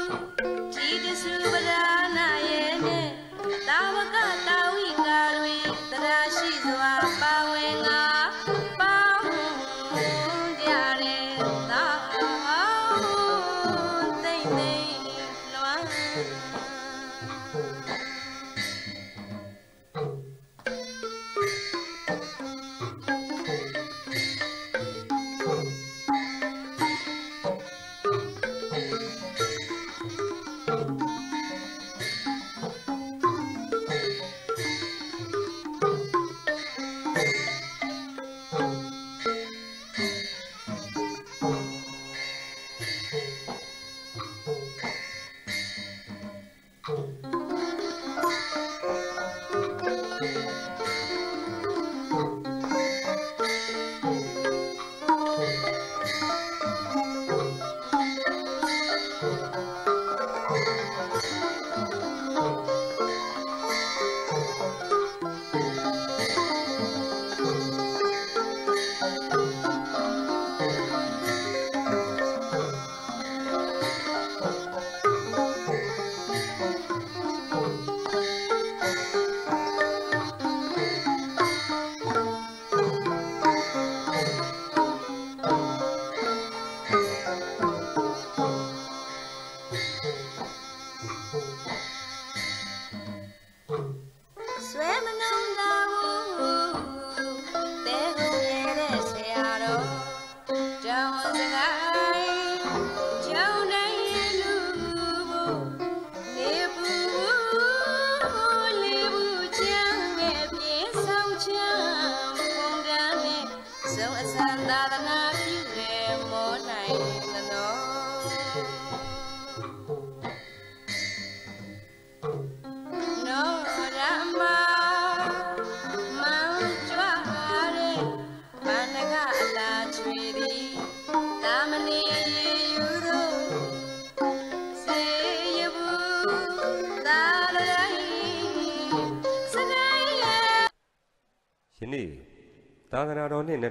သာသနာတော်နှစ်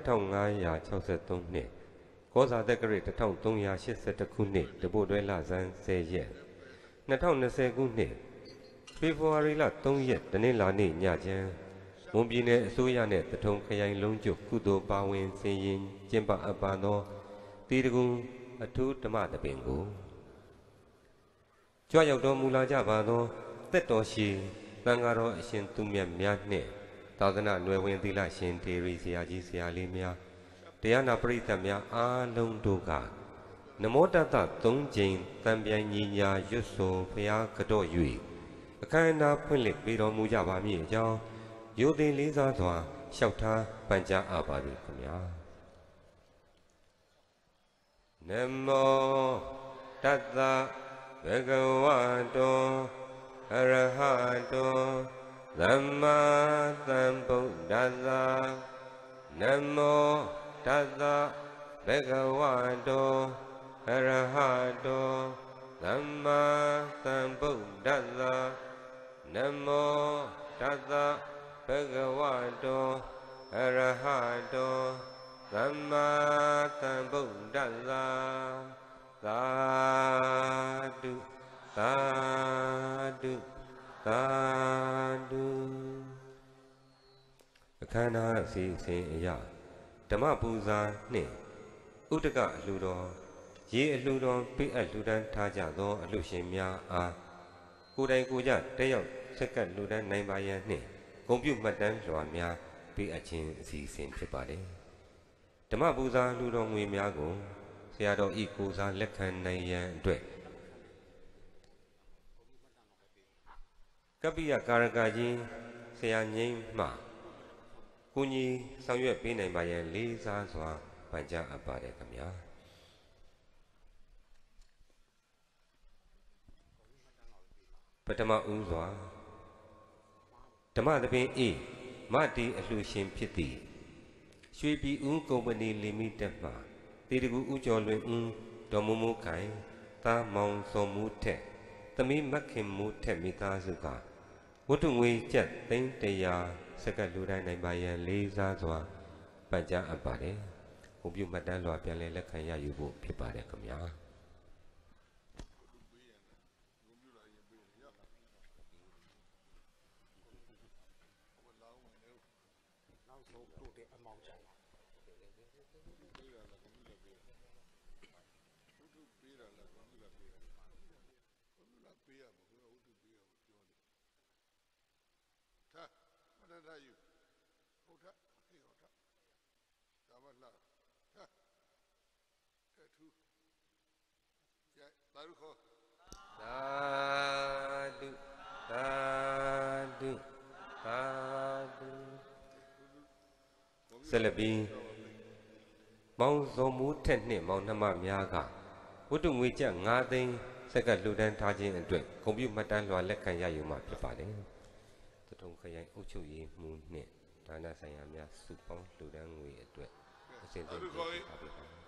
2563နှစ်ကောဇာတက္ကရာ1382ခုနှစ်တပုတ်တွဲလဆန်း10ရက်2020ခုနှစ်ဖေဖော်ဝါရီလ3ရက်တနင်္လာနေ့ညချမ်းမွန်ပြည်နယ်အစိုးရနဲ့တထုံခရိုင်လုံးကျွတ်ကုသိုလ်ပါဝင်စင်ရင်ကျင်းပအပ်ပါသောတီတကူအထူးဓမ္မသဘင်ကိုကြွရောက်တော်မူလာကြပါသောသက်တော်ရှိသံဃာတော်အရှင်သူမြတ်များနှင့်သာသနာ့နွယ်ဝင်သီလရှင်ထေရီဆရာကြီးဆရာလေးများတရားနာပရိသတ်များအားလုံးတို့ကနမောတတ္တ3ကြိမ်တံပြန်ညီညာရွတ်ဆိုဖျားကတော့၍အခမ်းအနားဖွင့်လှစ်ပေးတော်မူကြပါမည်အကြောင်းယုံသိလေးစားစွာလျှောက်ထားပန်ကြားအပ်ပါသည်ခင်ဗျာနမောတတ္တဘဂဝတောအရဟတောသမ္မာသမ္ဗုဒ္ဓဇာနမောတတ္တဘဂဝတောအရဟတောသမ္မာသမ္ဗုဒ္ဓဇာနမောတတ္တဘဂဝတောအရဟတောသမ္မာသမ္ဗုဒ္ဓဇာသာဓုသာဓုသာဓုအခမ်းအနားအစီအစဉ်အရဓမ္မပူဇာနှင့်ဥဒကအလှူတော်ရေအလှူတော်ပေးအပ်လှူဒန်းထားကြသောအလှူရှင်များအားကိုယ်တိုင်ကိုယ်ကျတက်ရောက်ဆက်ကပ်လှူဒန်းနိုင်ပါရန်နှင့်ဂုဏ်ပြုမှတ်တမ်းလွှာများပေးအပ်ခြင်းအစီအစဉ်ဖြစ်ပါတယ်ဓမ္မပူဇာလှူတော်ငွေများကိုဆရာတော်ဤကိုစားလက်ခံနိုင်ရန်အတွက်ကပ္ပိယကာရကကြီးဆရာငိမ့်မှကိုကြီးဆောင်ရွက်ပေးနိုင်ပါရန်လေးစားစွာပန်ကြားအပ်ပါတယ်ခင်ဗျာပထမဦးစွာဓမ္မသဘင်အေမတီအလှူရှင်ဖြစ်သည့်ရွှေပြည်ဦးကုမ္ပဏီလီမိတက်မှတေတကူဦးကျော်လွင်ဦးဒေါ်မိုးမိုးခိုင်သားမောင်စော်မူးထက်သမီးမခင်မူးထက်မိသားစုကဝတ္ထုငွေကျပ်သိန်း100စက္ကန့်လူတိုင်းနိုင်ပါရန်လေးစားစွာပန်ကြားအပ်ပါတယ်။ဂုဏ်ပြုမှတ်တမ်းလွှာပြန်လည်လက်ခံရယူဖို့ဖြစ်ပါတယ်ခင်ဗျာ။ဆက်လက်ပြီးမောင်ဇော်မိုးထက်နှင့်မောင်နှမများကဝတ္ထုငွေကျပ်9 သိန်းစက္ကန့်လှူဒန်းထားခြင်းအတွက်ဂုဏ်ပြုမှတ်တမ်းလွှာလက်ခံရယူမှာဖြစ်ပါတယ်။တထုံခရိုင်အုပ်ချုပ်ရေးမှူးနှင့်ဒါနဆိုင်ရာများစုပေါင်းလှူဒန်းငွေအတွက်အစဉ်သင့်ပြုထားပေးပါမယ်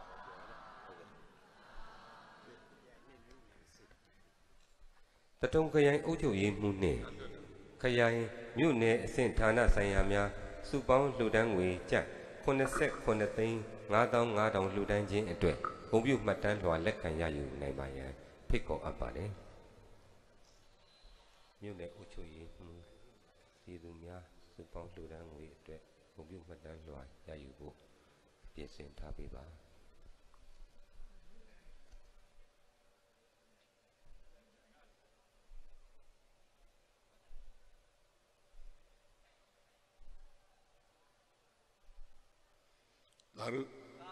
။တထုံခရိုင်အုပ်ချုပ်ရေးမှူးနှင့်ခရိုင်မြို့နယ်အဆင့်ဌာနဆိုင်ရာများစုပေါင်းလှူဒန်းငွေကျပ်89 သိန်း 55,000လှူဒန်းခြင်းအတွက်ဂုဏ်ပြုမှတ်တမ်းလွှာလက်ခံရယူနိုင်ပါရန်ဖိတ်ခေါ်အပ်ပါတယ်။မြို့နယ်အုပ်ချုပ်ရေးမှူးပြည်သူများစုပေါင်းလှူဒန်းငွေအတွက်ဂုဏ်ပြုမှတ်တမ်းလွှာရယူဖို့ပြင်ဆင်ထားပေးပါသာဓု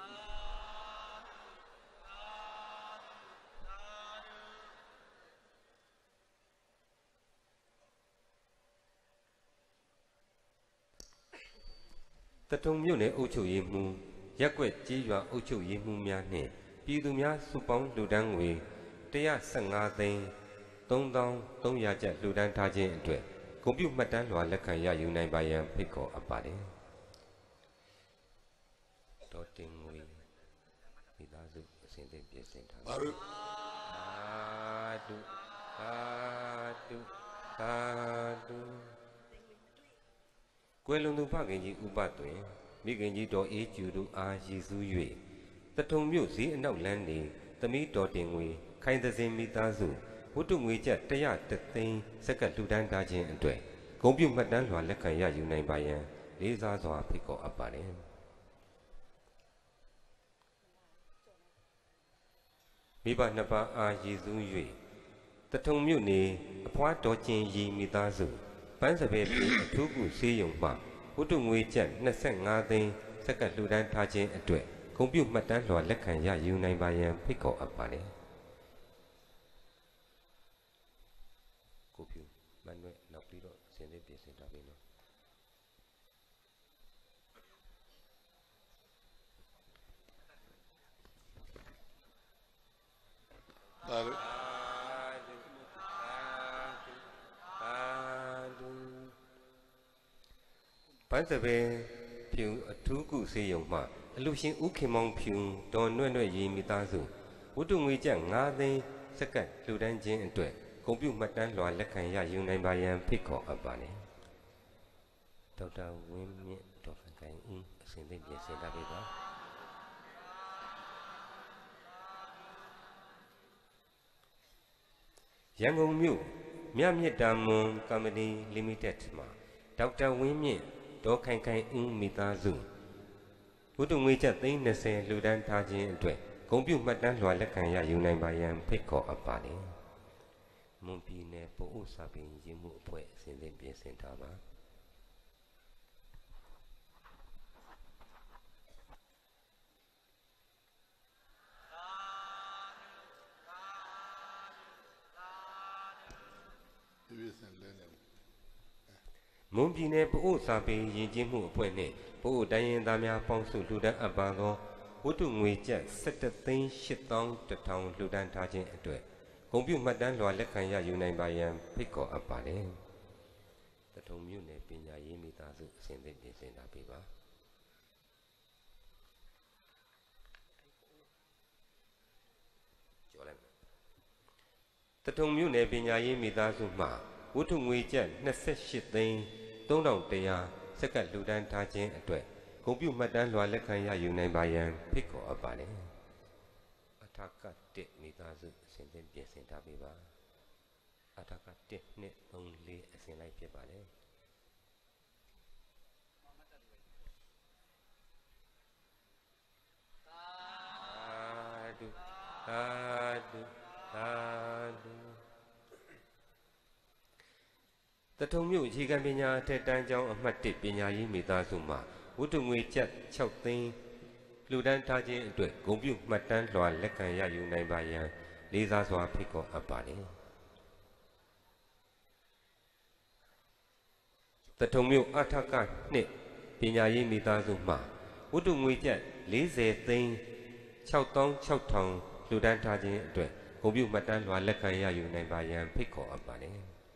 တထုံမြို့နယ်အုပ်ချုပ်ရေးမှူးရက်ကွက်ကြေးရွာအုပ်ချုပ်ရေးမှူးများနှင့်ပြည်သူများစုပေါင်းလှူဒန်းငွေ115 သိန်း 3,300 ကျပ်လှူဒန်းထားခြင်းအတွက်ဂုဏ်ပြုမှတ်တမ်းလွှာလက်ခံရယူနိုင်ပါရန်ဖိတ်ခေါ်အပ်ပါတယ်။တော်တင်ငွေမိသားစုအစဉ်သင့်ပြင်ဆင်ထားပါသာဓုသာဓုကွယ်လွန်သူဖခင်ကြီးဥပတွင်မိခင်ကြီးတော်အေးကျူတို့အားရည်စူး၍တထုံမြို့ဈေးအနောက်လမ်းနေသမီးတော်တင်ငွေခိုင်သစင်မိသားစုဝတ္ထုငွေကျပ်101 သိန်းစက္ကန့်လှူဒန်းထားခြင်းအတွက်ဂုဏ်ပြုမှတ်တမ်းလွှာလက်ခံရယူနိုင်ပါရန်လေးစားစွာဖိတ်ခေါ်အပ်ပါတယ်။မိဘနှစ်ပါးအားရည်စူး၍တထုံမြို့နေအဖွားတော်ကျင်ရီမိသားစုပန်းစပယ်ပြည်အထူးကုဆေးရုံမှဝတ္ထုငွေကျပ်25 သိန်းစက္ကန့်လှူဒန်းထားခြင်းအတွက်ဂုဏ်ပြုမှတ်တမ်းလွှာလက်ခံရယူနိုင်ပါရန်ဖိတ်ခေါ်အပ်ပါတယ်။ကိုပြူမန်နွဲ့နောက်ပြီးတော့အစဉ်သင့်ပြင်ဆင်ထားပြီနော်သာဓုပန်းစပယ်ဖြူအထူးကုဆေးရုံမှအလူရှင်ဦးခင်မောင်ဖြူဒေါ်နွဲ့နွဲ့ရီမိသားစုဝတ္ထုငွေကျပ်9 သိန်းစက္ကန့်လှူဒန်းခြင်းအတွက်ဂုဏ်ပြုမှတ်တမ်းလွှာလက်ခံရယူနိုင်ပါရန်ဖိတ်ခေါ်အပ်ပါတယ်။ဒေါက်တာဝင်းမြင့်ဒေါက်တာခိုင်ဦးအစဉ်သင့်ပြင်ဆင်ထားပေးပါရန်ကုန်မြို့မြမြစ်တာမွန်ကုမ္ပဏီလီမိတက်မှဒေါက်တာဝင်းမြင့်ဒေါ်ခိုင်ခိုင်ဦးမိသားစုဝတ္ထုငွေကျပ်သိန်း20လှူဒန်းထားခြင်းအတွက်ဂုဏ်ပြုမှတ်တမ်းလွှာလက်ခံရယူနိုင်ပါရန်ဖိတ်ခေါ်အပ်ပါတယ်။မွန်ပြည်နယ်ပို့ဥစာပင်ရေးမှုအဖွဲ့အစဉ်သင့်ပြင်ဆင်ထားပါမွန်ပြည်နယ်ပို့စာပေယဉ်ကျေးမှုအဖွဲ့နှင့်ပို့တိုင်းရင်းသားများပေါင်းစုလှူဒန်းအပ်ပါသောဝတ္ထုငွေကျပ်17 သိန်း 8,100 လှူဒန်းထားခြင်းအတွက်ဂုဏ်ပြုမှတ်တမ်းလွှာလက်ခံရယူနိုင်ပါရန်ဖိတ်ခေါ်အပ်ပါတယ်။တထုံမြို့နယ်ပညာရေးမိသားစုအစဉ်သင့်ပြင်ဆင်ထားပေးပါကျော်လိုက်တထုံမြို့နယ်ပညာရေးမိသားစုမှဝတ္ထုငွေကျပ်28 သိန်း 3,100 စက္ကန့်လှူဒန်းထားခြင်းအတွက်ဂုဏ်ပြုမှတ်တမ်းလွှာလက်ခံရယူနိုင်ပါရန်ဖိတ်ခေါ်အပ်ပါတယ်။အထက1မိသားစုအစဉ်သင့်ပြင်ဆင်ထားပေးပါ။အထက1 2 3 4အစဉ်လိုက်ဖြစ်ပါတယ်။ธุสาธุတထုံမြို့အခြေခံပညာထက်တန်းကျောင်းအမှတ်1ပညာရေးမိသားစုမှာဝတ္ထုငွေကျပ်6သိန်းလှူဒန်းထားခြင်းအတွက်ဂုဏ်ပြုမှတ်တမ်းလွှာလက်ခံရယူနိုင်ပါရန်လေးစားစွာဖိတ်ခေါ်အပ်ပါတယ်တထုံမြို့အထက2ပညာရေးမိသားစုမှာဝတ္ထုငွေကျပ်40သိန်း6,600လှူဒန်းထားခြင်းအတွက်ဂုဏ်ပြုမှတ်တမ်းလွှာလက်ခံရယူနိုင်ပါရန်ဖိတ်ခေါ်အပ်ပါတယ်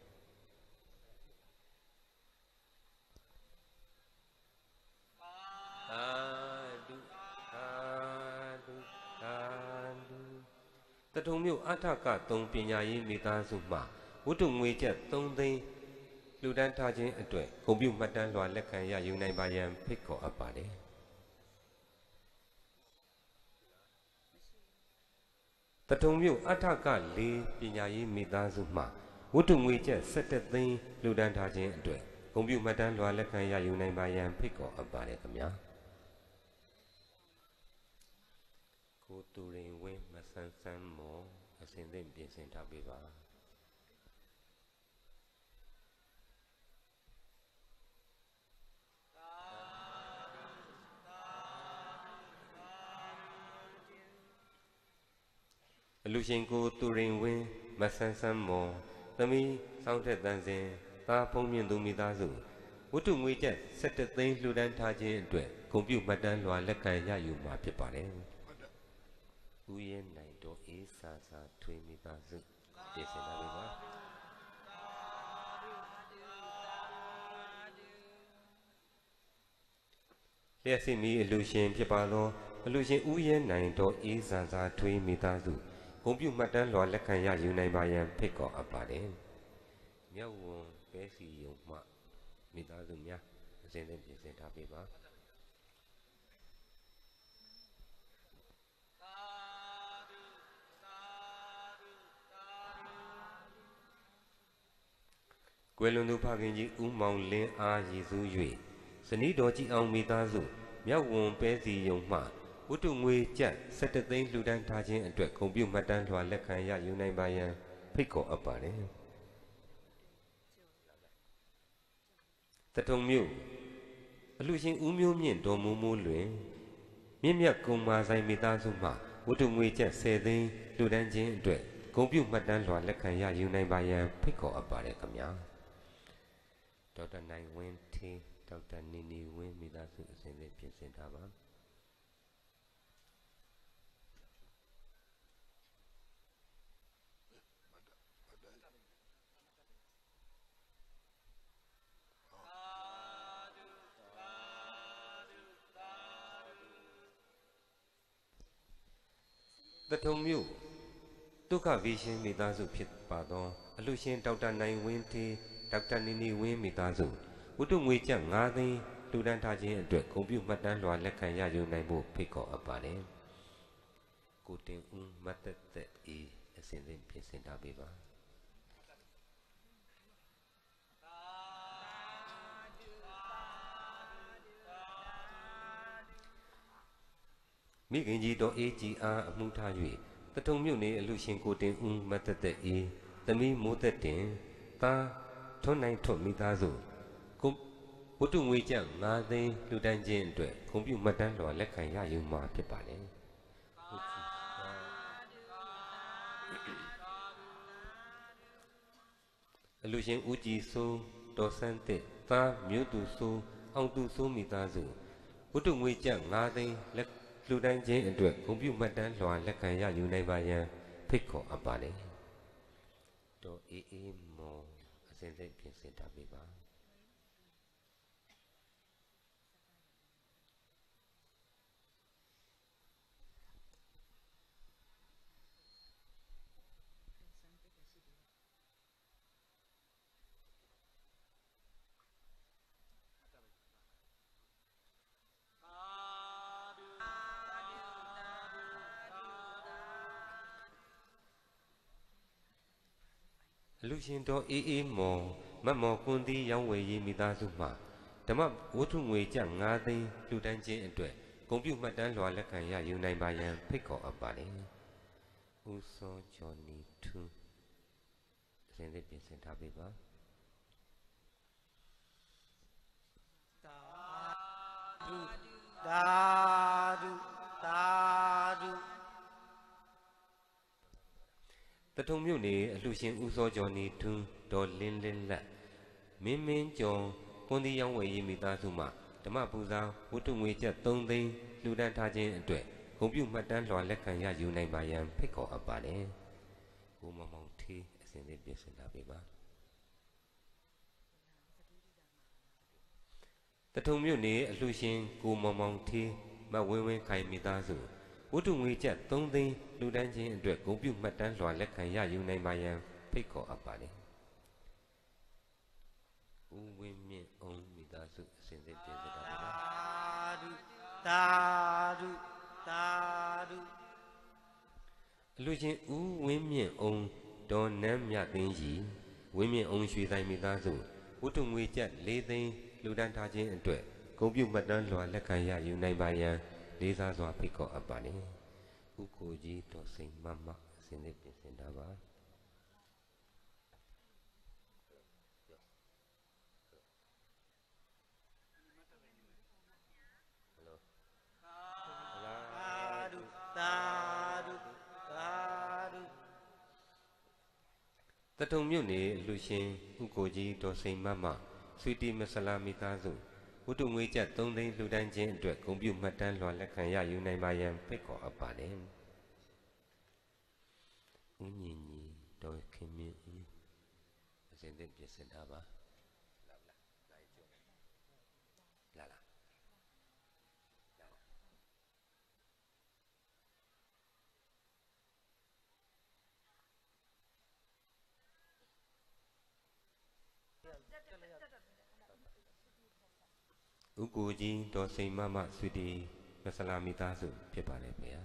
တထုံမြို့အထက3ပညာရေးမိသားစုမှာဝတ္ထုငွေကျပ်3သိန်းလှူဒန်းထားခြင်းအတွက်ဂုဏ်ပြုမှတ်တမ်းလွှာလက်ခံရယူနိုင်ပါရန်ဖိတ်ခေါ်အပ်ပါတယ်တထုံမြို့အထက4ပညာရေးမိသားစုမှာဝတ္ထုငွေကျပ်17သိန်းလှူဒန်းထားခြင်းအတွက်ဂုဏ်ပြုမှတ်တမ်းလွှာလက်ခံရယူနိုင်ပါရန်ဖိတ်ခေါ်အပ်ပါတယ်ခင်ဗျာကိုတူရင်ဝင်းမဆန်းဆန်းမောအစဉ်သင့်ပြင်ဆင်ထားပေးပါအလူရှင်ကိုတူရင်ဝင်းမဆန်းဆန်းမောသမီးစောင်းထက်တန်းစဉ်သားဖုံးမြင့်သူမိသားစုဝတ္ထုငွေကျပ်17သိန်းလှူဒန်းထားခြင်းအတွက်ဂုဏ်ပြုမှတ်တမ်းလွှာလက်ခံရယူမှာဖြစ်ပါတယ်ဦးရဲနိုင်တော်အေးစာစာထွေးမိသားစုပြင်ဆင်ထားပြီပါလျှက်စီမီအလူရှင်ဖြစ်ပါသောအလူရှင်ဦးရဲနိုင်တော်အေးစာစာထွေးမိသားစုဂုဏ်ပြုမှတ်တမ်းလွှာလက်ခံရယူနိုင်ပါရန်ဖိတ်ခေါ်အပ်ပါတယ်မြောက်ဝန်ပဲစီယုံမှမိသားစုများအစဉ်သင့်ပြင်ဆင်ထားပြီပါကွယ်လွန်သူဖခင်ကြီးဦးမောင်လင်းအားရည်စူး၍ဇနီးတော်ကြီးအောင်မိသားစုမြောက်ဝန်ပဲစီယုံမှဝတ္ထုငွေကျပ်17သိန်းလှူဒန်းထားခြင်းအတွက်ဂုဏ်ပြုမှတ်တမ်းလွှာလက်ခံရယူနိုင်ပါရန်ဖိတ်ခေါ်အပ်ပါတယ်တထုံမြို့အလူရှင်ဦးမျိုးမြင့်တော်မူမူလွင်မြင့်မြတ်ကုံမာဆိုင်မိသားစုမှဝတ္ထုငွေကျပ်10သိန်းလှူဒန်းခြင်းအတွက်ဂုဏ်ပြုမှတ်တမ်းလွှာလက်ခံရယူနိုင်ပါရန်ဖိတ်ခေါ်အပ်ပါတယ်ခင်ဗျာဒေါက်တာနိုင်ဝင်းထေးဒေါက်တာနီနီဝင်းမိသားစုအစဉ်သင့်ပြင်ဆင်ထားပါတထုံမြို့ဒုက္ခဗီရှင်မိသားစုဖြစ်ပါသောအလူရှင်ဒေါက်တာနိုင်ဝင်းထေးဒေါက်တာနီနီဝင်းမိသားစုဝတ္ထုငွေကျပ်9သိန်းလှူဒန်းထားခြင်းအတွက်ဂုဏ်ပြုမှတ်တမ်းလွှာလက်ခံရယူနိုင်ဖို့ဖိတ်ခေါ်အပ်ပါတယ်ကိုတင်ဦးမတ်သက်သက်အေးအစဉ်သင့်ပြင်ဆင်ထားပေးပါမိခင်ကြီးတော်အေးကြီးအားအမှုထား၍တထုံမြို့နေအလူရှင်ကိုတင်ဦးမတ်သက်သက်အေးသမီးမိုးသက်တင်သားထွန်းနိုင်ထွတ်မိသားစုဝတ္ထုငွေကျပ်9သိန်းလှူဒန်းခြင်းအတွက်ဂုဏ်ပြုမှတ်တမ်းလွှာလက်ခံရယူမှာဖြစ်ပါတယ်အလူရှင်ဦးကြည်စိုးတော်ဆန်းတစ်သားမြို့သူစိုးအောင်သူစိုးမိသားစုဝတ္ထုငွေကျပ်9သိန်းလက်လှူဒန်းခြင်းအတွက်ဂုဏ်ပြုမှတ်တမ်းလွှာလက်ခံရယူနိုင်ပါရန်ဖိတ်ခေါ်အပ်ပါတယ်တော်အေးအေးမောအစဉ်သင့်ပြင်ဆင်ထားပေးပါအလူရှင်တော်အေးအေးမော်မတ်မော်ကွန်တီရောင်းဝယ်ရေးမိသားစုမှဓမ္မဝတ္ထုငွေကျပ်9သိန်းလှူဒန်းခြင်းအတွက်ဂုဏ်ပြုမှတ်တမ်းလွှာလက်ခံရယူနိုင်ပါရန်ဖိတ်ခေါ်အပ်ပါတယ် Uso Johnny Tu Send it in Tabiba The Tomuni, Lucian Uso Johnny Tu, Do Lin Lin La Min Min John, Pondi Yang Wei Mitazuma, the Mapuza, Utumwich at Tonding, Ludan Tajin and Dwe, Hobu Matan Lord Lekanya Unai Bayan, pick or a body. Umamong tea, send it in Tabiba. The Tomuni, Lucian, Gumamong tea, my women Kai Mitazu. Utumwich at Tonding, Ludanjin and Dwe, Hobu Matan Lord Lekanya Unai Bayan, pick or a body. Women own Mitazu, send it in Tabiba. Lucian women own Don Nam Yatinji, women own Shuizai Mitazu, Utumwich, Lathing, Ludan Tajin and Dwe, Gobu Madan Lua Lekaya, Unai Bayan, Lisa Zwa Pico Abani, Ukoji to sing Mama, send it in Sindaba. The Tomuni, Lucian, Ukoji to sing Mama, Sweetie Masala Mitazu, Utumwich at Tonding Ludanjin and Dwe, Gobu Matan Lua Lekaya, Unai Bayan, Pico Abani. Unini, do Kimi, send it in Sindaba. Ukoji to say Mama Sweetie Masalamitazu, Pipare Pea.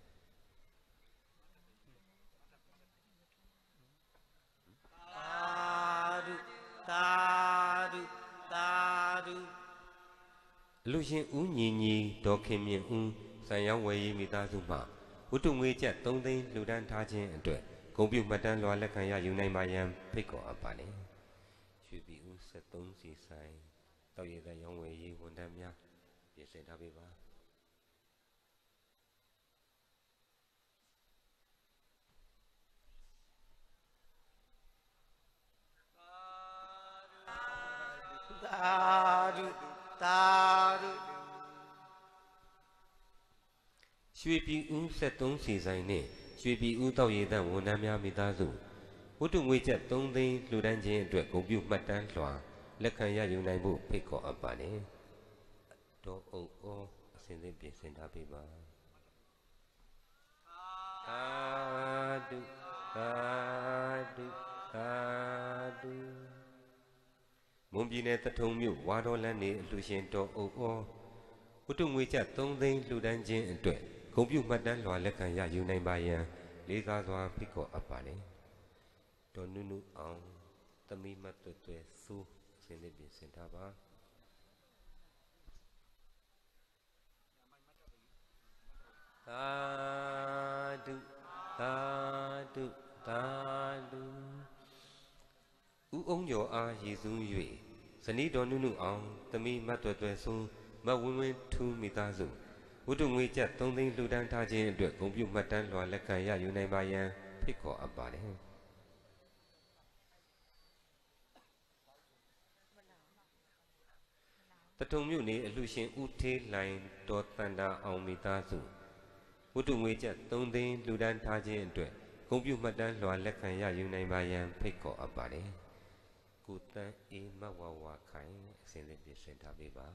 Lucian Unini, Dokimi Un, Sayaway Mitazuma, Utumwich at Tonding, Ludan Tajin and Dwe, Gobu Madan Lua Lekaya, Unai Mayam, Pico Abani. Should be Unseton Seaside. Tao ye the young way ye won them ya. Yes, said Abiba. Should be Unseton Seaside, should be Utao ye the won them ya Mitazu. Utumwich at Tonding, Ludanji and Dwe, Gobu Matan Lua. Lekanya Unai Bu, Pico Abani. Do o, send it in Abiba. Adu. Mumbine the Tomu, Wadolani, Lucian do o. Utumwich at Tonding, Ludanjin and Dwe, Gobu Madan Lua Lekanya Unai Bayan, Lisa Zwa Pico Abani. Donunu on the Mimatu Su. Send it in Sentaba. Tadu. Uong yo a Yesu Yui. Sani Donunu on the Mimatu Su, my women to Mitazu. Utumwich at Tonding Ludan Tajin and Dwe, Gobu Matan Lua Lekaya, Unai Bayan, Pico Abani. The Tomuni, Lucian Uti line, Dotanda Aumitazu. Utumwich at Tonding, Ludan Taji and Dwe, Gobu Madan Lua Lekaya, Unai Bayan, Pico Abani. Kuta e Mawawa Kai, send it in Saint Abiba.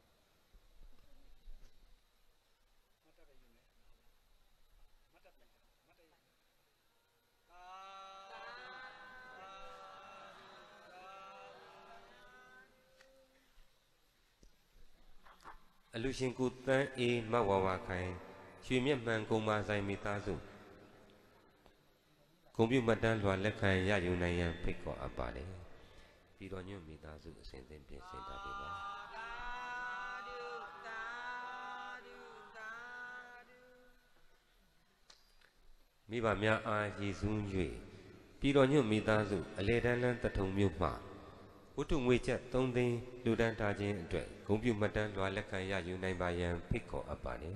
Lucian Kuta e Mawawa Kai, Shumian Goma Zai Mitazu. Gobu Madan Lua Lekaya, Unai Pico Abani. Pironio Mitazu, send it in Saint Abiba. မိဘများအားရည်စူး၍ပြည်တော်ညွတ်မိသားစုအလေတန်းလန်းတထုံမြို့မှဝတ္ထုငွေကျပ်3 သိန်းလူဒန်းထားခြင်းအတွက်ဂုဏ်ပြုမှတ်တမ်းလွှာလက်ခံရယူနိုင်ပါရန်ဖိတ်ခေါ်အပ်ပါတယ်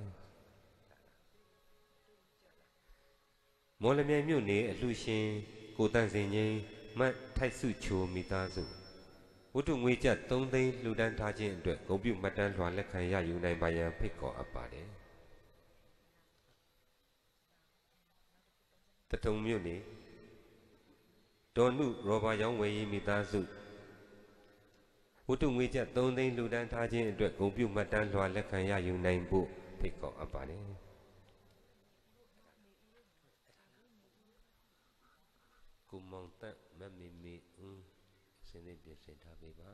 မော်လမြိုင်မြို့နေအလှရှင်ကိုတန့်စင်ငိမ့်မတ်ထိုက်စုချိုမိသားစုဝတ္ထုငွေကျပ်3 သိန်းလူဒန်းထားခြင်းအတွက်ဂုဏ်ပြုမှတ်တမ်းလွှာလက်ခံရယူနိုင်ပါရန်ဖိတ်ခေါ်အပ်ပါတယ်တထုံမြို့နေဒေါ်နုရောဘာရောင်းဝယ်ရေးမိသားစုဝတ္ထုငွေကျပ်3 သိန်းလူဒန်းထားခြင်းအတွက်ဂုဏ်ပြုမှတ်တမ်းလွှာလက်ခံရယူနိုင်ဖို့ဖိတ်ခေါ်အပ်ပါတယ်ကုမောင်တက်မမီမီဦးစင်းနေပြင်ဆင်ထားပေးပါ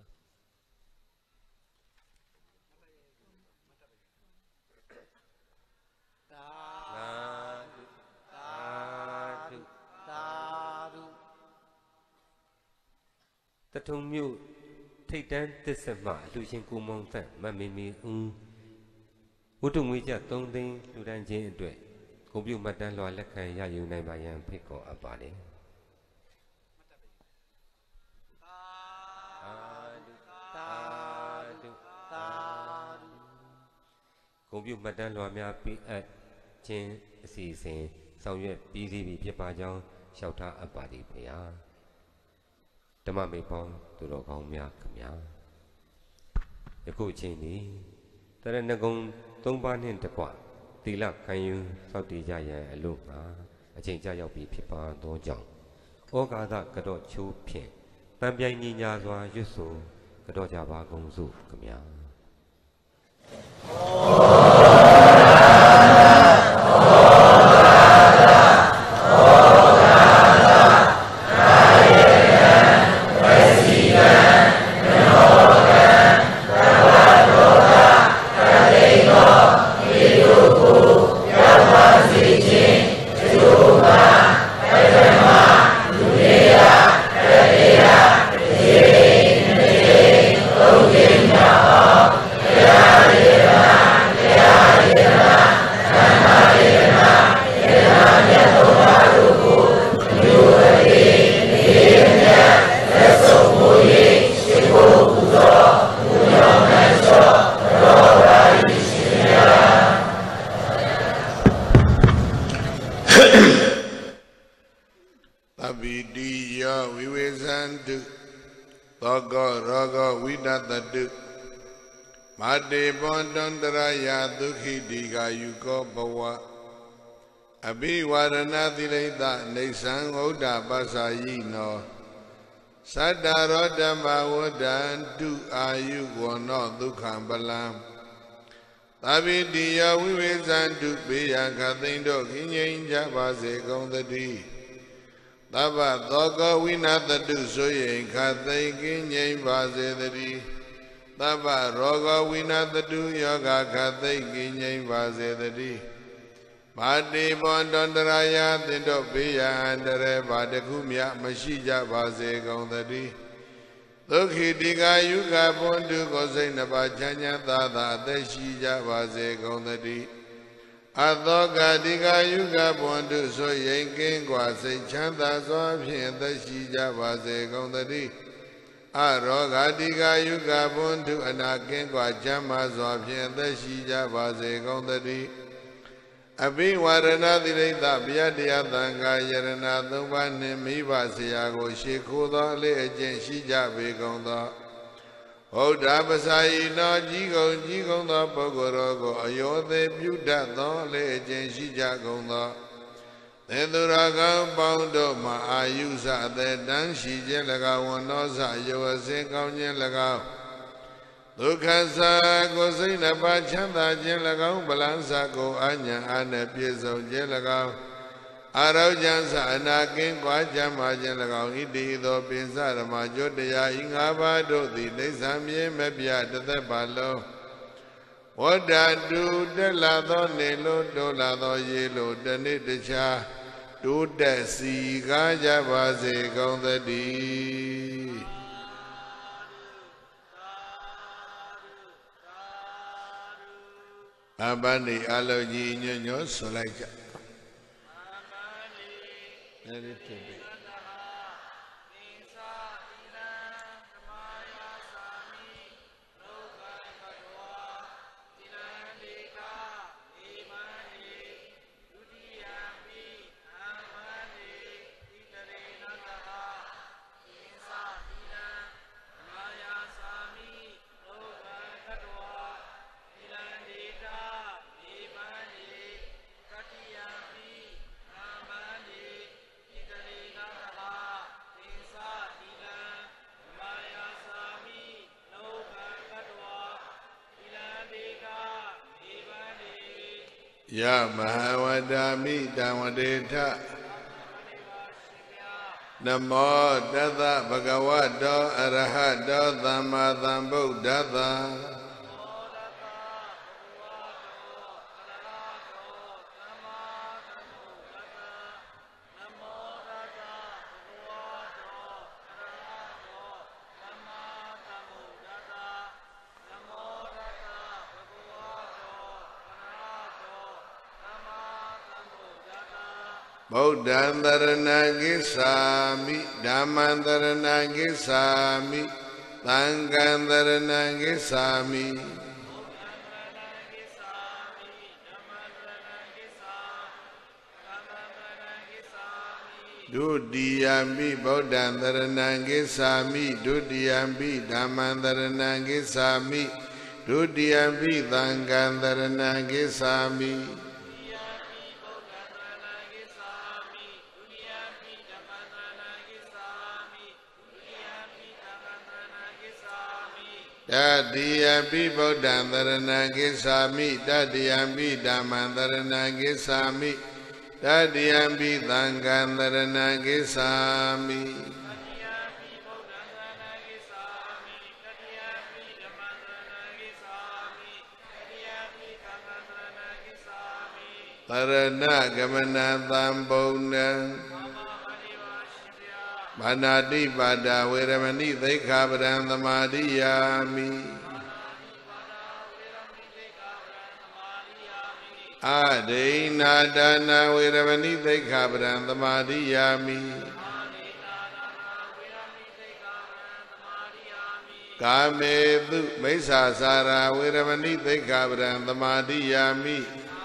တထုံမြို့ထိတ်တန်းသစ္စာမှအလှရှင်ကိုမောင်သက်မမီမီဦးဝတ္ထုငွေကျပ်3 သိန်းလူဒန်းခြင်းအတွက်ဂုဏ်ပြုမှတ်တမ်းလွှာလက်ခံရယူနိုင်ပါရန်ဖိတ်ခေါ်အပ်ပါတယ်ဂုဏ်ပြုမှတ်တမ်းလွှာများပေးအပ်ခြင်းအစီအစဉ်ဆောင်ရွက်ပြီးစီးပြီဖြစ်ပါကြောင်းလျှောက်ထားအပ်ပါသည်ဖေဟာဓမ္မမိတ်ပေါင်းသူတော်ကောင်းများခင်ဗျာယခုအချိန်นี้တရဏဂုံ3 ပါးနှင့်တကွသီလခံယူစောင့်တည်ကြရန်အလို့ငါအချိန်ကြာရောက်ပြီဖြစ်ပါသောကြောင့်ဩဃာသကတော့ချိုးဖြင့်တံပြိုင်ညီညာစွာရွတ်ဆိုကတော့ကြပါကုန်စို့ခင်ဗျာအဘိဝါဒနာတိလိတနေသံဩဒ္ဓပါစာယိနောသတ္တရောဓမ္မဝဒ္ဒန္တုအာယုဝနောဒုက္ခံပလံသဗ္ဗိတိယဝိဝေဇန္တုဘေယခသိန်းတို့ခင်းငြိမ်းကြပါစေကုန်သတည်းသဗ္ဗသောကဝိနာတတုဆိုရင်ခသိန်းခင်းငြိမ်းပါစေတည်းသဗ္ဗရောဂဝိနာတတုယောဂခသိန်းခင်းငြိမ်းပါစေတည်းမာတိဘောတန္တရာယသင်တို့ဘေးရန်အန္တရာယ်ဘာတခုမျှမရှိကြပါစေကုန်သတည်းဒုက္ခိတိကာယုကဘွန်တုကိုစိတ်နှပါချမ်းချမ်းသာသာအသက်ရှိကြပါစေကုန်သတည်းအသောကတိကာယုကဘွန်တုဆိုရင်ကင်းกว่าစိတ်ချမ်းသာစွာဖြင့်အသက်ရှိကြပါစေကုန်သတည်းအရောဂတိကာယုကဘွန်တုအနာကင်းกว่าချမ်းသာစွာဖြင့်အသက်ရှိကြပါစေကုန်သတည်းအဘိဝါဒနာတိရိတဗျာတရားသံဃာယရဏ3 ပါးနှင့်မိဘဆရာကိုရှေ့ခိုးသောအလေးအကျင့်ရှိကြပေကုန်သောဗုဒ္ဓပစာယိနောကြီးကုန်သောပုဂ္ဂိုလ်တော်ကိုအယောသေးပြုတတ်သောအလေးအကျင့်ရှိကြကုန်သောသေသူရကံပေါင်းတို့မှာအာယုစအသက်တန်းရှိခြင်း၎င်းဝနောစယောအစဉ်ကောင်းခြင်း၎င်းဒုက္ခစာကိုစိတ်နှပါချမ်းသာခြင်း၎င်းဗလံစာကိုအညာအာနဲ့ပြည့်စုံခြင်း၎င်းအာရောကျမ်းစာအနာကင်းကွာကြမ်းပါခြင်း၎င်းဣတိသောပင်စဓမ္မကျွတ်တရားဤ 5 ပါးတို့သည်ဒိဋ္ဌံမြေမပြတသက်ပါလုံးဝတ္တတုတက်လာသောနေလို့တိုးလာသောရေလို့တနေ့တခြားတိုးတက်စီကားကြပါစေကုန်သတည်းအပန်းဒီအလုံးကြီးညွညွဆိုလိုက်ကြ Very typical. Ya Mahavadami Dhamadetha Namo Tassa Bhagavato Arahato Samma Sambuddhassa Buddhaṃ Saraṇaṃ Gacchāmi Dhammaṃ Saraṇaṃ Gacchāmi Saṅඝaṃ Saraṇaṃ Gacchāmi Dutiyampi Buddhaṃ Saraṇaṃ Gacchāmi Dutiyampi Dhammaṃ Saraṇaṃ Gacchāmi Dutiyampi Saṅඝaṃ Saraṇaṃ Gacchāmi Tatiyampi Buddhaṃ Saraṇaṃ Gacchāmi Tatiyampi Dhammaṃ Saraṇaṃ Gacchāmi Tatiyampi Saṅඝaṃ Saraṇaṃ Gacchāmi Sarana Gamana Sambodhaṃ Manati Pada Veramani Sikkhapadam Samadhiyami Adena Dana Veramani Sikkhapadam Samadhiyami Kametu Maisasara Veramani Sikkhapadam Samadhiyami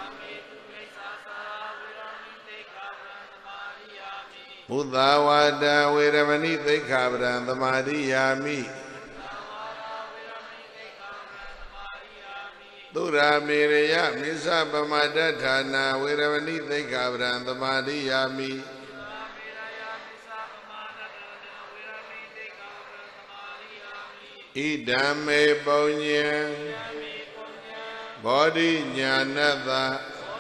Buddhavada Veramani Sikkhapadam Samadhiyami Duramiraya Misa Pamadatthana Veramani Sikkhapadam Samadhiyami Idame Punya Bodhi Jnanata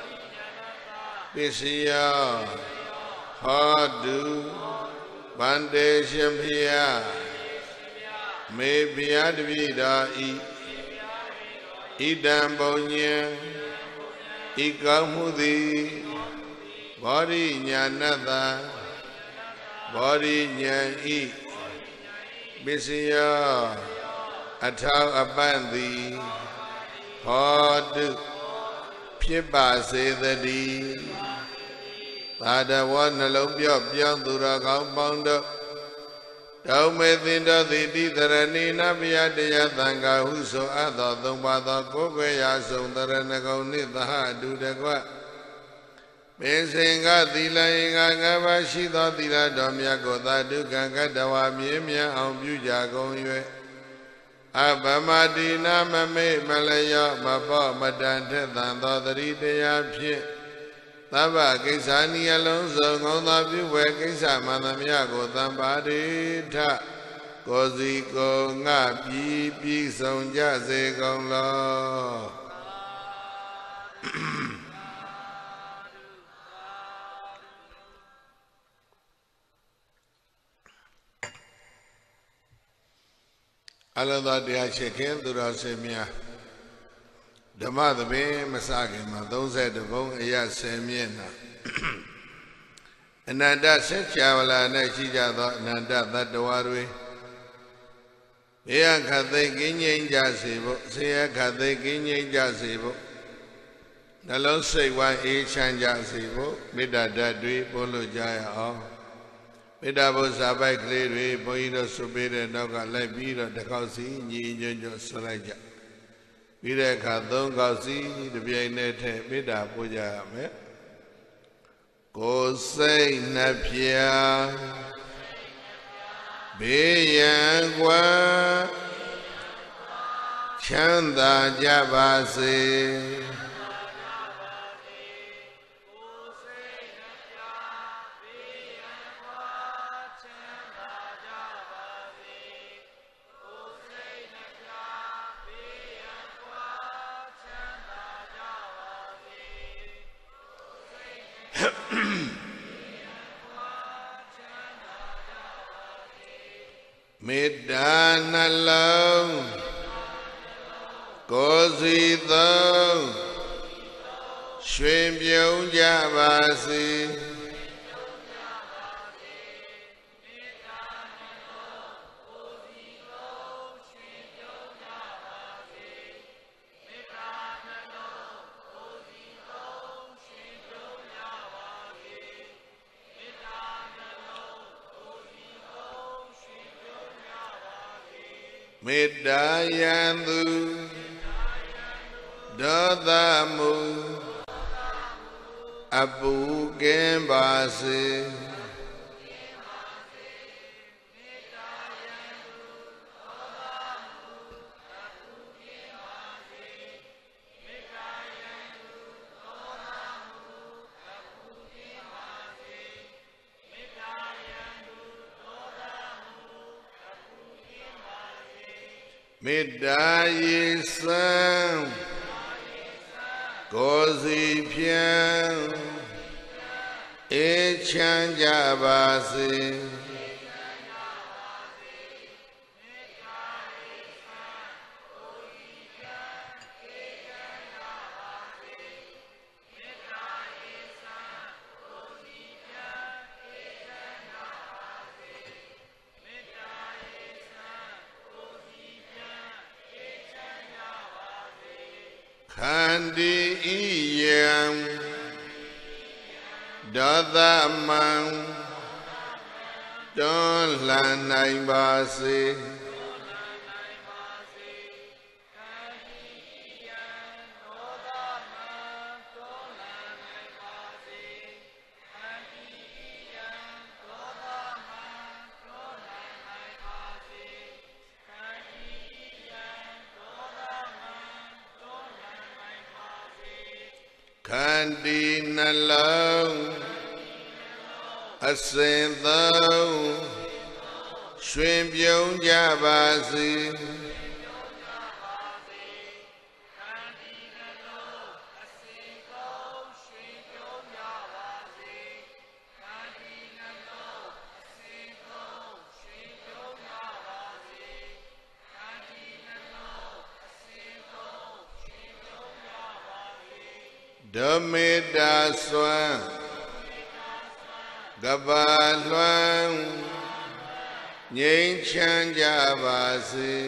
Pisya Hadu Bande Shamphiya Me Piyadvidai Idam Punya Ikamudi Bodhi Jnanata Bodhi Jnai Pisya Athau Abandhi Hadu Phippasedadi Tadawa Nalong Pyong Tura Kaung Pongdo Dau Me Thinda Thiti Tharani Nabiyadaya Thanga Huso Atho Thongpatho Kokweya Song Tharanakau Nithaha Dudakwa Mesenga Thila Inga Ngaba Shitho Thila Domya Kotha Dukkan Katawa Mye Mya Aung Pyuja Kong Yue Abhamati Namame Malaya Mapho Madan Thethan Tho Tharitaya Phit Taba Kisani Alonso Ngona Piwe Kisa Manamya Ko Thampa Tha Kosi Ko Nga Pi Pi Song Ja Se Kong Lo Alada Daya Chekin Dura Semya Dhamma Thabe Masake Ma 32 Bong Aya Semyena Ananda Setchavala Nai Shi Ja Tho Ananda Tattva Twe Beya Khathai Kin Ngaiñ Ja Se Pho Seya Khathai Kin Ngaiñ Ja Se Pho Nalong Siat Wangအေးချမ်းကြစေဖို့မေတ္တာဓာတ်တွေပို့လို့ကြရအောင် Meda bosa bai kleri boiro subire noga lai biro de kausi nyi nyo solaja. Bire ka thong kausi de biai ne the meda puja me. Ko sei na pia beyan kwa chanda jaba se. Meda nalam kosi thong shwin pyong jaba si. Meda yandu dadamu abu gembasi. Meda yisam kosi pyang echan jabasi. Khandi iyam dadamang don lan nai ba se. Khandi nalang asin thong shwin pyong jaba si. Dhameda swan gaba luan nyin chan jaba si.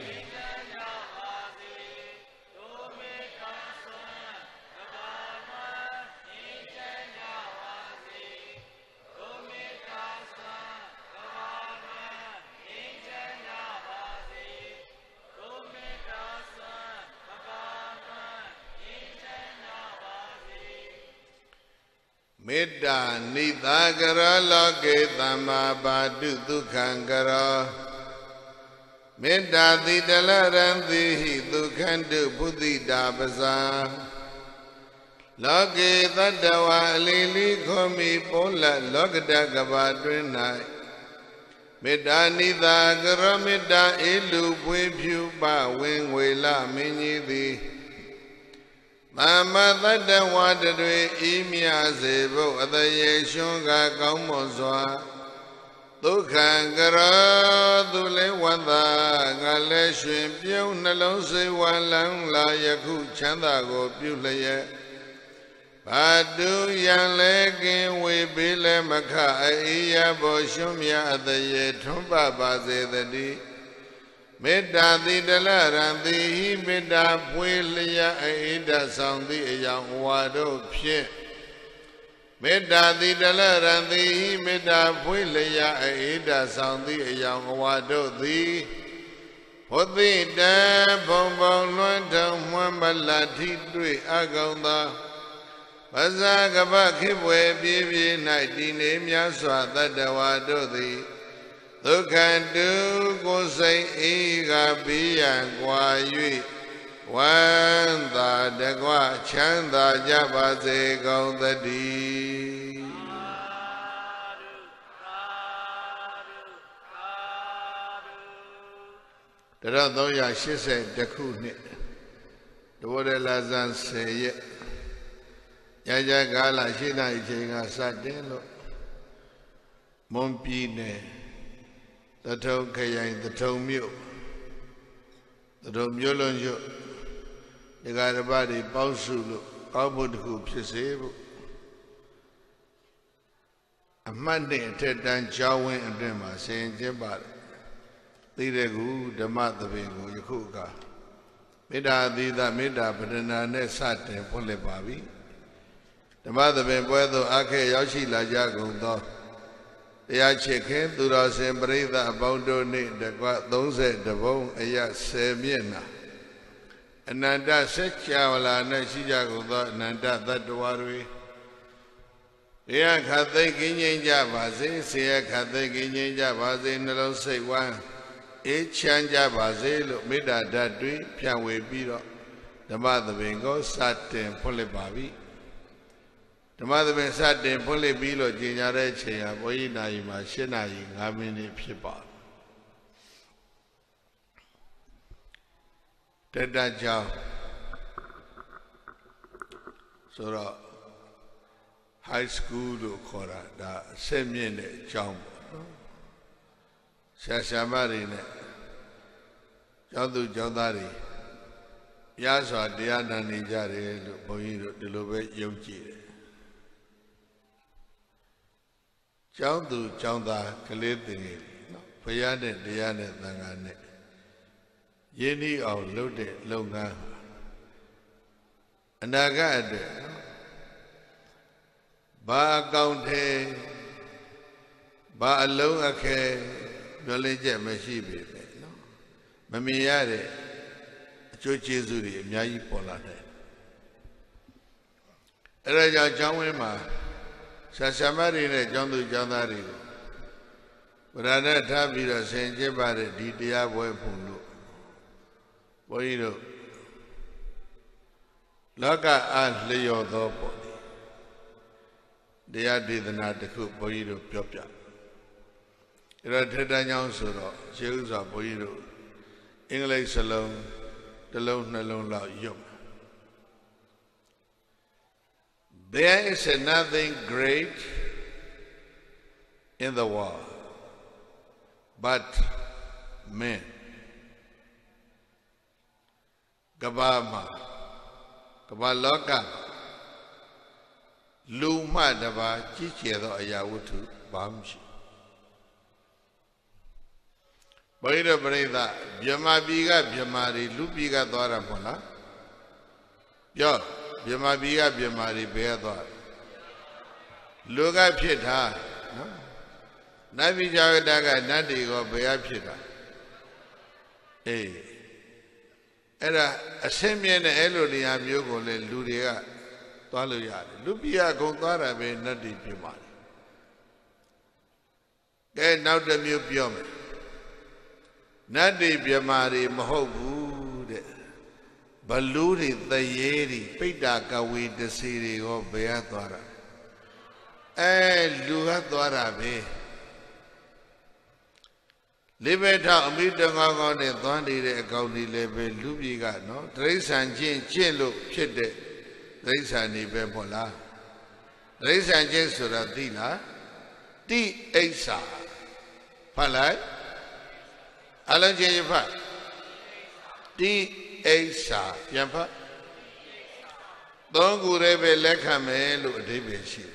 Meda nidagara loke tamma badu dukhankara. Meda didalaranti dukhandu buddhidabasa. Loke tadawa lili komi pola lokadagaba drinai. Meda nidagara meda ilu pwipyu pa wingwela minyidi. Mama tata wadadwe imya sebo ataye shunga kaumoswa. Dukhankara dule wanda ngale shwin pyong nalong se walang la yaku chanda ko pyulaya. Badu yang lekin wibile makha iya bo shumya ataye thumpa base tadi. Meda didala ranti meda pwilya aida sangti ayang wado pye. Metta the Dalarandi, Metta Puilia, Ada Soundy, a young Wado thee. What the da Bombon London, Wambalati, Agonda. Bazagabakibwe, Bibi, 19 Yaswa, that the Wado thee. Who can do go say Ega be and Guayu? One the Gua Chanda Jabaze go the D. The Radoya, she said, the Kuni. The word Lazan say, Yaja Gala, Shina, Jinga Sadelo, Mompine. The toe Kayan, the toe mule, the toe mule you. The guy about the Bausulu, Albert Hoops is able. A Monday and Ted Dan Jawin and Dema saying Jimbat. Leader who the mother bingo, Yakuka. Mida Dida Mida, but then I net sat and Pole Babi. The mother ben Puedo Ake Yoshi La Jago. They are checking to us and breathe about donate the those at the bone, a yas semiana. And Nanda said, Chavala, Nashijago, Nanda, that the water. They are Kathaki in Javazi, Sia Kathaki in Javazi, and the say one. Each and Javazi, Mida Dadri, Piawe Biro, the mother bingo, sat and Polybabi. The mother been sat there, Polly Bilo, Jinyareche, Aboina, Shena, how many people? Did that job. So, high school, Kora, the same minute, John Shashamarine, Jadu Jodari, Yasa, Diana Nijari, Boino, the Lobe Yogi. Chandu Chanda Kaliti, Payane Diane Dangane, Yeni or Lode Longa, Anagade, Ba Gaunte, Ba Alongake, Knowledge Meshibi, Mamiare, Chuchizuri, Miai Polate. Eraja Jawema. Sasamarine Jandu Jandari. But I not have you to send you by the DDA boy Pundu. Boyno Laka and Leo Dopo. They are did not the cook Boyno Piopia. It are Tedanyan Suro, Jews are Boyno, English alone, the lone alone la yum. There is nothing great in the world but men. Kabama, Kabaloka, Luma Dava, Chichedo Ayawutu, Bamshi. Boyda Breda, Biama Biga, Biamari, Lubiga Doramola. Yo. Biama Biga Biamari Beador Luga Pita Navi Javadaga Nadi or Bea Pita. Eh, era a semian elodie am Yogo le Ludia Taluya, Lubia Gondara be Nadi Pimari. Get now the new Biome Nadi Biamari Mahobu. Baluri the Yeri, Pitaka with the city of Beatora. Luhatora be. Libeta Midanga and Thandi County level Lubiga, no? Trace and Chin look, Chede, Trace and Ibepola. Trace and Jen Suratila, T. Asa. Palai Alan Jennifer T. Asa, Yampa. Don't go rebe lekame look debishi.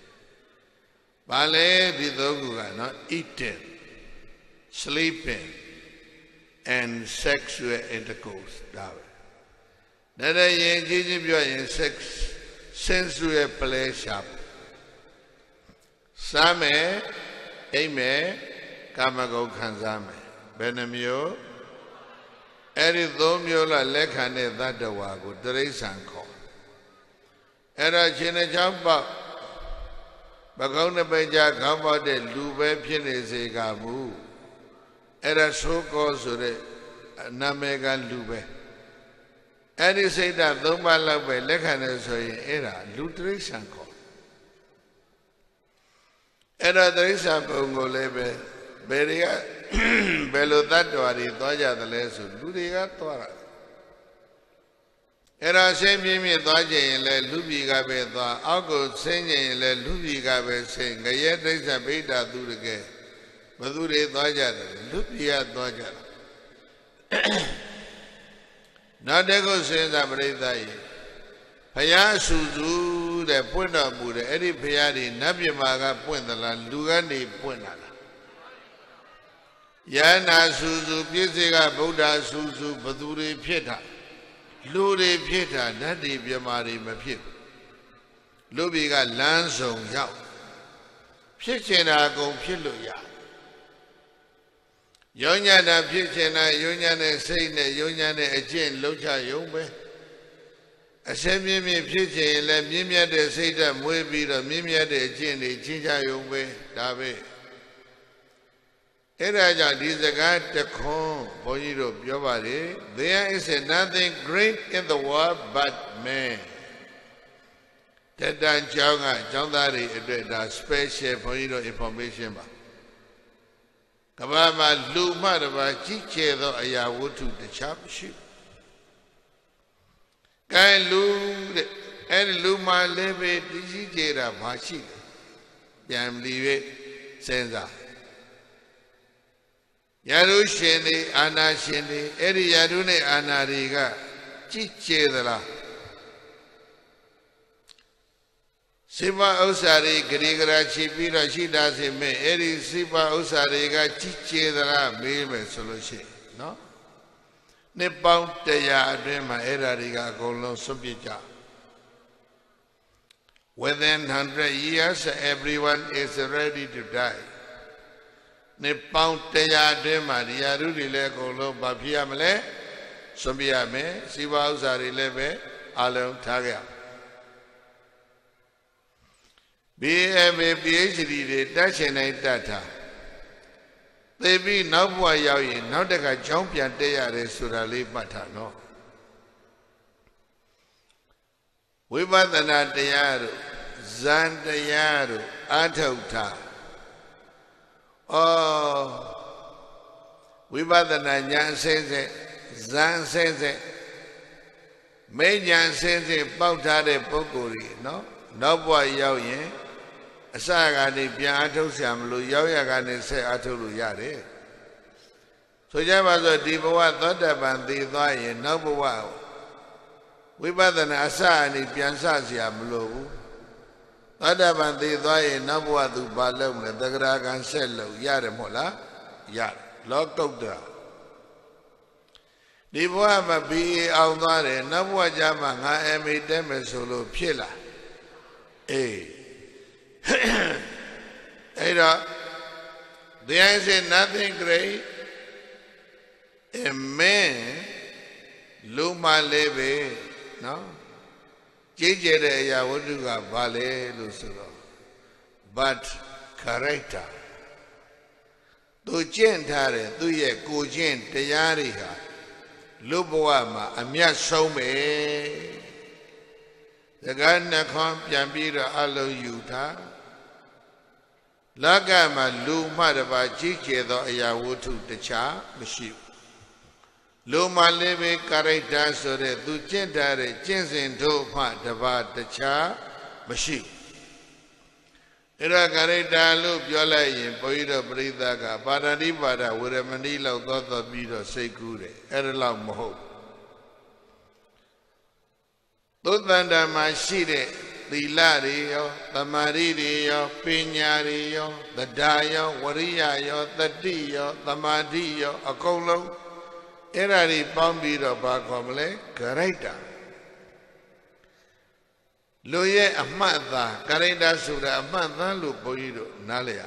Bale Vidoga, not eating, sleeping, and sexual intercourse. That I engage in sex, sensual pleasure. Same, Amen, Kamago Kanzame, Benamio, Erithomiola Lekane Dadawago, Dresanko. Era Chinajamba Bagona Beja Gamba de Lube Pinesegamu. Era so called Namegan Lube. And he said that Doma Labe Lekane era Lutrisanko. Era Dresa Bongo Lebe, Beria Belodatori, Doja the Lesu, Ludiga Tora. Era Semi Doja in Le Lubigabe, Algo singing Le Lubigabe sing, a yet is a beta Durige, Madure Doja, Lubia Doja. Nadego sends a brave. Paya Suzu, the Puena Buddha, Eddie Piari, Nabimaga Puendala, Lugani Puenala. Yana Suzu, Pisiga, Buddha Suzu, Baduri Pieta, Luri Pieta, Nadi Biamari Mapip. Lubiga Lansong Yao. Pichena go Piluya. Yonyana Pichena, Yonyane Sane, Yonyane Ajin, Locha Yombe. A semi pitching, let Mimia de Sata, Muebi, the Mimia de Jinny, Chincha Yombe, Dabe. Eraja, this a guy to come, Bonito, Biobari. There is nothing great in the world but man. Tetan Changa, Jandari, a special Bonito information. Kabama Luma, the Chiche, the Ayawutu, the championship. Kai Lu and Luma Leve, Dijera, Machi, Yam Live, Senza Yaru Shende, Anna Shende, Eri Yarune Anariga, Chichedra Siva Osari, Grigara Chipira, she does him, Eri Siva Osariga, Chichedra, Mime solution, no? Nepal Teya Adrema Erariga Golon Subija. Within 100 years, everyone is ready to die. Nepal Teya Adrema, Yarudi Legolo, Babiamele, Subiame, Siva Uzari Leve, Alon Taga. BMA PhD, Dashanate data. They be no boy yawi, now they got champion day at a surali matano. We bought the Natayaru, Zandayaru, Atota. Oh, we bought the Nanyan Sense, Zan Sense, Mayan Sense, Bautade Pokuri, no boy yawi. Sagani Piato Samlu, Yoyagani say Atulu Yari. So Javazo Diva thought about the Thai, Noble Wow. We better than Asani Piansasia Blue. Thought about the Thai, Noble Balum, the Dragon Cello, Yarimola, Yar, Lokota. Diva be out there, Noble Jamanga, Emi Demesolo, Pila. Eh. There is nothing great. A man, Luma Leve, no? Jijere Yawaduga Vale Lusuro. But character. Tu Gentare, tu ye Gujin, Tayariha, Lubuama, Amia Some. The Gana Comp Yambira Alo Utah. Lagama Luma Dava Chiche the Ayawutu the Cha, Mishu. Luma Leve Kareta so de Ducentare, Jensen Topa Dava the Cha, Mishu. Ira Kareta Loop Yola in Poida Bridaga, Paradibada with a Manila Gotha Bido Sekure, Erla Moho. Tutanda Mashide. The Lario, the Maridio, Pinario, the Dio, Wariayo, the Dio, the Madio, Acolo, Erari Pombido Bacomle, Careta. လူရဲ့အမှတ်သားကရိန္ဒဆိုတဲ့အမှတ်သားလို့ဘုန်းကြီးတို့နားလည်ရ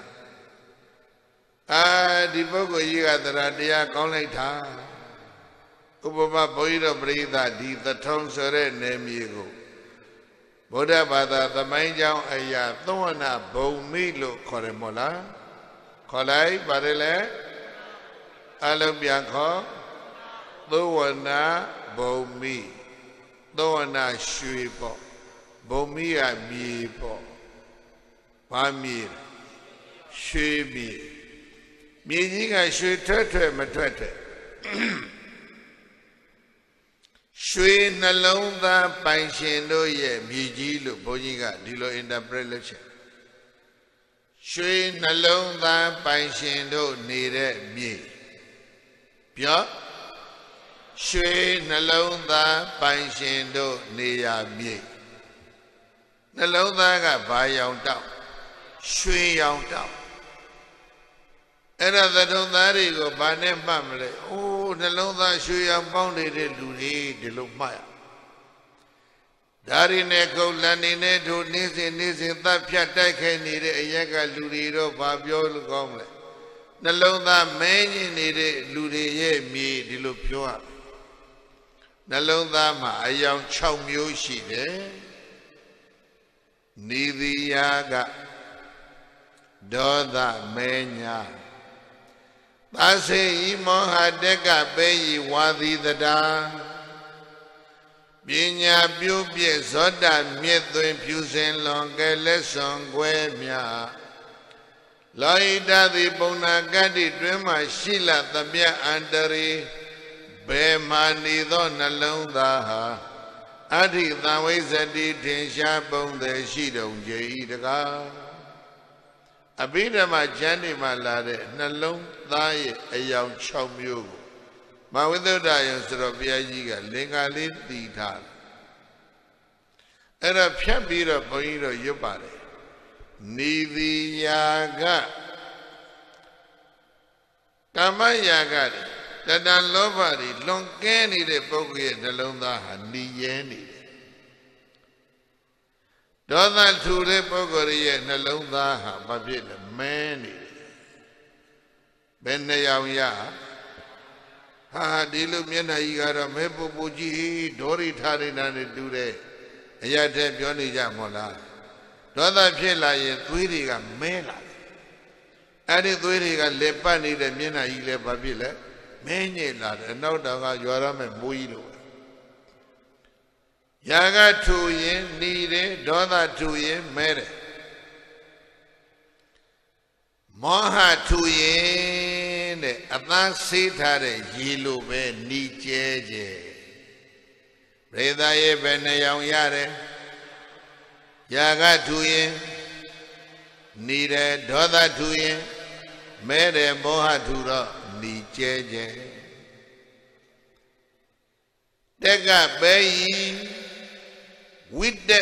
ဒီပုဂ္ဂိုလ်ကြီးကတရားတရားကောင်းလိုက်တာဥပမာဘုန်းကြီးတို့ပရိသတ်ဒီသထုံဆိုတဲ့နေမြေကိုဗုဒ္ဓဘာသာသမိုင်းကြောင်းအရာသောဝနာဘုံမိလို့ခေါ်တယ်မို့လားခေါ်လိုက်ပါတယ်လေအလုံးပြန်ခေါ်သောဝနာဘုံမိသောဝနာရွှေပေါ့ဘုံမိကမြေပေါ့ဘာမြေရွှေမြေမြေကြီးကရွှေထွက်မထွက်တဲ့ရွှေနှလုံးသားပိုင်ရှင်တို့ရဲ့မြေကြီးလို့ဘုန်းကြီးကဒီလို interpret လုပ်ချက်ရွှေနှလုံးသားပိုင်ရှင်တို့နေတဲ့မြေပြောရွှေနှလုံးသားပိုင်ရှင်တို့နေရာမြေနှလုံးသားကဘာရောင်တောက်ရွှေရောင်တောက်အဲ့ဒါသထုံသားတွေကိုဘာနဲ့မှတ်မလဲအိုးနှလုံးသားရွှေရောင်ပေါင်းနေတဲ့လူတွေဒီလိုမှတ်ရဒါရီနဲ့ကုတ်လန်နေနဲ့တို့နေ့စဉ်တပ်ဖြတ်တိုက်ခိုက်နေတဲ့အရက်ကလူတွေတော့ဘာပြောလို့ကောင်းမလဲနှလုံးသားမဲညင်နေတဲ့လူတွေရဲ့မြေဒီလိုပြောရနှလုံးသားမှာအယောင်6မျိုးရှိတယ်နေတိယာကဒေါသမဲညာသာစေဤမောဟတက်ကပဲဤဝါသီတတာပညာပြုပြည့်ဇောတမြင့်သွင်းဖြူစင်လွန်ကဲလက်စွန်ခွဲမြလောဟိတတိပုံနာကတ္တိတွင်မှရှိလသမျှအန္တရီဘယ်မှနေသောနှလုံးသားဟာအဋ္ဌိသံဝိဇ္ဇတိထင်ရှားပုံသည်ရှိတုံကြ၏တကားအဘိဓမ္မာကျမ်းတွေမှာလာတဲ့နှလုံးသားရဲ့အယောင်6မျိုးကိုမဝိသုဒ္ဓယံဆိုတော့ဘုရားကြီးကလင်္ကာလေးတည်ထားတယ်အဲ့ဒါဖြတ်ပြီးတော့ဘုန်းကြီးတို့ရွတ်ပါတယ်နေတိယာကကာမယာကတတန်လောဘတွေလွန်ကဲနေတဲ့ပုဂ္ဂိုလ်ရဲ့နှလုံးသားဟာหนีရဲနေတယ်ဒေါသထူတဲ့ပုဂ္ဂိုလ်ရဲ့နှလုံးသားဟာဘာဖြစ်လဲမဲနေတယ်ဘယ်နှယောင်ရဟာဒီလိုမျက်နှာကြီးကတော့မဲပူပူကြီးဒေါရိထားနေတာနဲ့တူတယ်အရာတည်းပြောနေကြမို့လားဒေါသဖြစ်လာရင်သွေးတွေကမဲလာတယ်အဲ့ဒီသွေးတွေကလက်ပတ်နေတဲ့မျက်နှာကြီးလည်းဘာဖြစ်လဲမဲညစ်လာတယ်အနောက်တောင်ကရွာရမဲ့မိုးကြီးလို့ယာကထူရင်หนีတယ်ဒေါသထူရင်မဲတယ်မောဟထူရင်တဲ့အသားဆေးထားတဲ့ရေလိုပဲหนีကျဲကျဲပရိသတ်ရဲ့ဘယ်နှယောင်ရတယ်ယာကထူရင်หนีတယ်ဒေါသထူရင်မဲတယ်မောဟထူတော့หนีကျဲကျဲတက်ကပဲဤဝိတ္တ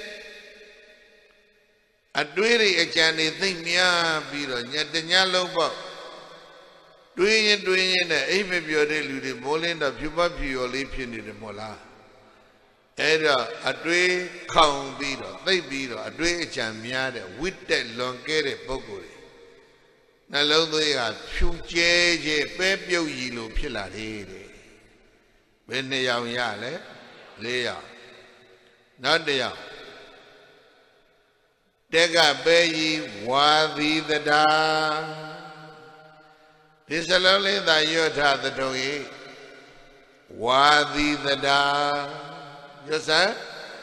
အတွေးတွေအကြံတွေသိမ့်များပြီးတော့ညတညလုံးပေါ့တွေးရင်နဲ့အိမ်မပြောတဲ့လူတွေမိုးလင်းတော့ဖြူပဖြူရော်လေးဖြစ်နေတယ်မို့လားအဲ့တော့အတွေးခေါင်ပြီးတော့သိပ်ပြီးတော့အတွေးအကြံများတဲ့ဝိတ္တလွန်ကဲတဲ့ပုဂ္ဂိုလ်တွေနှလုံးသွေးကဖြူကျဲကျဲပဲပြုတ်ရည်လို့ဖြစ်လာတယ်တဲ့ဘယ်နှယောင်ရလဲ4ယောင်နောက်တစ်ယောက်တက်ကပဲဤဝါသီတတာဒီစလုံးလေးသာရွတ်ထားသတုံဤဝါသီတတာရွတ်စမ်း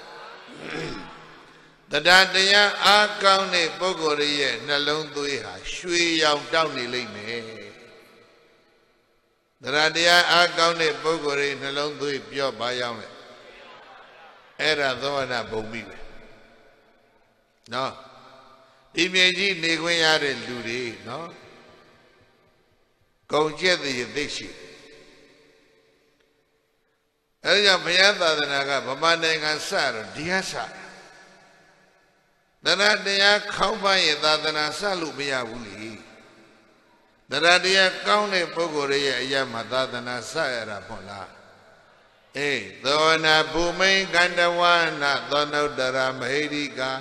တရားတရားအားကောင်းတဲ့ပုဂ္ဂိုလ်ရဲ့နှလုံးသွေးဟာရွှေရောင်တောက်နေလိမ့်မယ်တရားတရားအားကောင်းတဲ့ပုဂ္ဂိုလ်ရဲ့နှလုံးသွေးပြော့ပါရောက်လေအဲ့ဒါသောဝနာဘုံမိပဲနော်ဒီမြေကြီးနေခွင့်ရတဲ့လူတွေနော်ကုံကျက်တဲ့သိရှိအဲ့ဒါကြောင့်ဘုရားသာသနာကဗမာနိုင်ငံစတော့ဒီဟာစတရားတရားခေါင်းပါရဲ့သာသနာစလို့မရဘူးလေတရားတရားကောင်းတဲ့ပုဂ္ဂိုလ်ရဲ့အရာမှာသာသနာစရတာပေါ့လားသောနာဘူမိန်ကန္တဝနာသောနုတရမဟိရိကာ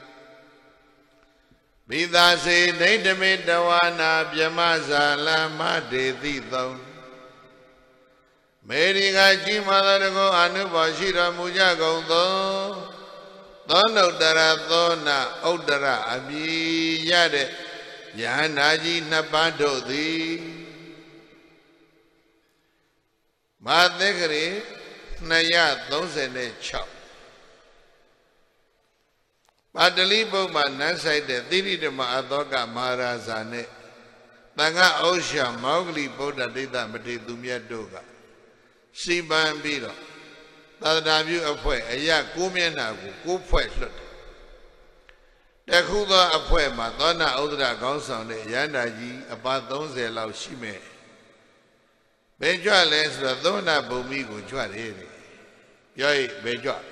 ဘိသာစေဒိဋ္ဌမေတဝနာပြမဇာလမတေတိသုံးမေရိကကြီးမာသောတကောအနုဘောရှိတော်မူကြကုန်သောသောနုတရသောနာဥဒ္ဒရအမည်ရတဲ့ယဟန္တာကြီးနှစ်ပါးတို့သည်မာသက္ကရေ236ပါဠိပုဒ်မှာနန်းဆိုင်တဲ့သီရိဓမ္မအသောကမဟာရာဇာနဲ့တန်ခါဩရှာမောဂလိဗုဒ္ဓဒိဋ္ဌမထေသူမြတ်တို့ကစီပန်ပြီးတော့သာသနာပြုအဖွဲ့အရာ9မျက်နှာကို9ဖွဲ့လွှတ်တယ်တခုသောအဖွဲ့မှာသောနာဥဒ္ဒရခေါင်းဆောင်တဲ့ရဟန္တာကြီးအပါ30လောက်ရှိမယ်ဘယ်ကြွလဲဆိုတော့သောနာဘုံမိကိုကြွတယ်ပြောရင်ဘယ်ကြွ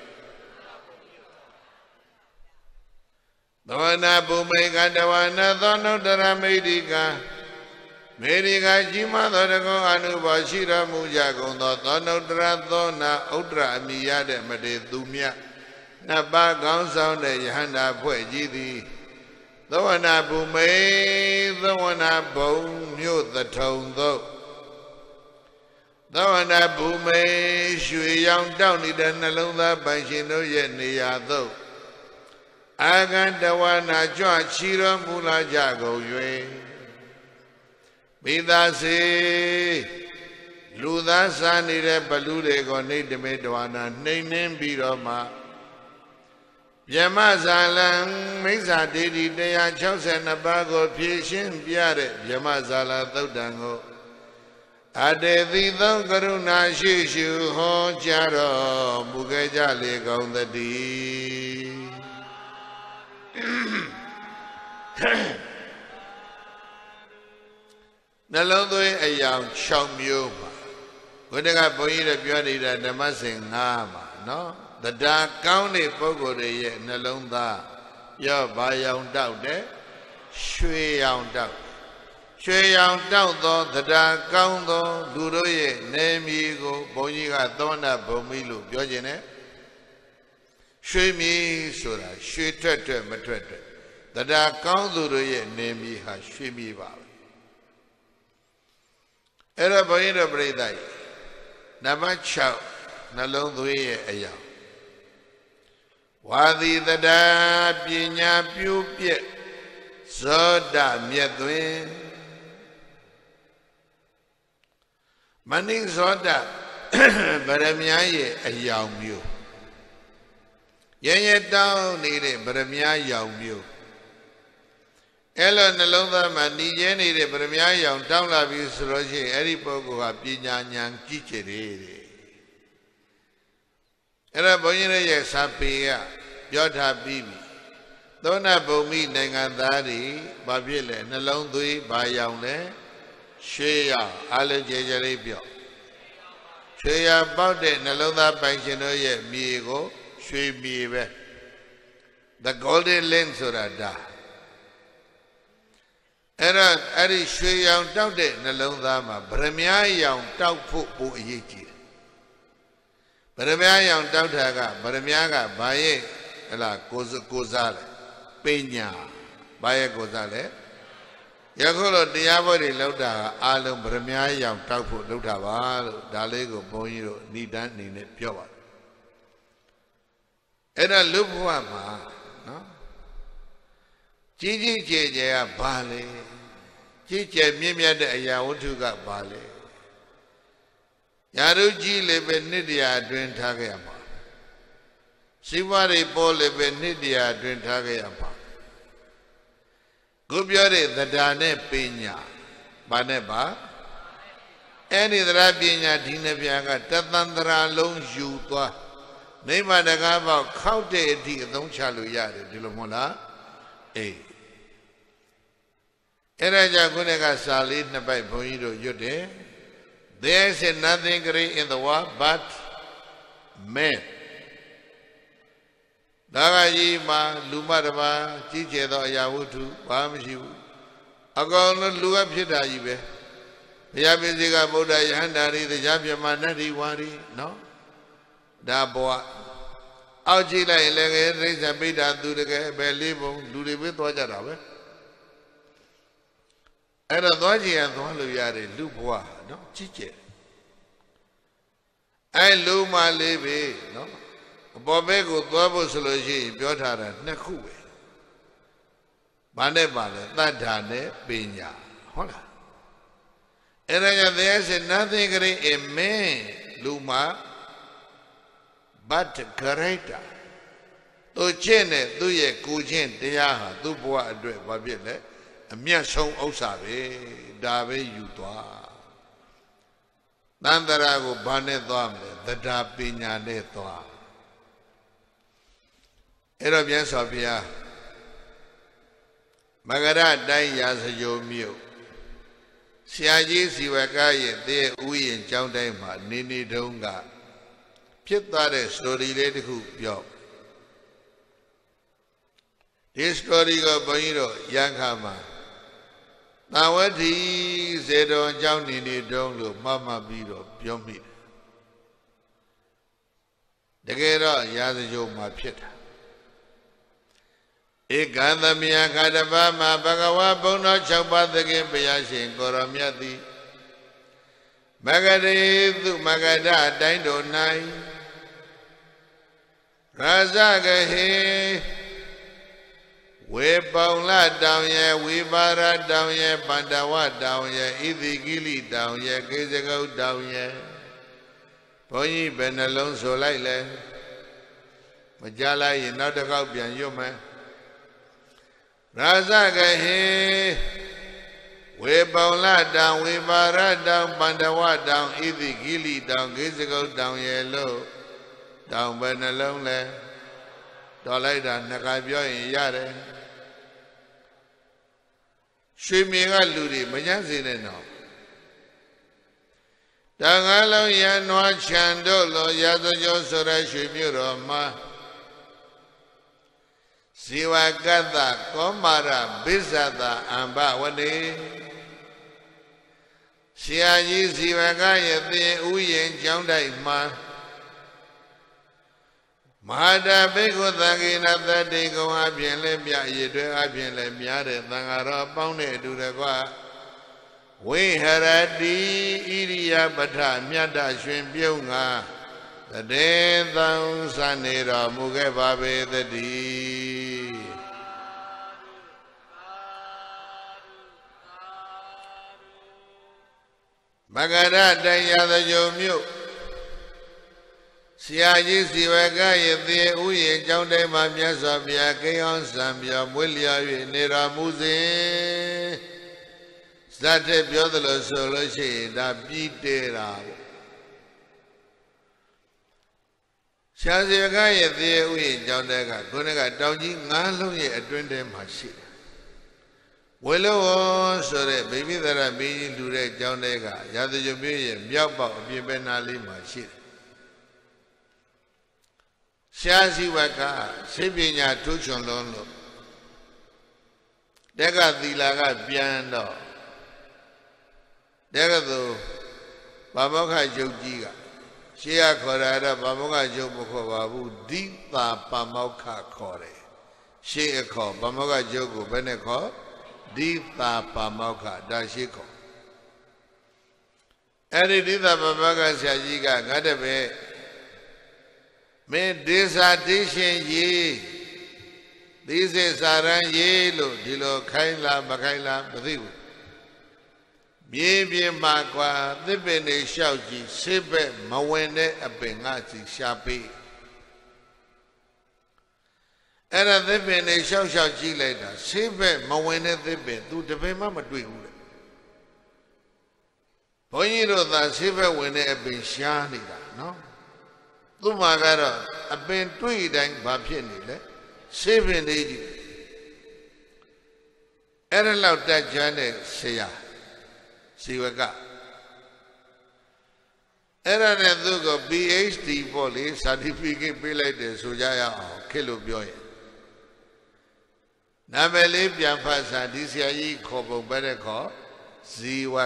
သောနာဘုံမိကတဝနာသောနုတ္တရမိတိကမေရိကကြီးမားသောတကောအနုဘောရှိတော်မူကြကုန်သောသောနုတ္တရသောနာဥဒ္ဒရအမိရတဲ့မတေသူမြတ်နှစ်ပါးကောင်းဆောင်တဲ့ယဟန္တာဖွဲ့ကြီးသည်သောနာဘုံမိသောနာဘုံမြို့သထုံသို့သောနာဘုံမိရွှေရောင်တောက်နေတဲ့နှလုံးသားပိုင်ရှင်တို့ရဲ့နေရာသို့အာဂန္တဝနာကြွချီတော်မူလာကြကုန်၍မိသားစေလူသားစားနေတဲ့ဘလူတွေကိုနေတမေတဝနာနှိမ့်နှင်းပြီးတော့မှဗျမဇာလံမိစ္ဆာဒေတိ162ပါးကိုဖြည့်ရှင်းပြတဲ့ဗျမဇာလသုတ်တံကိုအတေတိသောကရုဏာရှိရှုဟောကြားတော်မူခဲ့ကြလေကုန်သတည်းနှလုံးသွင်းအယောင်6မျိုးပါဘုဒ္ဓကဘုန်းကြီးတို့ပြောနေတာဓမ္မစင်9ပါနော်တရားကောင်းတဲ့ပုဂ္ဂိုလ်တွေရဲ့နှလုံးသားပြောဘာယောင်တောက်တယ်ရွှေယောင်တောက်ရွှေရောင်တောက်သောတရားကောင်းသောလူတို့ရဲ့နေမီကိုဘုန်းကြီးကသောနာဘုံမိလို့ပြောခြင်းနဲ့ရွှေမီဆိုတာရွှေထွက်ထွက်မထွက်ထွက်တရားကောင်းသူတို့ရဲ့နေမီဟာရွှေမီပါပဲအဲ့တော့ဘုန်းကြီးတို့ပြိဿကြီးနံပါတ်6နှလုံးသွေးရဲ့အရာဝါသီတရားပညာပြုပြည့်ဇောဒမြတ်သွင်းမဏိဇောဒဗရမ ्या ရဲ့အယောင်မျိုးရဲရဲတောင်းနေတဲ့ဗရမ ्या ယောင်မျိုးအဲ့လိုနှလုံးသားမှာหนีကျဲနေတဲ့ဗရမ ्या ယောင်တောင်းလာပြီဆိုလို့ရှိရင်အဲ့ဒီပုဂ္ဂိုလ်ဟာပညာဉာဏ်ကြီးကျယ်တယ်အဲ့ဒါဘုန်းကြီးတို့ရဲ့စာပေကပြောထားပြီးပြီသောနာဘုံမိနိုင်ငံသားတွေဘာဖြစ်လဲနှလုံးသွေးဘာယောင်လဲရွှေရောင်အားလုံးကြဲကြဲလေးပြောရွှေရောင်ပေါက်တဲ့နှလုံးသားပိုင်ရှင်တို့ရဲ့မြေကိုရွှေမြေပဲ the golden lens ဆိုတာဒါအဲ့ဒီရွှေရောင်တောက်တဲ့နှလုံးသားမှာဗရမ ्या ရောင်တောက်ဖို့ပိုအရေးကြီးတယ်ဗရမ ्या ရောင်တောက်တာကဗရမ ्या ကဘာရဲ့ဟလာကိုစားလဲပညာဘာရဲ့ကိုစားလဲယခုလိုတရားပွဲတွေလောက်တာအားလုံးဗရမ ्या ရောင်တောက်ဖို့လောက်တာပါလို့ဒါလေးကိုဘုန်းကြီးတို့ဏိဒန်းအနေနဲ့ပြောပါတယ်အဲ့ဒါလူဘဝမှာနော်ကြီးကြီးကျယ်ကျယ်ကဘာလဲကြီးကျယ်မြင့်မြတ်တဲ့အရာဝတ္ထုကဘာလဲယာရုကြီးလည်းပဲနှစ်တရာအတွင်းထားခဲ့ရမှာစီးပွားတွေပေါ်လည်းပဲနှစ်တရာအတွင်းထားခဲ့ရမှာခုပြောတဲ့တရားနဲ့ပညာဘာနဲ့ပါအဲ့ဒီတရားပညာဒီနှစ်ပြားကတသန္တရာလုံးယူသွားနိဗ္ဗာန်တကားပေါက်ခောက်တဲ့အထိအသုံးချလို့ရတယ်ဒီလိုမဟုတ်လားအေးအဲ့ဒါကြောင့်ခုနကစာလေးနှစ်ပိုက်ဘုန်းကြီးတို့ရွတ်တယ်There is nothing great in the world but man ဒါကကြီးမှာလူမတပါကြီးကျယ်သောအရာဝတ္ထုဘာမှမရှိဘူးအကောင်လုံးလူကဖြစ်တာကြီးပဲဘုရားပစ္စည်းကဗုဒ္ဓယဟန္တာတွေတရားပြမနတ္တိဝါရီနော် Dabwa Aujila raise a bit at do the belly do the bit what I and a dodgy and one of Yari, Lupua, no, chiche. I love my levy, no. Bobego, Bobo Sology, Biotara, Nakue. Banebale, that dane, Pinya, Hola. And there said nothing great in me, Luma, but Kareta. To Chene, do ye, Kujin, Tiaha, Dupua, Babile. A mere song Osabe, Dave Utah. Nandarago Bane Dwamle, the Dapinya Netwa. Erabian Sophia Magara Daya Yomu. Siaji Siwakaye, there we in Joundama, Nini Donga. Pietare story lady who yo. This story of Boiro, Yankama. Now what he said on Johnny don't look, Mama Biro, Yomi. The Gera Yazajo, my pit. Ekanda Miyakadaba, Bagawa, Bona, Chapa, the game, Payashin, Goramiati. Magade, Magada, Dindo Nai. Razaga, hey. We Paula down here, we Bara down here, Bandawa down here, Idigili down here, Kizago down here. Pony Ben alone so lightly. Majala, you not a copy you man. Razaga he. We Paula down, we Bara down, Bandawa down, Idigili down, Kizago down here low. Down Ben alone there. Dolida, Nakabio in Yare. Swimming a ludi, Mayanzin no. Dangalo Yanwa Chandolo, Yazo Josora Shimuroma Siwagada, Komara, Bizada, Amba, Wadi Siaji Siwagaya, the Uyen Jondaima Mahada Bego Dagina that they go up and let me up and let me out and Tangara Pounded to the Gua. We had a Iria Bata, Miata Shrimpiunga, the day thou Sanera Mugababe the D. Magada Daya the Yomu. Siaji Siwaka, the Uye, Jonde Mamia Sabia, Kayon Sambia, Willia, Nera Muse, State Piotr Soloshi, da Pitera. Shazaka, the Uye, Jondega, Gunega, Downji, Nalu, a 20 machine. Willow, so that baby that are being to the Jondega, Yadu, Miapa, Bibenali machine. Shazi Waka, Sibinia Tuchon Londo. Dega Dilaga Piano. Dega do Bamoka Jogiga. Shia Corada, Bamoka Joboko Babu, Dita Pamoka Core. Shia call Bamoka Jogo Beneco, Dita Pamoka, Dashiko. And it is a Bamoka Shajiga, got a bit. May dissertation ye. This is Saran Yelo, Dilo Kaila, Bakaila, Badiu. Maybe Magua, the Bene Shauji, Sibe, Mawene, a Benati, Shapi. And at the Bene Shauji later, Sibe, Mawene, the Ben, do the Bema Madui. Poyino, the Sibe, when they have been Shani, no? Lumagara, a Ben Tweedang Bapianile, 780. And allowed that journey, Saya, Siwaga. And I go BHD police certificate be like the Sujaya or Kilobioy. Namely, Piampasa, DCI, Kobo Beneco,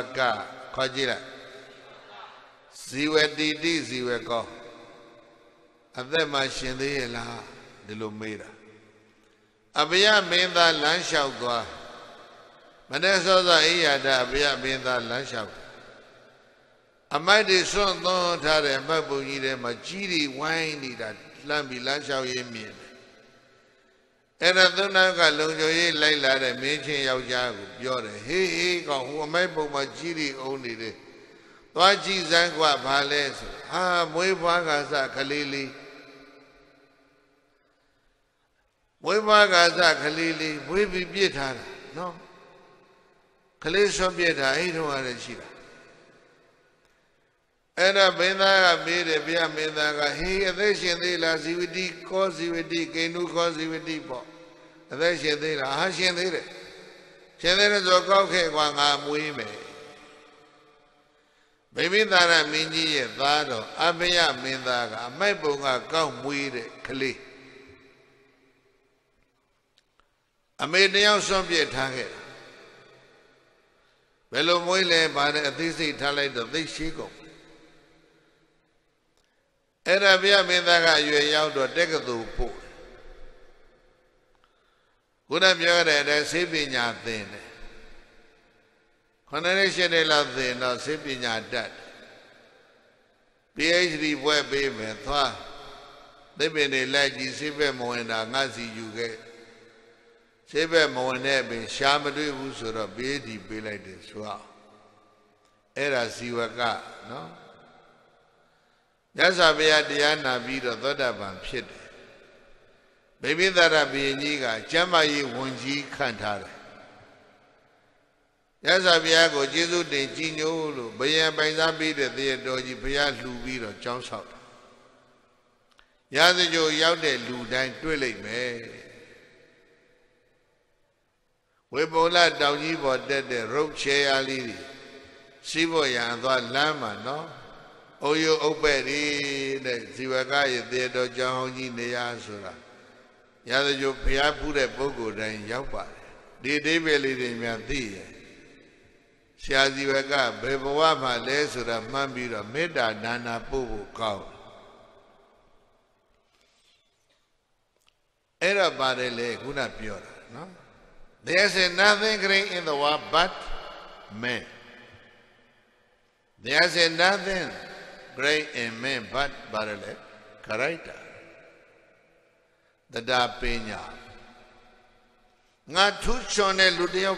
Ziwaka, Kojira, Ziwa DD, Ziwako. သက်မှရှင်သေးရဲ့လားဒီလိုမေးတာအဘယမင်းသားလမ်းလျှောက်သွားမနေ့စောစောအိယာဒအဘယမင်းသားလမ်းလျှောက်အမိုက်တွေစွန့်သွန်းထားတဲ့အမတ်ပုံကြီးထဲမှာကြီးတွေဝိုင်းနေတာလှမ်းပြီးလမ်းလျှောက်ရင်းမြင်တယ်အဲ့ဒါသုံးနောက်ကလုံခြုံရေးလိုက်လာတဲ့မင်းချင်းယောက်ျားကိုပြောတယ်ဟေးဟေးကောင်ဟိုအမိုက်ပုံမှာကြီးတွေအုံနေတယ်သွားကြည့်စမ်းကွာဘာလဲဆိုဟာမွေးဖွားကစားကလေးလေးမွေးဖွားကစားကလေးလေးမွေးပြီးပြစ်ထားတာနော်ကလေးဆွပြစ်ထားအဲ့တော့ရတယ်ရှိတာအဲ့ဒါမင်းသားကမေးတယ်ဗျာမင်းသားကဟေးအသက်ရှင်သေးလားဇီဝတိကောဇီဝတိကိန္နုခောဇီဝတိပေါ့အသက်ရှင်သေးလားဟာရှင်သေးတယ်ရှင်သေးတယ်ဆိုကောက်ခဲ့ကွာငါမွေးမယ်မိမိသားရမင်းကြီးရဲ့သားတော်အဘယမင်းသားကအမိုက်ပုံကကောက်မွေးတဲ့ကလေးအမေတယောက်ဆွန့်ပြစ်ထားခဲ့တာဘယ်လိုမွေးလဲဗါတဲ့အသိစိတ်ထားလိုက်တော့သိရှိကုန်အဲ့ဒါဗျာမင်းသားကအရွယ်ရောက်တော့တက္ကသိုလ်ပို့ခုနပြောရတဲ့ဆေးပညာသင်တယ်9 နှစ် 10 နှစ်လောက်သင်တော့ဆေးပညာတတ် PhD ဘွဲ့ပေးမယ်သွားသိပ္ပံတွေလိုက်ကြည့်ဆေးဘက်မဝင်တာငါစီယူခဲ့ဆေးဘက်မဝင်တဲ့ပင်ရှားမတွေ့ဘူးဆိုတော့ PhD ပေးလိုက်တယ်ဆိုအောင်အဲ့ဒါဇီဝကနော်မြတ်စွာဘုရားတရားနာပြီးတော့သောတာပန်ဖြစ်တယ်ဗိမိသရဘုရင်ကြီးကကျမ်းမာရေးဝန်ကြီးခန့်ထားတယ်မြတ်စွာဘုရားကိုကျေးဇူးတင်ကြီးညိုလို့ဘယံပိုင်စားပြီးတဲ့သေတော်ကြီးဘုရားလှူပြီးတော့ကျောင်းဆောက်တာရာဇဂိုရောက်တဲ့လူတိုင်းတွေ့လိမ့်မယ်ဝေပုံလတောင်ကြီးပေါ်တက်တဲ့ရုပ်ချေရာလေးတွေစီးဖို့ရန်သွားလမ်းမှာနော်အိုယုဥပ္ပဲ့ဒီတဲ့ဇီဝကရဲ့သေတော်ကျောင်းကြီးနေရာဆိုတာရာဇဂိုဘုရားဖူးတဲ့ပုဂ္ဂိုလ်တိုင်းရောက်ပါတယ်ဒီအဓိပ္ပာယ်လေးတွေများသိရဲ့ဆရာဇီဝကဘယ်ဘဝမှာလဲဆိုတာမှန်းပြီးတော့မေတ္တာဒါနာပို့ဖို့ကောင်းအဲ့တော့ပါတယ်လေခုနပြောတာနော် There's nothing great in the world but man There's nothing great in man but ပါတယ်လေ character တရားပညာငါထူးချွန်တဲ့လူတစ်ယောက်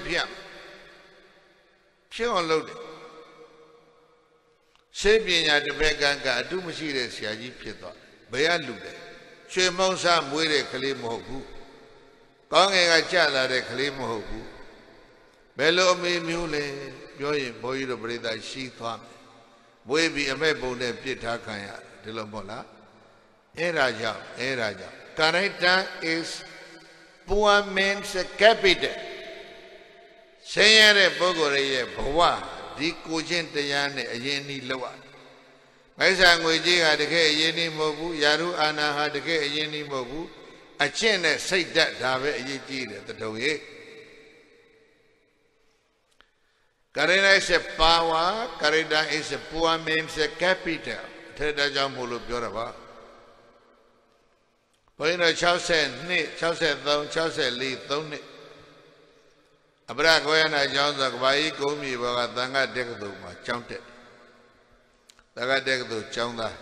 ဖြစ်အောင်လုပ်တယ်ဆေးပညာတစ်ဘက်ကအတုမရှိတဲ့ဆရာကြီးဖြစ်သွားဘယ်ကလူလဲရွှေမောင်းစားမွေးတဲ့ကလေးမဟုတ်ဘူးကောင်းငယ်ကကြလာတဲ့ကလေးမဟုတ်ဘူးဘယ်လိုအမေမျိုးလဲပြောရင်ဘုန်းကြီးတို့ပြိဿရှိသွားမယ်မွေးပြီးအမဲ့ပုံနဲ့ပြစ်ထားခံရတယ်ဒီလိုမဟုတ်လားအဲ့ဒါကြောင့်character is poor man's capital ဆင်းရဲတဲ့ပုဂ္ဂိုလ်ရဲ့ဘဝဒီကိုချင်းတရားနဲ့အရင်ဤလောက်ရတယ်။မိစ္ဆာငွေကြီးဟာတကယ်အရင်ဤမဟုတ်ဘူး။ယာရုအာနာဟာတကယ်အရင်ဤမဟုတ်ဘူး။အကျင့်နဲ့စိတ်ဓာတ်ဒါပဲအရေးကြီးတယ်တတုံရဲ့။ Character is a power, character is a poor man's capital ထဲတာကြောင့်မို့လို့ပြောတာပါ။ဘုန်းကြီးတို့62 63 64 3နှစ်အပရကောယနာကျောင်းဆိုကဘာကြီးကုန်းမြေဘောကသံဃတက္ကသိုလ်မှာကျောင်းတက်သံဃတက္ကသိုလ်ကျောင်းသား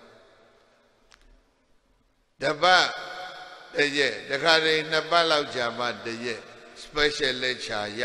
တပတ်တရက်တခါတည်း2ပတ်လောက်ကြာမှတရက် special lecture ရ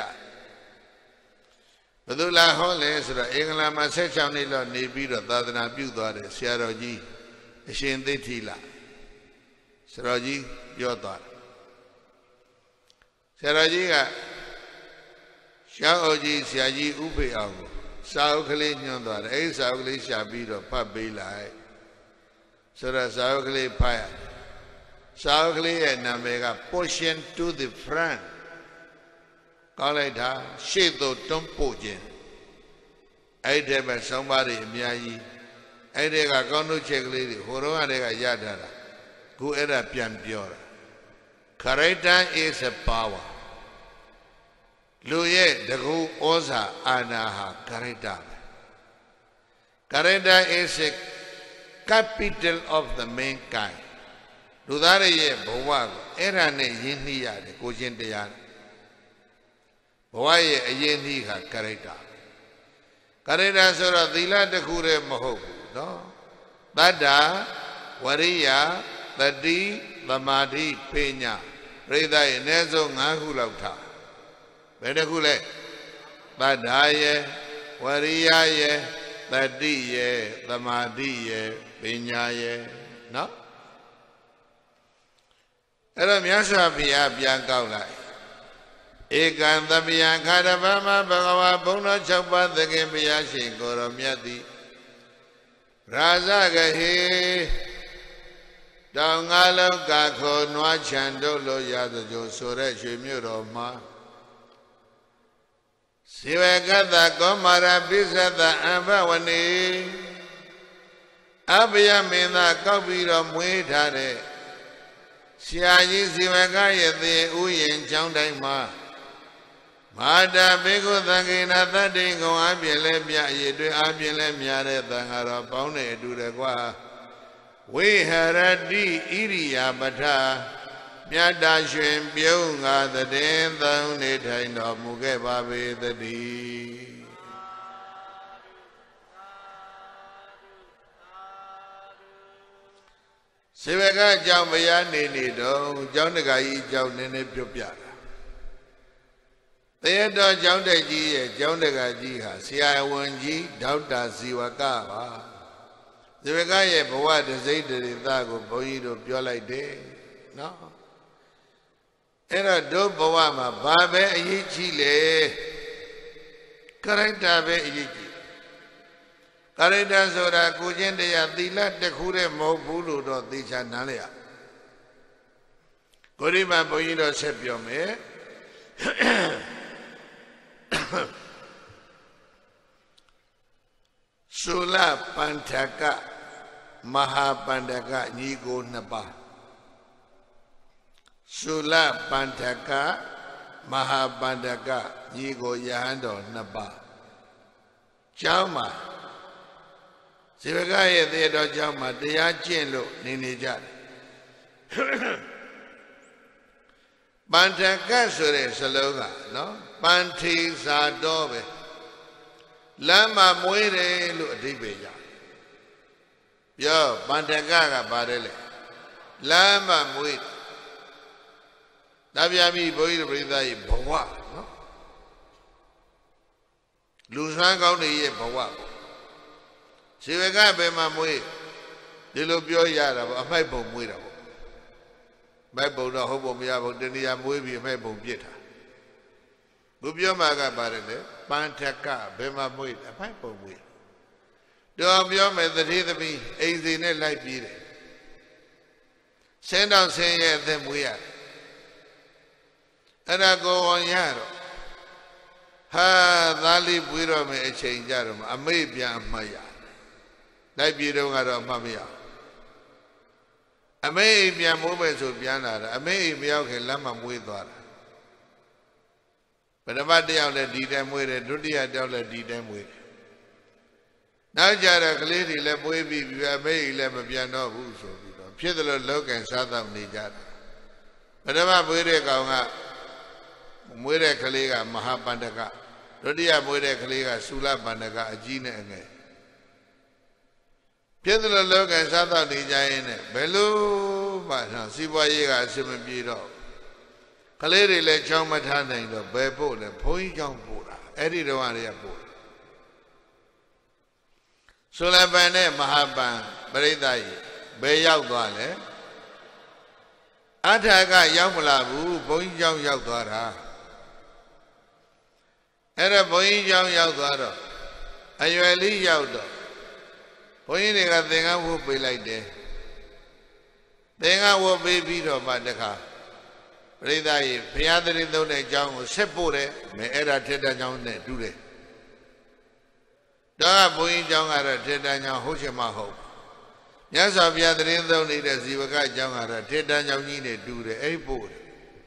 ဘယ်သူလာဟောလဲဆိုတော့အင်္ဂလန်မှာ16နှစ်လောက်နေပြီးတော့သာသနာပြုသွားတယ်ဆရာတော်ကြီးအရှင်သိထီလာဆရာတော်ကြီးပြောသွားတယ်ဆရာတော်ကြီးကရှောင်းအောင်ကြီးဆရာကြီးဥဖေအောင်ကိုစာအုပ်ကလေးညွှန်သွားတယ်အဲ့ဒီစာအုပ်ကလေးရှာပြီးတော့ဖတ်ပေးလိုက်ဆိုတော့စာအုပ်ကလေးဖတ်ရစာအုပ်ကလေးရဲ့နာမည်က Portion to the Front ကောင်းလိုက်တာရှေ့သို့တွန်းပို့ခြင်းအဲ့ဒီမှာဆောင်းပါးတွေအများကြီးအဲ့ဒီကကောင်းတို့ချက်ကလေးတွေဟိုတော့ကတည်းကရထားတာခုအဲ့ဒါပြန်ပြောတာ Character is a powerလူရဲ့တကူဩဇာအာဏာဟာ character is a capital of the mankind လူသားတွေရဲ့ဘဝကိုအဲ့ဒါနဲ့ယဉ်နှီးရတယ်ကိုချင်းတရားဘဝရဲ့အယဉ်နှီးခါကရိတ္တာဆိုတော့သီလတစ်ခုတည်းမဟုတ်ဘူးနော်တတ္တာဝရိယသတိသမာဓိပညာပြိဿရဲ့အနည်းဆုံး5ခုလောက်ထားဘယ်တစ်ခုလဲတတ္တာရဲ့ဝရိယရဲ့သတိရဲ့သမာဓိရဲ့ပညာရဲ့နော်အဲ့တော့မြတ်စွာဘုရားပြန်ကောက်လိုက်ဧကံသဗ္ဗယံခါရဗမဘဂဝါဘုံတော်6ပါးသခင်ဘုရားရှင်ကိုရောမြတ်သည်ရာဇဂဟေတောင်ငါလုံးကခေါ်နွားချံတို့လို့ရသကြိုဆိုတဲ့ရွှေမြို့တော်မှာဇေဝကတ္တကောမာရပိစ္ဆတအံဘဝနေအဘယမင်းသားကောက်ပြီးတော့မွေးထားတဲ့ဆရာကြီးဇေဝကရဲ့သေဥယျာဉ်ကျောင်းတိုင်းမှာမာတာဘေကုသံဃိနာတတ္တိကုံအပြင်လဲပြအည်တွေအပြင်လဲမြားတဲ့သံဃာတော်ပေါင်းတဲ့အတူတကွာဝိဟရတိဣရိယာပထမြတ်တာရွှင်ပြုံးငါတည်သုံးနေထိုင်တော်မူခဲ့ပါပေသတည်းဇေဝကအကြောင်းဘုရားနေတော့ကျောင်းတကာကြီးအကြောင်းနည်းနည်းပြောပြတာတရတော်ကျောင်းတက်ကြီးရဲ့ကျောင်းတကာကြီးဟာဆရာဝန်ကြီးဒေါက်တာဇီဝကပါဇေဝကရဲ့ဘဝတစိမ့်တရေသားကိုဘုန်းကြီးတို့ပြောလိုက်တယ်နော်အဲ့တော့တို့ဘဝမှာဘာပဲအရေးကြီးလဲကရိတ္တာပဲအရေးကြီးကရိတ္တာဆိုတာကိုချင်းတရားသီလတစ်ခုတည်းမဟုတ်ဘူးလို့တော့သိချာနားလဲရကိုရိမဘုန်းကြီးတို့ဆက်ပြောမယ်သုလပန္ထကမဟာပန္ထကညီကို2ပါးသုလပန္ထကမဟာပန္ထကညီကိုယဟန်တော်2ပါးကျောင်းမှာဇေဝကရဲ့သေတော်ကျောင်းမှာတရားကျင့်လို့နေကြတယ်ပန္ထကဆိုတဲ့စလုံးကနော်ပန္ထိဇာတော်ပဲလမ်းမှာမွေးတယ်လို့အဓိပ္ပာယ်ရပြောပန္ထကကပါတယ်လေလမ်းမှာမွေးဒါပြမိဘုန်းကြီးပရိသတ်ရဲ့ဘဝနော်လူဆွမ်းကောင်းတွေရဲ့ဘဝပေါ့ဇေဝကဘယ်မှာမွေးဒီလိုပြောရတာပေါ့အမိုက်ပုံမွေးတာပေါ့မိုက်ပုံတော့ဟုတ်ပုံမရဘူးတဏှာမွေးပြီးအမိုက်ပုံပြစ်တာဘုပြောမှာကပါတယ်လေပန္ထကဘယ်မှာမွေးအမိုက်ပုံမွေးတော့ပြောမယ်တတိသမီးအိမ်စီနဲ့လိုက်ပြေးတယ်ဆင်းတော့ဆင်းရဲ့အသက်မွေးရတယ်အဲ့ဒါကိုဝန်ရတော့ဟာသားလေးပွေးတော့မယ်အချိန်ကြတော့အမေပြန်အမှတ်ရလိုက်ပြေတော့ကတော့အမှတ်မရအမေအိမ်ပြန်မိုးမယ်ဆိုပြန်လာတာအမေအိမ်မရောက်ခင်လမ်းမှာမွေးသွားတာပထမတယောက်လည်းဒီတိုင်းမွေးတယ်ဒုတိယတယောက်လည်းဒီတိုင်းမွေးတယ်နောက်ကြတော့ကလေးတွေလည်းမွေးပြီးအမေအိမ်လည်းမပြန်တော့ဘူးဆိုပြီးတော့ဖြစ်တယ်လို့လောကံစားတော့နေကြတာပထမမွေးတဲ့ကောင်ကမွေးတဲ့ကလေးကမဟာပန္တကဒုတိယမွေးတဲ့ကလေးကသုလပန္တကအကြီးနဲ့အငယ်ဖြစ်တယ်လို့လောကံစားတော့နေကြရင်လည်းဘယ်လိုမှစီးပွားရေးကအဆင်မပြေတော့ကလေးတွေလည်းချောင်းမထားနိုင်တော့ဘယ်ပို့လဲဘုန်းကြီးကျောင်းပို့တာအဲ့ဒီတော့တွေကပို့သုလပန်နဲ့မဟာပန်ပရိသတ်ကြီးဘယ်ရောက်သွားလဲအထာကရောက်မလာဘူးဘုန်းကြီးကျောင်းရောက်သွားတာအဲ့ဒါဘုန်းကြီးကျောင်းရောက်သွားတော့အရွယ်လေးရောက်တော့ဘုန်းကြီးတွေကသင်္ကန်းဝတ်ပေးလိုက်တယ်သင်္ကန်းဝတ်ပေးပြီးတော့မှတခါပရိသတ်ကြီးဘုရားသခင်သုံးတဲ့အကြောင်းကိုဆက်ပို့တယ်မဲအဲ့ဒါထက်တန်းကြောင်းနဲ့တူတယ်တော့ဘုန်းကြီးကျောင်းကတော့ထက်တန်းကြောင်းဟုတ်ချင်မှဟုတ်မြတ်စွာဘုရားသခင်သုံးနေတဲ့ဇီဝကအကြောင်းကတော့ထက်တန်းကြောင်းကြီးနဲ့တူတယ်အဲ့ပို့တယ်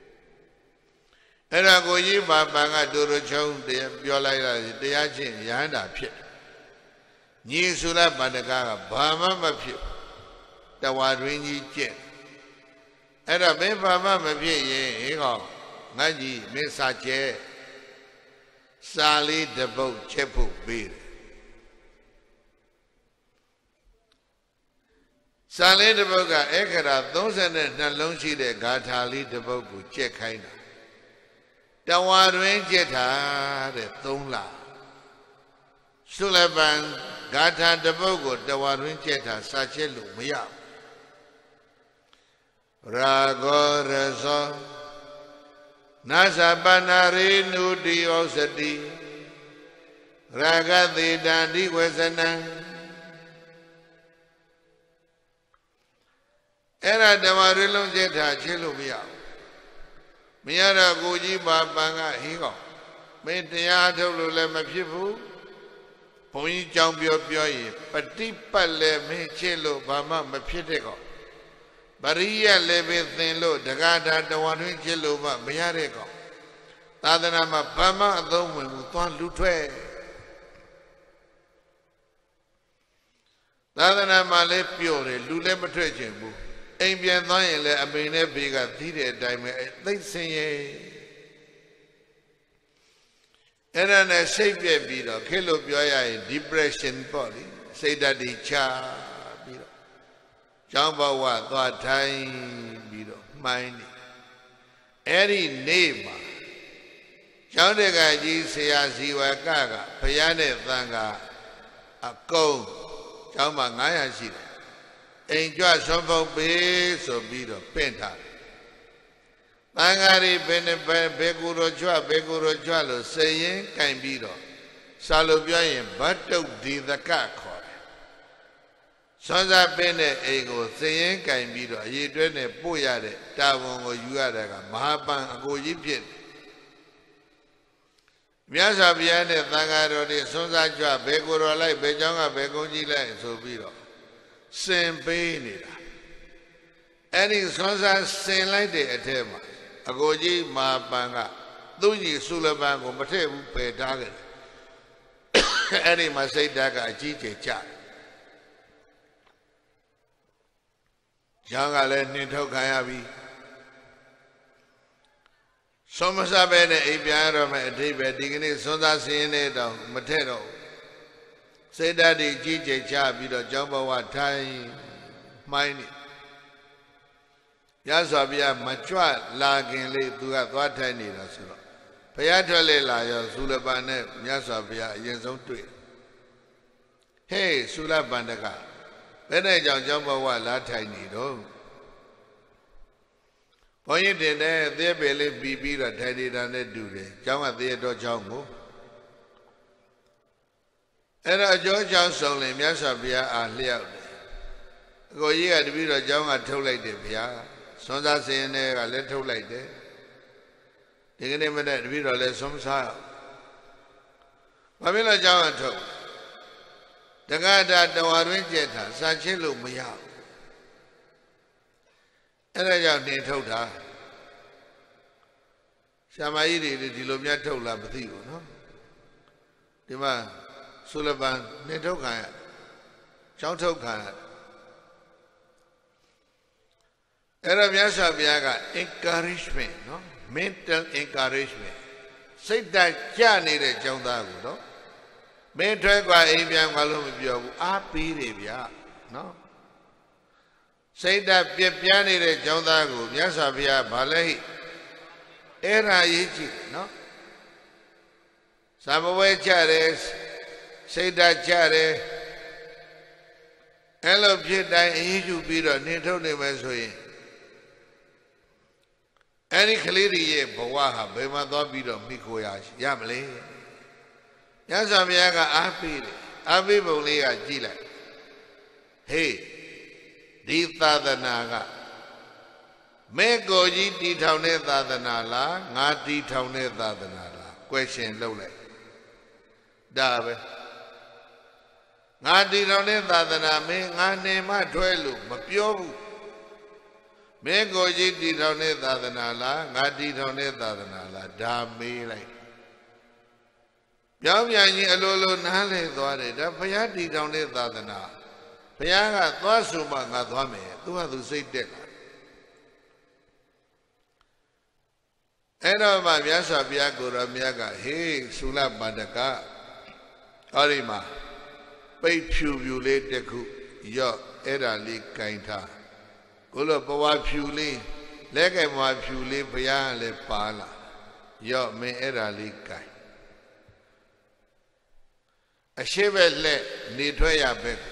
အဲ့ဒါကိုကြီးပါပန်ကတူရချုံပြောလိုက်တာတရားချင်းရဟန္တာဖြစ်ညီသုလပန္နကဘာမှမဖြစ် Tawa Ringy Jet. At a Bemba Mavie, Naji, Messache, Sally the boat, Chepu, Beer. Sally the Boga, Ekara, those and the Nalonchi, the Gatali, the Bogu, Chekaina. Tawa Rinjeta, the Thunla. Sulaban, Gata the Bogo, Tawa Rinjeta, Sachelu, Mia. Rago Rezo Nasa Banari Nudi Osadi Ragadi Dandi Wesana Era Damarilo Jeta Chilumia Miara Guji Babanga Higo Metiato Lulema Pifu Poi Jambio Bioi Patipa Le Michelo Bama Mapitego Baria lebe thinlo, Dagada, the one who Jelova, Mayareko. Tadanama Pama, though we will Lutwe. Tadanama le Piore, Lulematrejimu. Ambian Nile, I mean, a bigger theatre diamond. They say, and then a savior beetle, Kilo Bioya, depression body, say that the cha. Jamba wa thought time beetle, mind. Any name. Chandega Ji Siwa Gaga, Payane Thanga, a comb, Jamba Naya Shida. Enjoy some of base or beetle, penta. Tangari Beguro Jalo, saying, kind beetle. Salubian, but did the car. Sonza Bene Ego, saying, kind beetle, ye drain a boyade, Tavon or Yuadaga, Mahapan, go Egypt. Miasa Biane, Tangaro, Sonza Jua, Begoro, like Bejanga, Begoji, like so beetle. Same pain. Any Sonza same like the Atema, Agoji, Mahapanga, Duji, Sulabango, Matebu, pay target. Any must say Daga, Chiche Chat. Jangale Nito Kayabi Somasabene Abiano, David Dignity, Sonda Sine, Matero. Say that the GJ Chabito Jumbo what time, mine. Yasabia Machua, Lagin late to have what I need us. Payatale Laya, Sulabane, Yasabia, Yeson Tweet. Hey, Sulabandaga. Then I jumbo what Latin need. Point in there, they believe be a teddy than they do. Jama Theodore Jungle. And a George Johnson, Yasabia, are liable. Go ye at the beat of Jama told like the Pia. Sonda saying there a little like that. They can name that video less some style. Mamila Jama told. The guy that the one Jetta, Sanchelo Mia. And I just told her. Shamairi, the Dilomia told Labatio, no? The man, Sulaban, Netoka, Chantoka. Eramiasa Biaga, encouragement, no? Mental encouragement. Say that Jani de Jondago, no? Mental Avian Malumio, Apiribia, no? Say that Piani de Jondago, Yasabia Ballet. Era Yichi, no? Samaway Chares, say that Chare, Hello, Jedi, he should be the Nito Nemesoe. Any Kaliri, Bawaha, Bema Dobido, Mikoyash, Yamle. Yasamiaga Api, Abibolia Gila. Hey, Dita the Naga. Megoji Ditone Dadanala, Nati Tone Dadanala. Question Lole. Dabe. Nati Tone Dadana, me, Nane Matwelu, Mapiobu. Megoji Ditone Dadanala, Nati Tone Dadanala, Dame like. Yamyani Alolo Nale Dore, the Payati Tone Dadana. ဘုရားကသွားဆိုမှငါသွားမယ်သူကသူစိတ်တက်လာအဲ့တော့မှမြတ်စွာဘုရားကိုယ်တော်မြတ်ကဟေးသုလပါဒကအဲ့ဒီမှာပိတ်ဖြူဖြူလေးတစ်ခုရော့အဲ့ဒါလေးကင်ထားကိုလိုပဝါဖြူလေးလက်ကင်ပဝါဖြူလေးဘုရားကလည်းပါလာရော့မင်းအဲ့ဒါလေးကင်အရှိဘက်လက်နေထွက်ရဘက်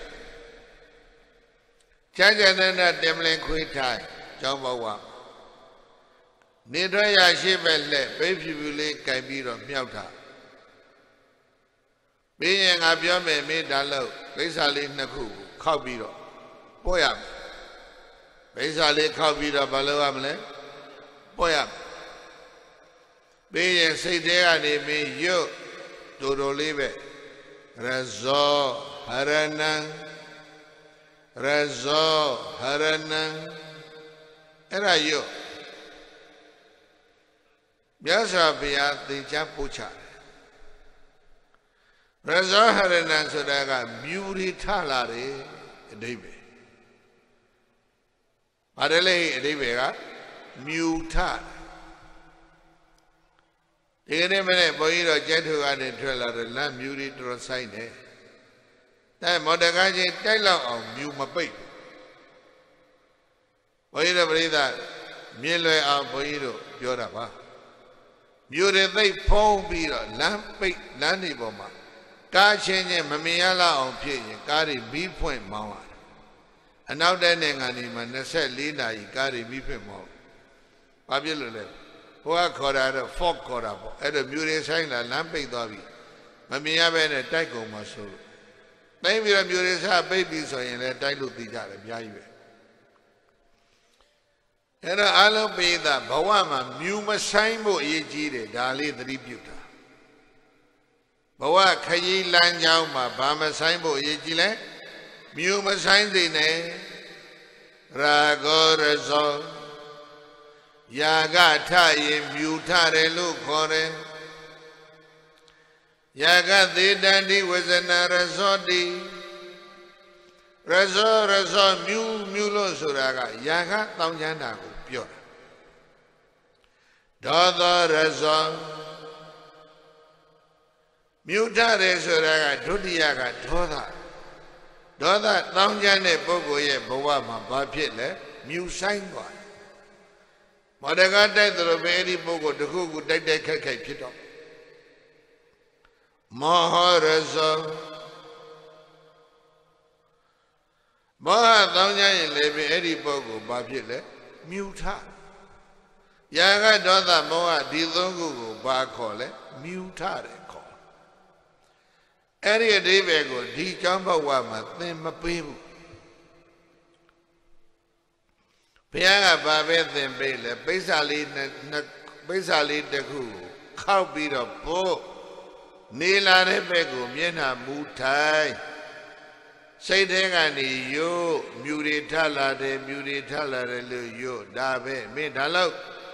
ကျမ်းကျမ်းနဲ့တင်မလင်ခွေးထိုင်ကျောင်းဘဝနေထွက်ရရှိဘက်လက်ပိတ်ဖြူဖြူလေးကင်ပြီးတော့မြောက်ထားပြီးရင်ငါပြောမယ်မင်းဒါလို့ကိစ္စလေးနှစ်ခုခောက်ပြီးတော့ပို့ရမယ်ကိစ္စလေးခောက်ပြီးတော့ဘာလုပ်ရမလဲပို့ရမယ်ပြီးရင်စိတ်ထဲကနေမင်းရွတ်တူတူလေးပဲရဇောဟရဏံရဇောဟရဏံအဲ့ဒါရွတ်မြတ်စွာဘုရားသင်ကြားပို့ချရဇောဟရဏံဆိုတာကမြူရီထလာတယ်အဓိပ္ပာယ်ဘာတယ်လဲအဓိပ္ပာယ်ကမြူထဒီကနေ့မနေ့ဘုန်းကြီးတို့ကျက်ထုကနေထွက်လာတယ်လမ်းမြူရီတော်ဆိုင်တယ်ဒါမော်တကားချင်းတိုက်လောက်အောင်မြူမပိတ်ဘုန်းကြီးတို့ပြိဿမြင်လွယ်အောင်ဘုန်းကြီးတို့ပြောတာပါမြူတွေသိပ်ဖုံးပြီးတော့လမ်းပိတ်လမ်းတွေပေါ်မှာကားချင်းချင်းမမြင်ရလောက်အောင်ဖြစ်ရင်ကားတွေမီးဖွင့်မောင်းရတယ်အနောက်တဲ့နိုင်ငံတွေမှာ24နာရီကားတွေမီးဖွင့်မောင်းဘာဖြစ်လို့လဲဟိုကခေါ်တာတော့ fog ခေါ်တာပေါ့အဲ့တော့မြူတွေဆိုင်လာလမ်းပိတ်သွားပြီမမြင်ရဘဲနဲ့တိုက်ကုန်မှာဆိုလို့တိုင်းပြီးတော့မြူတွေစားပိတ်ပြီးဆိုရင်လည်းတိုက်လို့သိကြတယ်အများကြီးပဲအဲ့တော့အလုံးပိသဘဝမှာမြူမဆိုင်ဖို့အရေးကြီးတယ်ဒါလေးသတိပြုတာဘဝခရီးလမ်းကြောင်းမှာဘာမဆိုင်ဖို့အရေးကြီးလဲမြူမဆိုင်စေနဲ့ရာဂောရဇောယာကထရင်မြူထတယ်လို့ခေါ်တယ်ယာကသေတန္တိဝဇနာရဇောတိရဇောရဇောမြူလို့ဆိုတာကယာကတောင်းချမ်းတာကိုပြောတာဒေါသောရဇောမြူထတယ်ဆိုတာကဒုတိယကဒေါသတောင်းချမ်းတဲ့ပုဂ္ဂိုလ်ရဲ့ဘဝမှာဘာဖြစ်လဲမြူဆိုင်သွားတယ်မော်ဒကာတိုက်တယ်လို့ပဲအဲ့ဒီပုဂ္ဂိုလ်တစ်ခုခုတိုက်ခက်ဖြစ်တော့မောဟရဇောမောဟတောင်းချမ်းရင်လည်းပဲအဲ့ဒီပုဂ္ဂိုလ်ဘာဖြစ်လဲမြူထယာကဒေါသမောဟဒီသုံးခုကိုဘာခေါ်လဲမြူထတယ်ခေါ်အဲ့ဒီအဓိပ္ပာယ်ကိုဒီကျောင်းဘဝမှာသင်မပေးဘူးဘုရားကဘာပဲသင်ပေးလဲပိဿာလေးတစ်ခုခောက်ပြီးတော့ပို့နေလာတဲ့ဘက်ကိုမျက်နှာမူထိုင်စိတ်ထဲကနေယို့မြူတွေထလာတယ်လို့ယို့ဒါပဲမင်းဒါလို့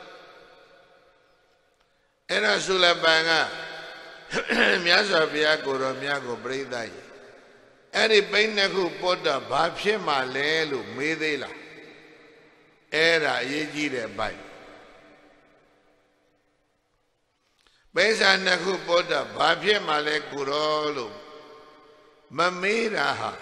အဲ့ဒါဆုလပန်ကမြတ်စွာဘုရားကိုယ်တော်မြတ်ကိုပြိဿရေအဲ့ဒီပိန်းနှစ်ခုပုတ်တော့ဘာဖြစ်မှလဲလို့မေးသေးလားအဲ့ဒါအရေးကြီးတဲ့ဘိုက်ပိဿာနှစ်ခုပုတ်တော့ဘာဖြစ်မှလဲကိုတော်လို့မမေးတာဟာ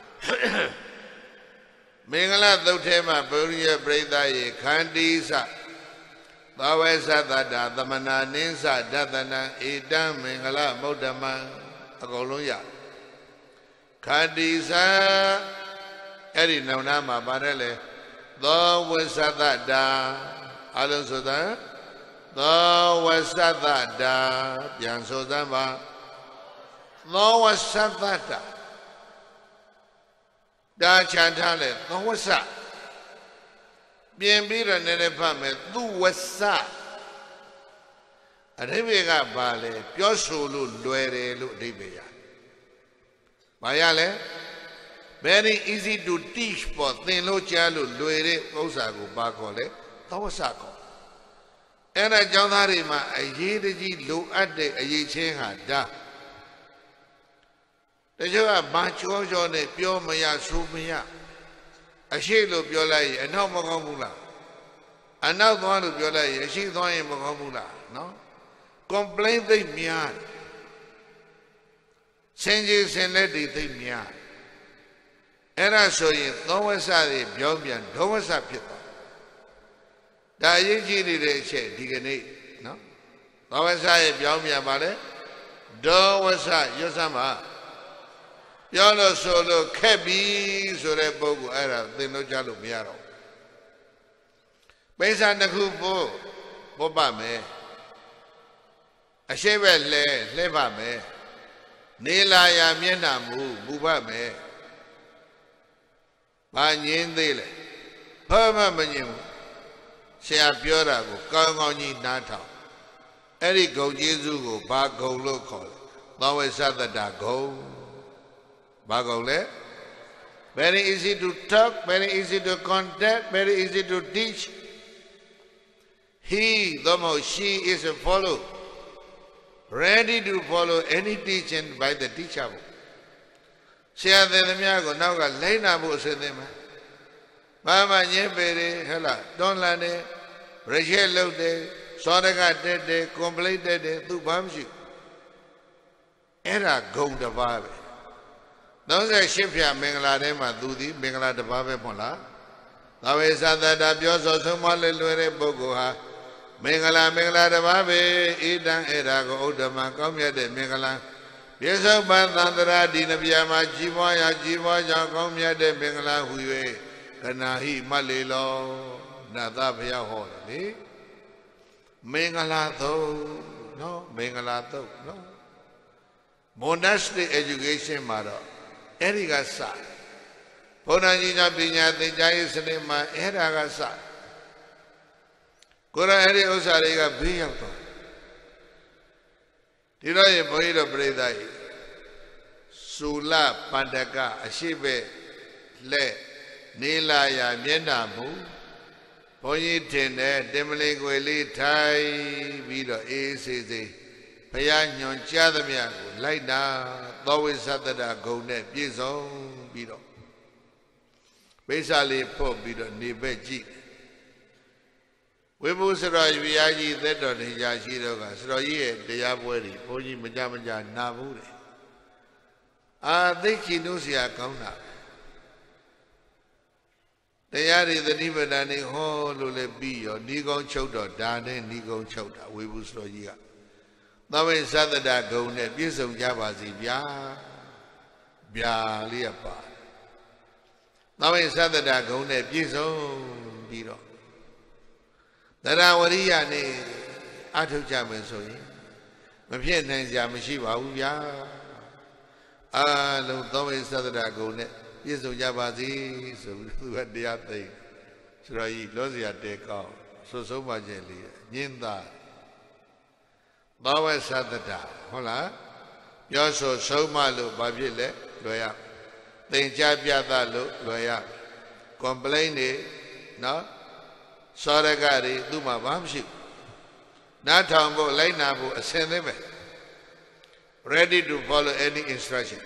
မင်္ဂလာသုတ်ထဲမှာဘုရားပြိဿရေခန္တီစသဝေသတ္တသမနာနိစ္စဒသနံဧတံမင်္ဂလမௌဒ္ဓမံအကုန်လုံးရခန္တီစအဲ့ဒီနောင်နာမှာပါတယ်လေသောဝေသတ္တအလုံးစုံသောသောဝေသတ္တပြန်ဆိုသမ်းပါသောဝေသတ္တဒါချန်ထားလေသောဝဆပြင်ပြီးတော့နည်းနည်းဖတ်မယ်သူဝဆအဓိပ္ပာယ်ကဘာလဲပြောဆိုလို့လွယ်တယ်လို့အဓိပ္ပာယ်ရဘာရလဲ very easy to teach ပေါ်သင်လို့ကြားလို့လွယ်တဲ့ဥစ္စာကိုဘာခေါ်လဲသောဝဆခေါ်အဲ့ဒါကျောင်းသားတွေမှာအရေးတကြီးလိုအပ်တဲ့အရေးချင်းဟာဒါတချို့ကဘာချောချောနဲ့ပြောမရဆိုမရအရှိလို့ပြောလိုက်ရင်အနောက်မကောင်းဘူးလားအနောက်သွားလို့ပြောလိုက်ရင်အရှိသွားရင်မကောင်းဘူးလားနော် complain သိများစင်ကြီးစင်လက်တွေသိများအဲ့ဒါဆိုရင်သောဝဆတွေပြောပြန်ဒုဝဆဖြစ်သွားဒါအရေးကြီးနေတဲ့အချက်ဒီကနေ့နော်သောဝဆရဲ့ပြောပြန်ပါလေဒုဝဆရွတ်စမ်းပါပြောလို့ဆိုလို့ခက်ပြီဆိုတဲ့ပုဂ္ဂိုလ်အဲ့ဒါသင်လို့ကြားလို့မရတော့ပိဿာတစ်ခုပို့ပါမယ်အရှိဘက်လှဲပါမယ်နေလာရမျက်နှာမူပါမယ်ဘာငင်းသေးလဲဘာမှမငင်းဘူးဆရာပြောတာကိုကောင်းကောင်းကြီးနားထောင်အဲ့ဒီဂုံကျေးဇူးကိုဘာဂုံလို့ခေါ်လဲသောဝိသတ္တဂုံဘာဂုံလဲ very easy to talk very easy to contact very easy to teach he though she is a follow ready to follow any teaching by the teacher ဆရာသင်သမျှကိုနောက်ကလိုက်နာဖို့အစဉ်သင်မှာဘာမှညင်းပေတယ်ဟဲ့လားတွန်းလှန်တယ်ရရှက်လုပ်တယ်စောရကတက်တယ် complaint တက်တယ်သူဘာမှမရှိအဲ့ဒါဂုံတစ်ပါးပဲ38ဖြာမင်္ဂလာထဲမှာသူသည်မင်္ဂလာတစ်ပါးပဲမဟုတ်လားသာဝေသတ္တပြောဆိုဆုံးမလွယ်တဲ့ပုဂ္ဂိုလ်ဟာမင်္ဂလာတစ်ပါးပဲဣဒံအဲ့ဒါကိုဥဒ္ဓမကောင်းမြတ်တဲ့မင်္ဂလာပြေဆုံးပန်သန္တရာဒီနဗျာမှာကြီးပွားကြောင်းကောင်းမြတ်တဲ့မင်္ဂလာဟူ၍ကနာဟိမတ်လေလောနတ်သားဘုရားဟောတယ်လေမင်္ဂလာသုံးနော်မင်္ဂလာသုံးနော် monastic education မှာတော့အဲ့ဒီကစဘုရားကြီးကပညာသင်ကြားရေးစနစ်မှာအဲ့ဒါကစကိုယ်ရအဲ့ဒီဥစ္စာတွေကဘေးရောက်သွားဒီတော့ရေဘုန်းကြီးတို့ပြိဿကြီးစူလပန္တကအရှိပဲလက်နေလာရမျက်နှာမူဘုန်းကြီးထင်တယ်တင်မလီကိုလေးထိုင်ပြီးတော့အေးစေစေဘုရားညွန်ကြားသမျှကိုလိုက်တာသောဝိသတ္တဂုံနဲ့ပြည့်စုံပြီးတော့ပိဿာလေးပုတ်ပြီးတော့နေဘက်ကြည့်ဝိပုစရောရွေယာကြီးသက်တော်တရားရှိတော့ကစရောကြီးရဲ့တရားပွဲတွေဘုန်းကြီးမကြနာဘူးတယ်အာသိချီနုစရာကောင်းတာတရားတွေသတိပဋ္ဌာန်တွေဟောလို့လည်းပြီးရောဤကုံချုပ်တော့ဒါနဲ့ဤကုံချုပ်တာဝိပုစရောကြီးကသဝိသတ္တဂုံနဲ့ပြည့်စုံကြပါစီဗျာဗျာလေးရပါသဝိသတ္တဂုံနဲ့ပြည့်စုံပြီးတော့တရားဝရိယနဲ့အထုတ်ကြမယ်ဆိုရင်မဖြစ်နိုင်ကြမရှိပါဘူးဗျာအာလုံးသောဝိသတ္တဂုံနဲ့ပြည့်စုံကြပါစေဆိုပြီးသူကတရားသိဆိုတော့ဤလောစရာတဲကောင်းဆွဆုံးပါခြင်းလေးညင်းသာသောဝိသတ္တဟုတ်လားပြောဆိုဆုံးမလို့ဘာဖြစ်လဲလွယ်ရသင်ကြားပြသလို့လွယ်ရ complain နေနော်စောရကတွေသူ့မှာဘာမှမရှိဘူးနားထောင်ဖို့လိုက်နာဖို့အစင်သင့်ပဲ ready to follow any instruction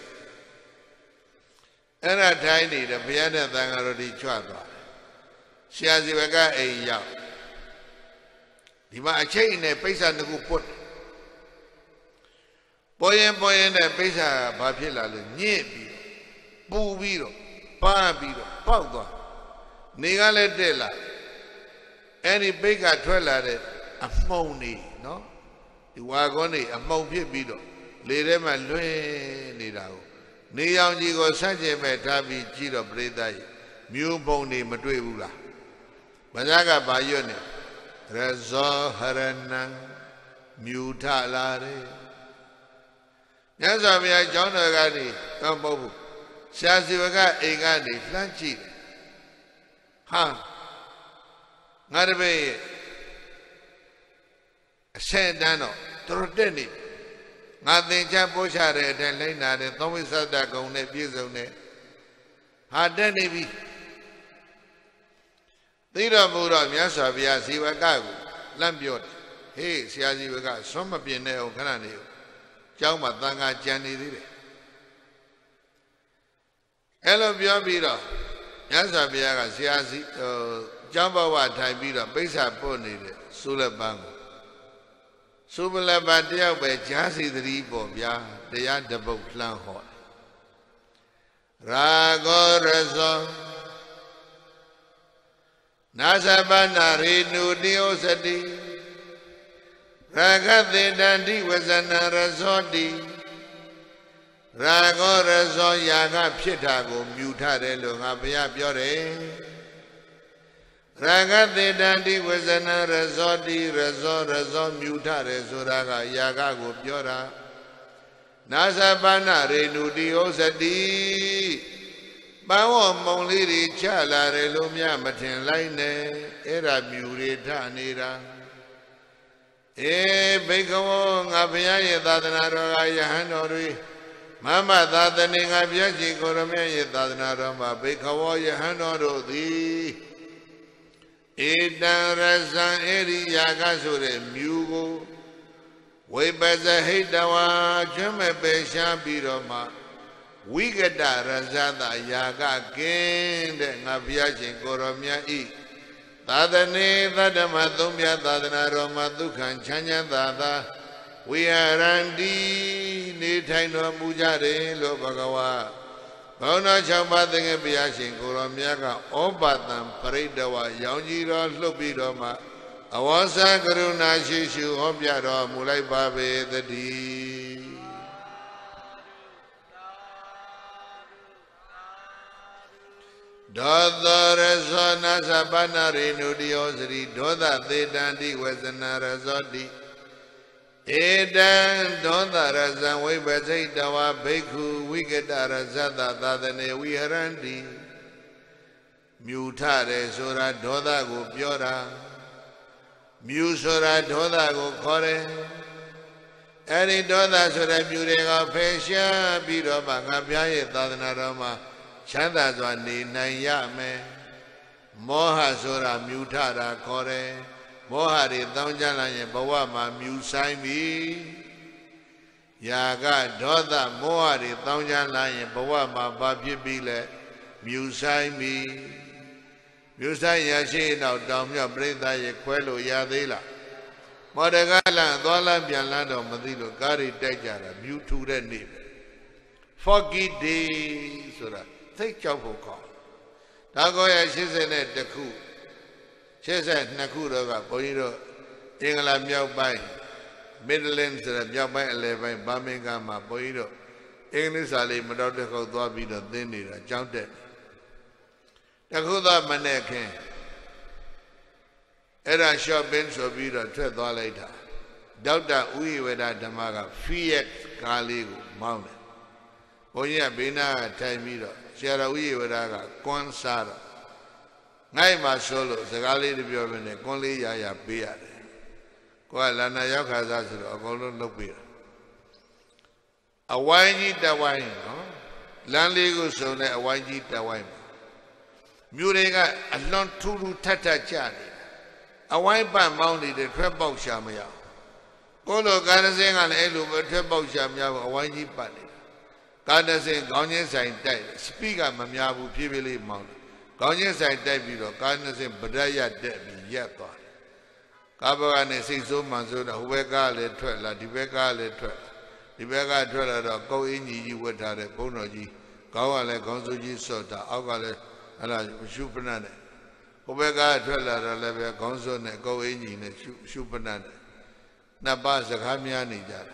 အဲ့ဒါတိုင်းနေတယ်ဘုရားနဲ့သံဃာတော်တွေကြွသွားတယ်ဆရာစီဘကအိမ်ရောက်ဒီမှာအချိန်နဲ့ပိဿာတစ်ခုပွတ်ပေါ်ရင်နဲ့ပိဿာဘာဖြစ်လာလဲညစ်ပြီးပူပြီးတော့ပါပြီးတော့ပေါက်သွားနေကလည်းတက်လာအဲ့ဒီပိတ်ကထွက်လာတဲ့အမှုန်နေနော်ဒီဝါကောနေအမှုန်ဖြစ်ပြီးတော့လေထဲမှာလွှင့်နေတာကိုနေရောင်ကြီးကိုဆန့်ကျင်မဲ့ထားပြီးကြည့်တော့ပြိဿကြီးမျိုးပုံနေမတွေ့ဘူးလားမဇ္ဇကဘာရွတ်နေရဇောဟရဏံမြူထလာတယ်မြတ်စွာဘုရားကျောင်းတော်ကနေတော့မဟုတ်ဘူးရှားစီဝကအိမ်ကနေလှမ်းကြည့်တယ်ဟာငါတပည့်အဆင့်တန်းတော့တော်တက်နေငါသင်္ချပိုးချတဲ့အတိုင်းလိုက်နာတယ်သောဝိသတ္တဂုံနဲ့ပြည့်စုံတယ်ဟာတက်နေပြီသိတော်မူတော့မြတ်စွာဘုရားဇီဝကကိုလမ်းပြောတယ်ဟေးဆရာဇီဝကဆွမ်းမပြင်းတဲ့အောင်ခဏနေကျောင်းမှာသံဃာကြံနေသေးတယ် lo più biro Yasa Biaga Siasi Jambawa Taibira Pesa Ponide Sulabango Subalabadia by Jasi the Ribo Bia the Yadabo Clan Hall Rago Rezo Nasabana Renu Diosadi Ragati Dandi was an Arazodi Rago Rezo Yaga Pitago Mutade Lungabia Biore Ragati Dandi was an Arazodi Rezo Mutade Suraga Yagago Biora Nasabana Renu Diosadi Bawo Monliri Chala Relumia Matin Line Era Murita Nira Bekawong Abia Dadanara Yahanori Mama Dadaning Abiaji Goromia Dadanarama Bekawa Yahanoro di Ida Raza Eri Yagasure Mugo Webaza Hidawa Jame Besha Biroma Wigada Razada Yaga Kende Abiaji Goromia E Dadane Dadamadumia Dadanaroma Dukan Chanya Dada We are Andi Nitaino Mujare Lobagawa Bona Chambathing Biashin Kuromiaka Obatam Paridawa Yaunjira Lubidoma Awasa Karuna Shishu Obyaro Mulai Babe the D Doda Resona Sabana Renudiosri Doda Dedandi Wesana Razodi Edan Doda Razan Webazay Dawa Beku Wigada Razada Dadane Wiharandi Mutare Sura Doda Go Biora Musura Doda Go Kore Any Doda Sura Murega Pesha Biro Bangabia Dadanarama Chanda Zwani Nayame Moha Sura Mutara Kore Mohari Downjana Bawama Musaimi Yaga Doda Mohari Downjana Bawama Babibile Musaimi Musai Yashi now Damya Breda Yaquelo Yadela Modagala Dola Bialando Madilo Gari Dejara Mutu Reni Foggy Day Sura Take Chopo call Dagoya she's in it the coup. She said Nakura Boiro Ingala Miao Bay Midlands Miao Bay 11 Birmingham Boiro English Ali Madotako Dwabida Dinira Jounted Nakuda Maneke Era Shop Ben Sobira Tredwa later Dauta Ui Weda Damaga Fiat Kaligu Mountain Boya Bina Taimiro Sierra Ui Wedaga Kwan Sara Naima Solo Zagali de Biovene Conli Yaya Beard Kualana Yakaza Agolo Lopira A wine the wine, Landlego Sone a wine the wine. Murega a long turu tata chani. A wine by mounted the treble shamia. Golo Garazing and Elu treble shamia, a winey panny. Garnazing, Ghanaians and dead. Speak at Mamiabu Pivili Mountain. Ghanaians and dead below, Garnazing Badaya dead yet. Kabagan is so manzuna, Huega le trella, Divega le trella. Divega trella, go in ye with a bonoji, Gawale Gonzoji Sota, Agale. Ala Shupanane. Obega Trella Levia Gonzone go in Shupanane. Nabasa Hamiani Jara.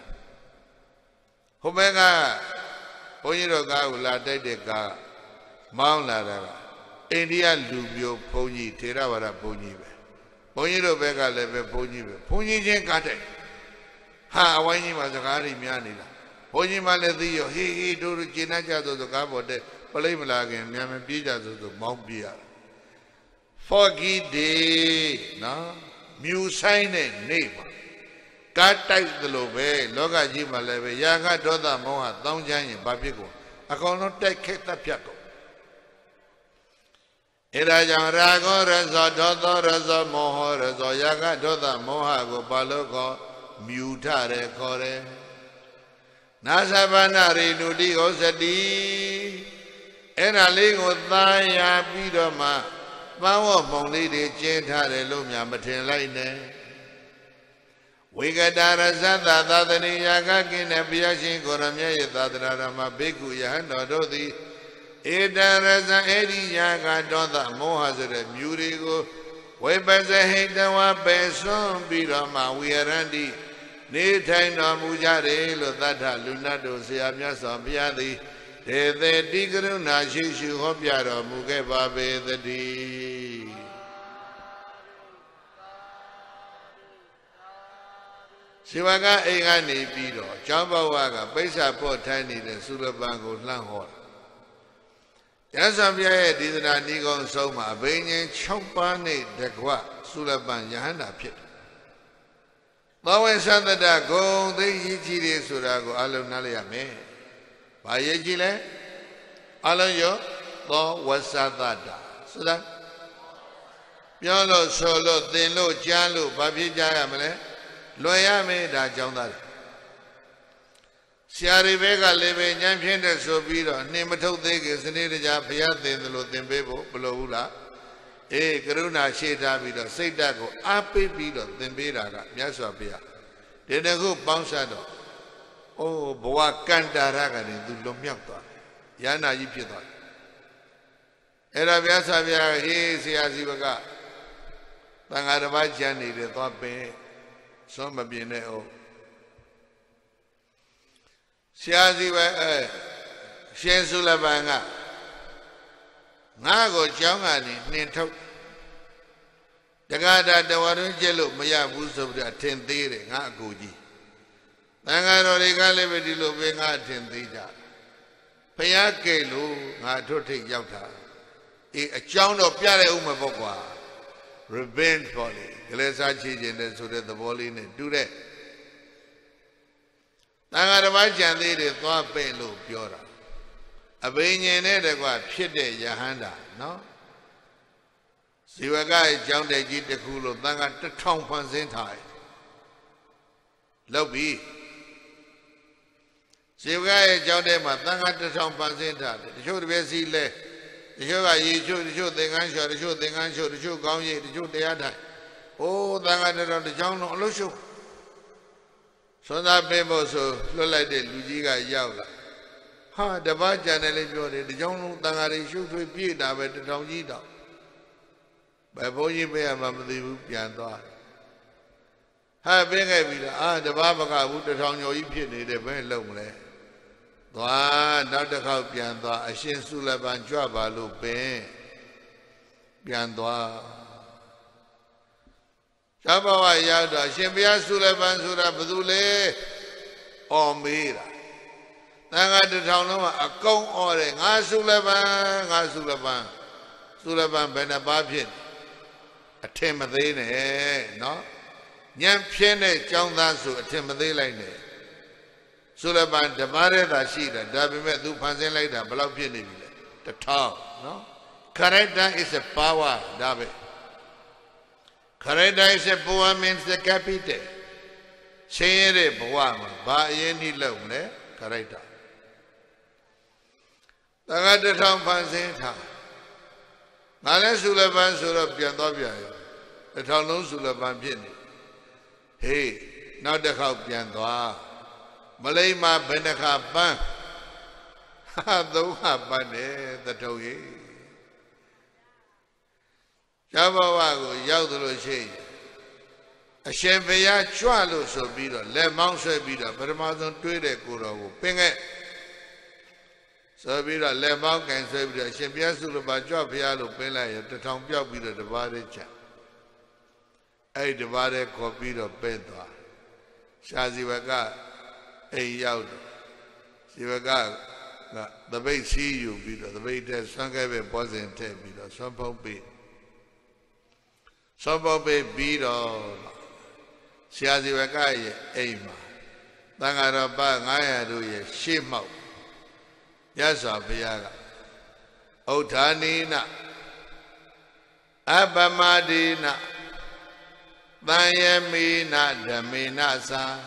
Obega Poniro Gaula de Ga Mount Lara. India Lubio Pony Teravara Pony. Poniro Bega Leve Pony. Pony Jenkate. Ha, Wani Mazagari Mianila. Pony Maledio, he do Ginaja to the Gabo de. Palaimalagan, Yaman Bija to Mount Bia. Foggy day, no? Musine neighbor. God types the lobe, Loga Jima Leve, Yaga Doda Moha, Downjan, Babigo. I call not take Keta Piaco. Irajan Rago, Rezo, Dodo, Rezo, Moho, Rezo, Yaga Doda Moha, Go Balogo, Mutare Core. Nasabana Nudi Osadi. Era lingo thaya pidoma, Bawa Mongli de Gentile Lumia Matin Wigadara Zanda Dadani Yagakin and Biashin Goramia Dadrama Biku Yahanda Dodi Edaraza Edi Yaga Donda Mohazard Murigo Webaza Hedawa Beson Bidama Wiarandi Nitaina Mujare Lodata Lunado Siamia Sampiadi the Digruna Shishu Hobiara Mugebabe the D. Sivaga Egani Pido, Jambawaga, Pesa Port Tiny, the Sulabango Langhor. Yasambia did not Nigon Soma, Banyan Chompane, Dekwa, Sulaban Yahana Pit. Bawen Santa Dago, the Yichi Surago, Alunalia me. Bayejile, Alayo, Lo Wasadada. So that Yolo Solo, Dino, Jalu, Babi Jayamele, Loyame da Jondar. Siari Vega leve, Yampian Sobira, Nemato Degas, and Nida Piat in the Lotimbebo, Bloula, E. Garuna Sheta Vida, Sedago, Ape Vida, Timbira, Yasapia. Then a good bouncado. Oh, Boa Canta Ragani, do Lomiaka, Yana Yipita. Era Viasavia, he sees Ivaga. Tangaravajani, the top pay, some of Bieneo. Siaziva, Shensula Banga Nago Jangani, Ninto. The Gada, the one jello, Maya Bus of the 10th day, Nagoji. Nangano regale vedilo venga tendida. Payake lu nga tote yauta. A chound of Piare Umabogua. Revenge folly. Glesa chijin so that the volley do that. Nangaravajan did it, thought Pelu Piora. A Banyan Edagua, Pite Yahanda, no? Sivaga John de Gita Kulo, Nanga the Tom Panzentai. Lobby. Sivaga Jodema, Nanga the Tom Panzenta, the show the Vessi le, the show I show the Gansha, the show the Gansha, the show Gauye, the show the other. Oh, Nanga the John Lushu. So that Bebo so look like the Lujiga Yaula. Ha, the Bajan and the John Tangari shoot to be that with the Tongita. By Boyi Bear Mamadi Pianta. Ha, bring a the Babaga would the tongue your Ipian, the very lonely. Not the cow Pianta, a Shin Sulaban Java Lupe Piantoa. Shabawa Yada, Shimbia Sulaban Sura Badule or Mira. Nanga the town a kong or a Sulaban, Sulaban Benababin. A Timothy, no? Yam Piene, John Dansu, a Timothy Lane. Sulaban, the Mare da Shida, Dabimet, do Panzen later, Balapin, the town, no? Kareta is a power, David. Kareta is a power means the capital. Say it, Boama, by any loan, Kareta. The other town Panzen. Nale Sulaban Sura Piantobia, the town of Sulaban Pini. Hey, not the cow Piantoa. Malayma Benaka Ban. Ha, though Habane, the Togi. Javawago, Yaudalo Shay. A Champaya Chualo so bida, Le Mounse bida, but a mountain Twitter Kuro, Pinga. So bida, Le Mount can say the Champia Sulaban Job Yalo Pela, the town Job bida, the body chat. I divided copy of Benta. Shazivaga. Hey, Yauda. Sivaga, the way see you, Peter, the way there's some guy wasn't ten, Peter, some pope. Some pope beat on Shazivaga, Ema. Tangaraba, Naya, Shimo. Yasa, Piaga. Otanina. Abamadina. Bayamina, Daminasa.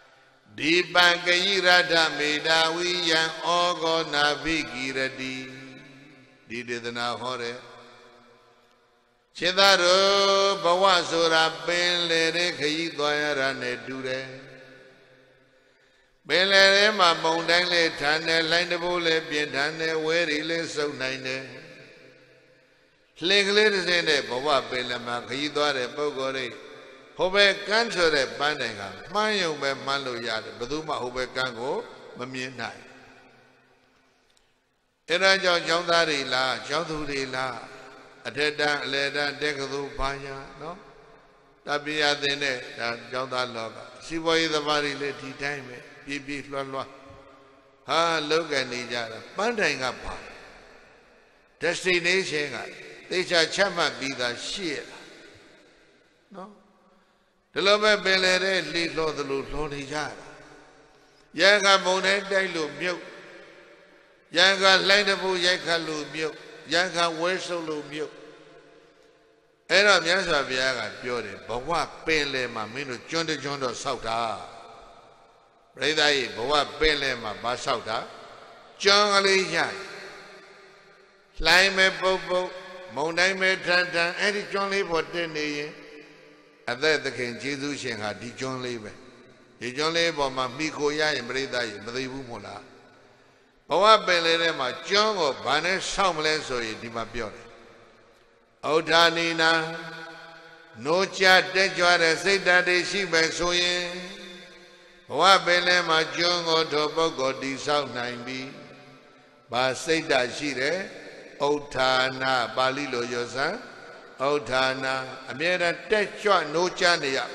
Dibangayirada Medawiyan Ogo Navigiradi di dedana hore Chidaro bawa sura benle re khayi twaya ne dure benle re ma mong dang le than ne lain de bo le pyin than ne we ri le saut nain ne hlin kle tsin ne bawa benle ma khayi twa de puggol ri ho be kan so de pan dai ka man yong be man lo yade badu ma ho be kan ko ma myin nai era jaw jaw da ri la jaw thu ri la Ateta leda dekadu banya no tabiya dene da jawda loka siboyi dabari le di time me pi lwa ha loka ni jara pan tai ka ba destination ka techa chatmat pi da shi la no dilo be pele de li lo dlu lo ni jara ya ka mong ne dai lo myuk ya ka lain de bu yai kha lo myuk Yang kan weso lu myuk. Era myasa bia ka pyo de bawa pen le ma min lo chon de sauk ta. Praida yi bawa pen le ma ba sauk ta. Chon ka le ya. Lai me pau pau, mong dai me than than, ai chon le pho tin ne yin. A that the king Jesu shin ha di chon le be. Di chon le pho ma mi ko ya yin praida yi ma thai bu mo la. Bawa belere ma chongo bane saumle so yi di ma pyo de Audhani na no cha tet jwa de sait tat de shi be so yin bawa bele ma chongo tho puggol ti sauk nain bi ba sait tat shi de Audhana Pali lo yo san Audhana a mye ran tet jwa no cha ne ya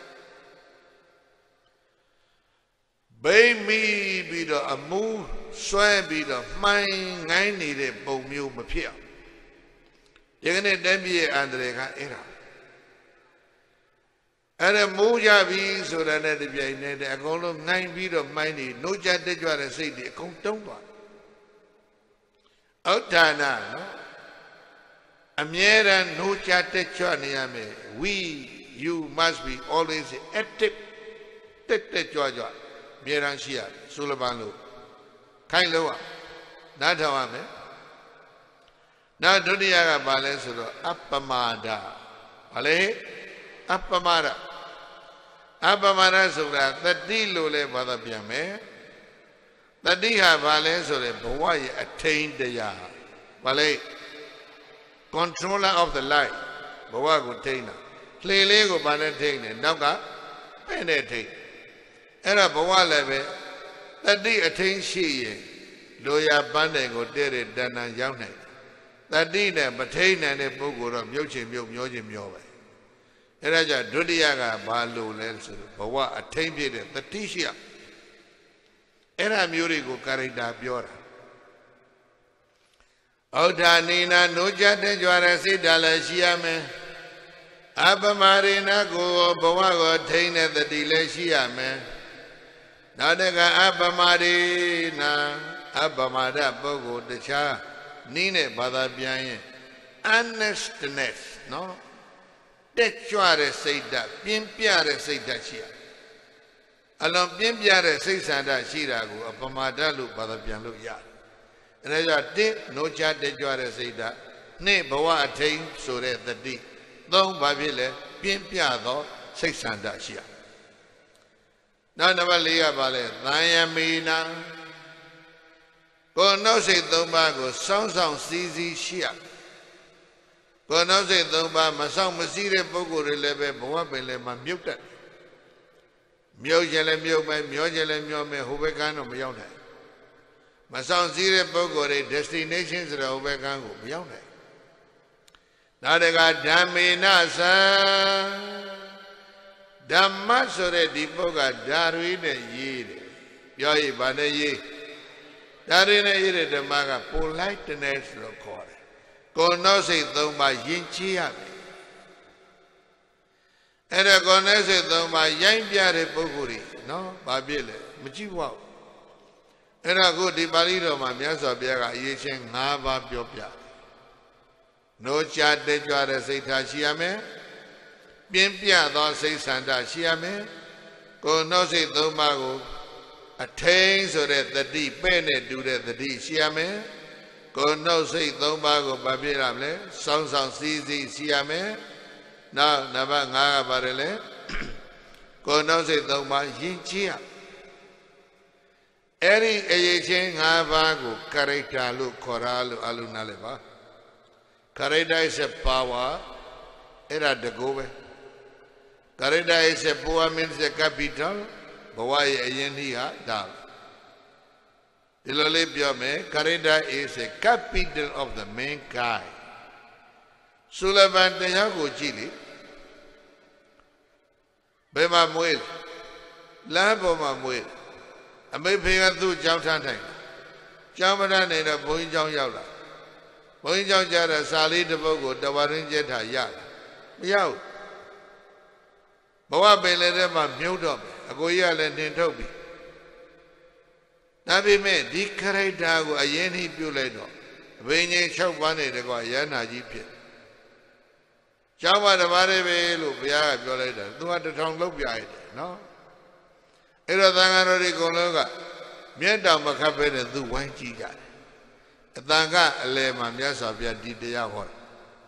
Bai mi bi do amu Sway be the mine, I needed Bomu Mapia. You're going to be Andrea era. And a moja be so that the Biane, a goal of 9 feet of mine, no jet that you are a city, a contumba. Outana, a mere and no chat that you you must be always active. That Georgia, Miranshia, Sulabanu. Kain loa na thawa me na dutiya ka ba le so do appamada ba le appamadaဆိုတာတတိလို့လဲဘာသာပြန်မယ်တတိဟာဘာလဲဆိုတဲ့ဘဝရဲ့အထိန်တရားဘာလဲ controller of the life ဘဝကိုထိန်းတာလှေလေးကိုဘာနဲ့ထိန်းတယ်နောက်ကပဲ့နဲ့ထိန်းအဲ့ဒါဘဝလည်းပဲတတိအထိန်ရှိရင်လိုရာပန်းတယ်ကိုတဲ့တဲ့တဏ္ဍာရောက်နိုင်တတိနဲ့မထိန်နိုင်တဲ့ပုဂ္ဂိုလ်တော့မြုပ်ချင်မြုပ်မျောချင်မျောပဲအဲ့ဒါကြောင့်ဒုတိယကဘာလို့လဲဆိုတော့ဘဝအထိန်ပြည့်တဲ့တတိရှိရအဲ့ဒါမျိုးတွေကိုကာရိတာပြောတာဩဒာနိနာနိုးကြတဲ့ကြွားတဲ့စိတ်ဓာတ်လည်းရှိရမယ်အပမရိနာကိုဘဝကိုထိန်တဲ့တတိလည်းရှိရမယ်နောက်တကအပမရိနာအပမဒပုဂ္ဂိုလ်တခြားနည်းနဲ့ဘာသာပြန်ရင် honestness နော်တက်ကြွတဲ့စိတ်ဓာတ်ပြင်းပြတဲ့စိတ်ဓာတ်ရှိရအလွန်ပြင်းပြတဲ့စိတ်ဆန္ဒရှိတာကိုအပမဒလို့ဘာသာပြန်လို့ရတယ်အဲဒါကြောင့်1နိုးချတက်ကြွတဲ့စိတ်ဓာတ်2ဘဝအထိန်ဆိုတဲ့တတိ3ဘာဖြစ်လဲပြင်းပြသောစိတ်ဆန္ဒရှိရနောက်နံပါတ်4ကဘာလဲသံယမေနာကိုယ်နှုတ်စိတ်3ပါးကိုစောင့်ဆောင်စည်းစည်းရှိရကိုယ်နှုတ်စိတ်3ပါးမဆောင်မစည်းတဲ့ပုဂ္ဂိုလ်တွေလည်းပဲဘဝပင်လည်းမမြုပ်တတ်မြုပ်ခြင်းလည်းမြုပ်မယ်မျောခြင်းလည်းမျောမယ်ဟိုဘက်ကန်းတော့မရောက်နိုင်မဆောင်စည်းတဲ့ပုဂ္ဂိုလ်တွေ destination ဆိုတဲ့ဟိုဘက်ကန်းကိုမရောက်နိုင်နောက်တကဓမ္မေနသံဓမ္မဆိုတဲ့ဒီပုဂ္ဂိုလ်ဓာရီနဲ့ရေးတယ်ပြောရင်ဗာနဲ့ရေးဓာရီနဲ့ရေးတဲ့ဓမ္မက politeness လို့ခေါ်တယ်ကိုယ်နှုတ်စိတ်3ပါးယဉ်ကျေးရမယ်အဲ့ဒါကိုယ်နှုတ်စိတ်3ပါးရိုင်းပြတဲ့ပုဂ္ဂိုလ်တွေနော်ဘာဖြစ်လဲမကြည့်ပါဘူးအဲ့ဒါကိုဒီပါဠိတော်မှာမြတ်စွာဘုရားကအရေးချင်း5ပါးပြောပြနိုးချတက်ကြွတဲ့စိတ်ထားရှိရမယ်ပြင်းပြသောစိတ်ဆန္ဒရှိရမယ်ကိုယ်နှုတ်စိတ်3ပါးကိုအထိန်ဆိုတဲ့တတိပဲ့နဲ့တူတဲ့တတိရှိရမယ် Cô nấu xí tông ba của bà biết làm lẽ song song xí à mẹ nào nà bà ngã bà rê lẽ cô nấu xí tông ba yên chia eri eye chen ngã ba của character lu khora lu alu nà lẽ ba character is a power era de go be character is a power means a capital bawa ye ayen hi ha da Dilale pyo me character is a capital of the mankind Sulaiman taya ko ji li be ma mwe la bo ma mwe Ame phe ga tu jaw than thai jaw ma than nei da boi jaw yaw la boi jaw ja da sa li de puat ko tawa rin jet tha ya la ma yaw bawa pe le de ma myut do me a ko ji ka le nin thok bi Nabi me di character ko ayen hi pyu lai do abe nyin 6 ပါးနဲ့တကွာရဟန္တာကြီးဖြစ်ကျောင်းမှာဓမ္မတွေပဲလို့ဘုရားကပြောလိုက်တာသူက1000လောက်ပြရတယ်နော်အဲ့တော့သံဃာတော်တွေအကုန်လုံးကမျက်တောင်မခတ်ပဲနဲ့သူဝိုင်းကြည့်ကြတယ်အတန်ကအလယ်မှာမြတ်စွာဘုရားဒီတရားဟောတယ်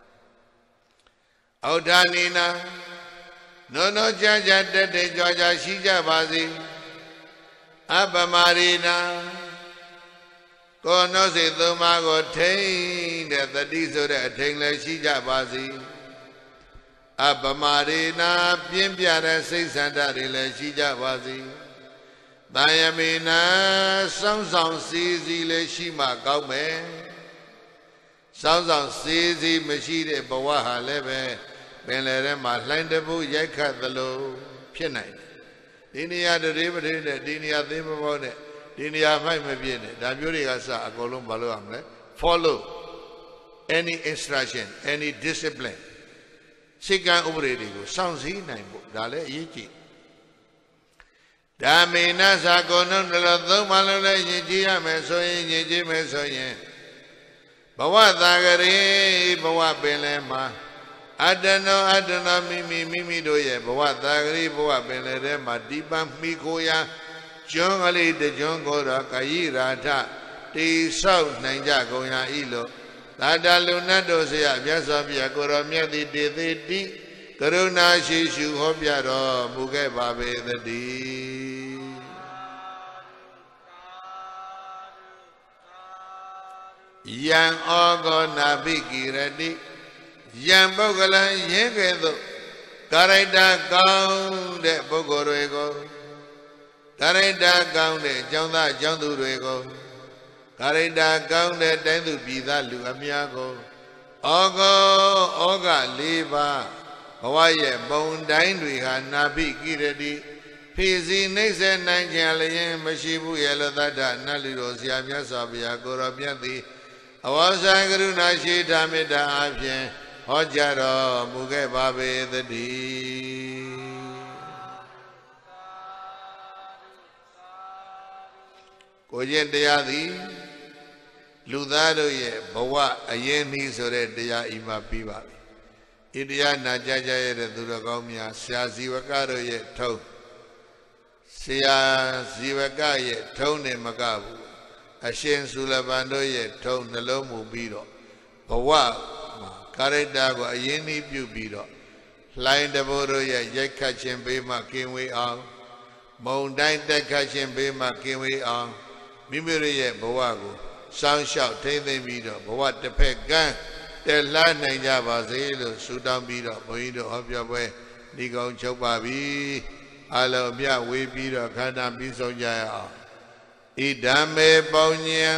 အောဒာနိနာနောနောကြာကြာတက်တက်ကြွားကြွားရှိကြပါစေအပမရိနာကိုယ်နှုတ်စိတ်သုံးပါးကိုထိန်းတဲ့တတိဆိုတဲ့အထိန်လည်းရှိကြပါစေအပမရိနာပြင်းပြတဲ့စိတ်ဆန္ဒတွေလည်းရှိကြပါစေတန်ယမေနာစောင်းဆောင်စည်းစည်းလည်းရှိမှကောင်းမယ်စောင်းဆောင်စည်းစည်းမရှိတဲ့ဘဝဟာလည်းပဲပင်လယ်ထဲမှာလှိုင်းတပူရိုက်ခတ်သလိုဖြစ်နိုင်တယ်ဒီနေရာတရေပရေနဲ့ဒီနေရာသိမဘောနဲ့ဒီနေရာမိုက်မပြည့်နဲ့ဒါမျိုးတွေကစအကုန်လုံးမလုပ်ရမလဲ follow any instruction any discipline စိတ်ကံဥပဒေတွေကိုစောင့်စည်းနိုင်ဖို့ဒါလည်းအရေးကြီးဓမ္မေနသကောနုတလသုံးပါလုံးလည်းယဉ်ကျေးရမယ်ဆိုရင်ယဉ်ကျေးမယ်ဆိုရင်ဘဝသာဂရေဘဝပင်လယ်မှာအတ္တနောမိမိတို့ရဲ့ဘဝသာဂရိဘဝပင်လယ်ထဲမှာဒီပံမိကိုရာကျွန်းကလေးတကျွန်းကိုတော့ကာယိရာထတိဆောက်နိုင်ကြကုန်ရာဤလို့သာတလူနတ်တို့ဆရာမြတ်စွာဘုရားကိုရောမြတ်တိတေတိတိကရုဏာရှိရှုဟောပြတော်မူခဲ့ပါပေသတည်းယံဩဃောနာဘိကိရတိယံပုဂ္ဂလံရင်းကဲ့သို့ကာရိုက်တာကောင်းတဲ့ပုဂ္ဂိုလ်တွေကိုကာရိုက်တာကောင်းတဲ့ကျောင်းသားကျောင်းသူတွေကိုကာရိုက်တာကောင်းတဲ့တိုင်းသူပြည်သားလူအများကိုဩဃ၄ပါးဘဝရဲ့ဘုံတိုင်းတွေဟာနာဘိကိရတိဖြည့်စည်းနှိမ့်ဆက်နိုင်ကြလျင်မရှိဘူးရဲ့လို့သတ္တနတ်လူတော်ဆရာမြတ်စွာဘုရားကိုရောမြတ်သည်အဝါစာကရုဏာရှိတာမေတ္တာအပြင်ဟောကြားတော်မူခဲ့ပါပေသတည်းကိုကျင့်တရားသည်လူသားတို့ရဲ့ဘဝအရင်နည်းဆိုတဲ့တရားဤမှာပြီးပါပြီဤတရားနာကြားကြရတဲ့သူတော်ကောင်းများဆရာဇီဝကတို့ရဲ့ထုံးဆရာဇီဝကရဲ့ထုံးနဲ့မကဘူးအရှင်သုလပန်တို့ရဲ့ထုံးနှလုံးမူပြီးတော့ဘဝကာရိတ္တကိုအရင်နည်းပြုပြီးတော့လှိုင်းတဘိုးတို့ရဲ့ရိုက်ခတ်ခြင်းဘေးမှကင်းဝေးအောင်မုန်တိုင်းတက်ခတ်ခြင်းဘေးမှကင်းဝေးအောင်မိမိတို့ရဲ့ဘဝကိုစောင့်ရှောက်ထိမ့်သိမ့်ပြီးတော့ဘဝတစ်ဖက်ကန်းတက်လှမ်းနိုင်ကြပါစေလို့ဆုတောင်းပြီးတော့ဘုန်းကြီးတို့ဟောပြောပွဲဒီကောင်ချုပ်ပါပြီအလုံးမြဝေးပြီးတော့ခန္ဓာပြီးဆုံးကြရအောင်ဣဒံမေပုံညံ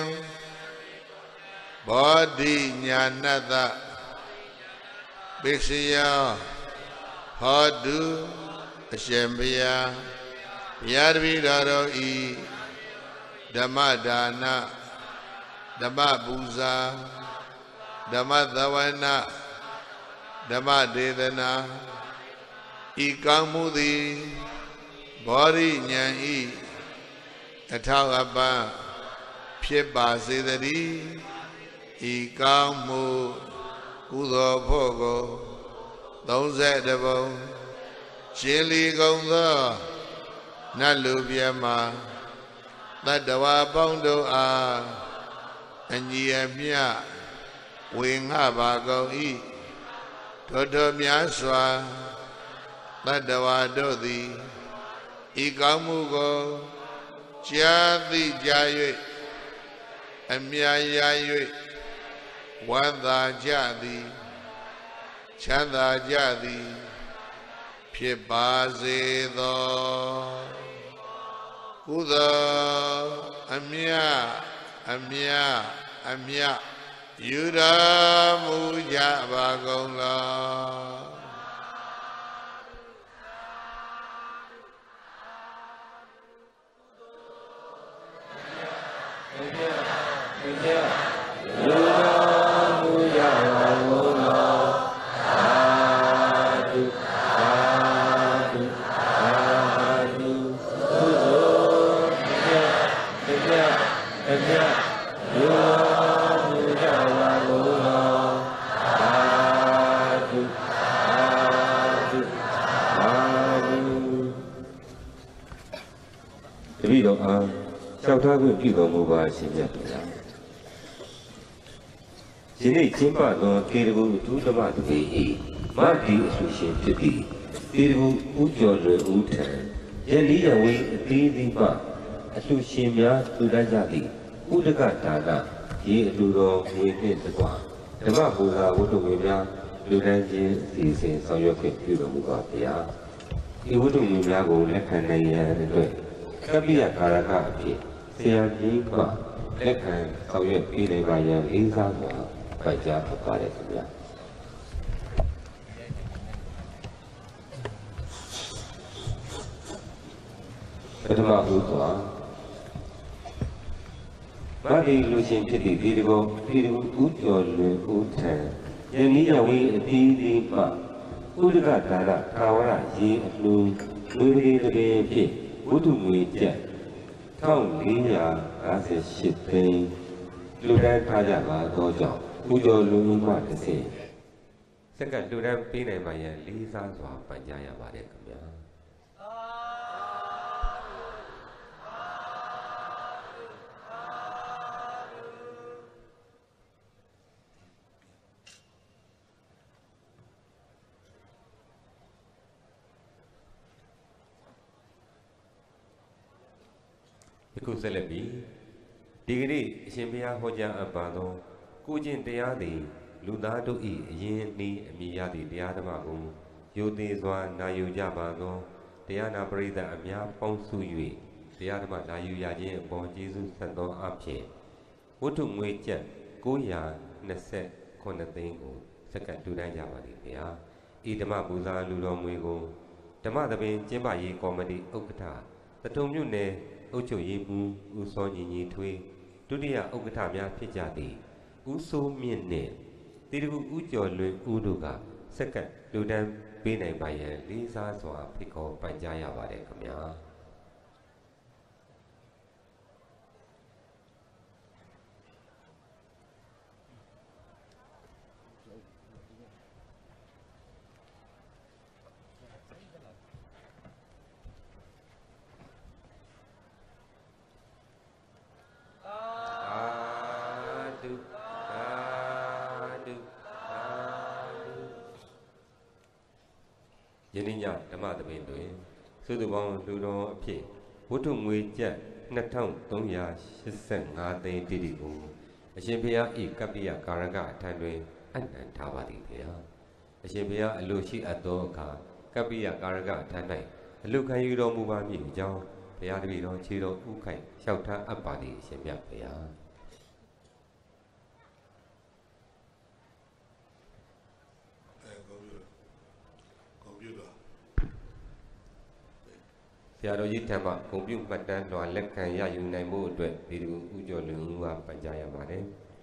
ဘောဓိညာဏတ္တပိစယဟောတုအရှင်ဘုရားဘုရားတပည့်တော်တို့ဤဓမ္မဒါနဓမ္မပူဇာဓမ္မသဝနာဓမ္မဒေသနာဤကောင်းမှုသည်ဘောရိညာဤအထောက်အပံ့ဖြစ်ပါစေတည်းဤကောင်းမှုကုသိုလ်ဖို့ကို32ပုံရှင်းလီကုန်သောနတ်လူပြမတတ္တဝါပေါင်းတို့အားအညီအမျှဝေငှပါကုန်၏ထိုထိုများစွာတတ္တဝါတို့သည်ဤကောင်းမှုကိုကြားသိကြ၍အမြတ်ရ၍ဝမ်းသာကြသည်ချမ်းသာကြသည်ဖြစ်ပါစေသောကုသိုလ်အမြတ်အမြတ်အမြတ်ယူတော်မူကြပါကုန်လောလျှောက်ထားခွင့်ပြုတော်မူပါရှင်မြတ်ဗျာယနေ့ကျင်းပသောကေတကူအထူးဓမ္မတပည့်၏မဒီအဆွေရှင်ဖြစ်သည့်ကေတကူဦးကျော်လွင်ဦးထံယနေ့ရဝေးအသီးသီးမှအလှရှင်များထူထမ်းကြသည့်ဥဒကဒါနရေအလှတော်ငွေနှင့်တကွဓမ္မပူဇာဝတ္ထုငွေများလူတန်းချင်းအစီအစဉ်ဆောင်ရွက်ခွင့်ပြုတော်မူပါဗျာဒီဝတ္ထုငွေများကိုလက်ခံနိုင်ရန်အတွက်ကပ္ပိယကာရကအဖြစ်ဆရာကြီးကလက်ခံဆောင်ရွက်ပေးနိုင်ပါရန်လေးစားစွာပိုက်ကြားဖြစ်ပါတယ်ခင်ဗျာပထမဦးစွာမဒီလူရှင်ဖြစ်သည့်ဒီတကောဦးကျော်လွင်ဦးထံယနေ့ရဝေးအသီးသီးမှဥဒကဒါနထာဝရရေအလှူဝေပတိတပင်ဖြစ်ဝတ္ထုငွေကျပ်1458သိန်းလူတန်းထားကြပါသောကြောင့်ဦးကျော်လူဦးမှတစ်ဆင့်စက္ကလူတန်းပေးနိုင်ပါရန်လေးစားစွာပန်ကြားရပါတယ်ခင်ဗျာခုဆက်လက်ပြီးဒီကနေ့အရှင်ဘုရားဟောကြားအပ်ပါသောကိုကျင့်တရားသည်လူသားတို့၏အရင်နှီးအမိရသည့်တရားဓမ္မကိုယုံသေးစွာနာယူကြပါသောတရားနာပရိသတ်အများပေါင်းစု၍တရားဓမ္မနာယူရခြင်းအပေါ်ကျေးဇူးဆက်သောအဖြစ်ဝတ္ထုငွေကျပ်929သိန်းကိုစက္ကန့်ထူထမ်းကြပါသည်ဗျာဤဓမ္မပူဇာလူတော်မွေကိုဓမ္မသဘင်ကျင်းပရေးကော်မတီဥက္ကဋ္ဌတထုံမြို့နယ်အုပ်ချုပ်ရေးမှူးဦးစောညီညီထွေးဒုတိယဥက္ကဋ္ဌများဖြစ်ကြသည့်ဦးစိုးမြင့်နှင့်တီတကူဦးကျော်လွင်ဦးတို့ကစက္ကန့်လူတန်းပေးနိုင်ပါရန်လေးစားစွာဖိတ်ခေါ်ပန်ကြားရပါတယ်ခင်ဗျာယနေ့ညဓမ္မသဘင်တွင်စုစုပေါင်းလူတော်အဖြစ်ဝတ္ထုငွေကျပ်2385သိန်းတိတိကိုအရှင်ဘုရားဤကပ္ပိယကာရကအထံတွင်အနံထားပါသည်ဗျာအရှင်ဘုရားအလိုရှိအပ်သောအခါကပ္ပိယကာရကအထံ၌အလုခံယူတော်မူပါမည်အကြောင်းဘုရားတပည့်တော်ခြေတော်ဥခိုင်လျှောက်ထားအပ်ပါသည်အရှင်မြတ်ဘုရားဆရာတော်ကြီးထံမှဂုဏ်ပြုမှတ်တမ်းလွှာလက်ခံရယူနိုင်မှုအတွက်ဒီလိုဦးကျော်လွင်ဦးကပန်ကြားရပါတယ်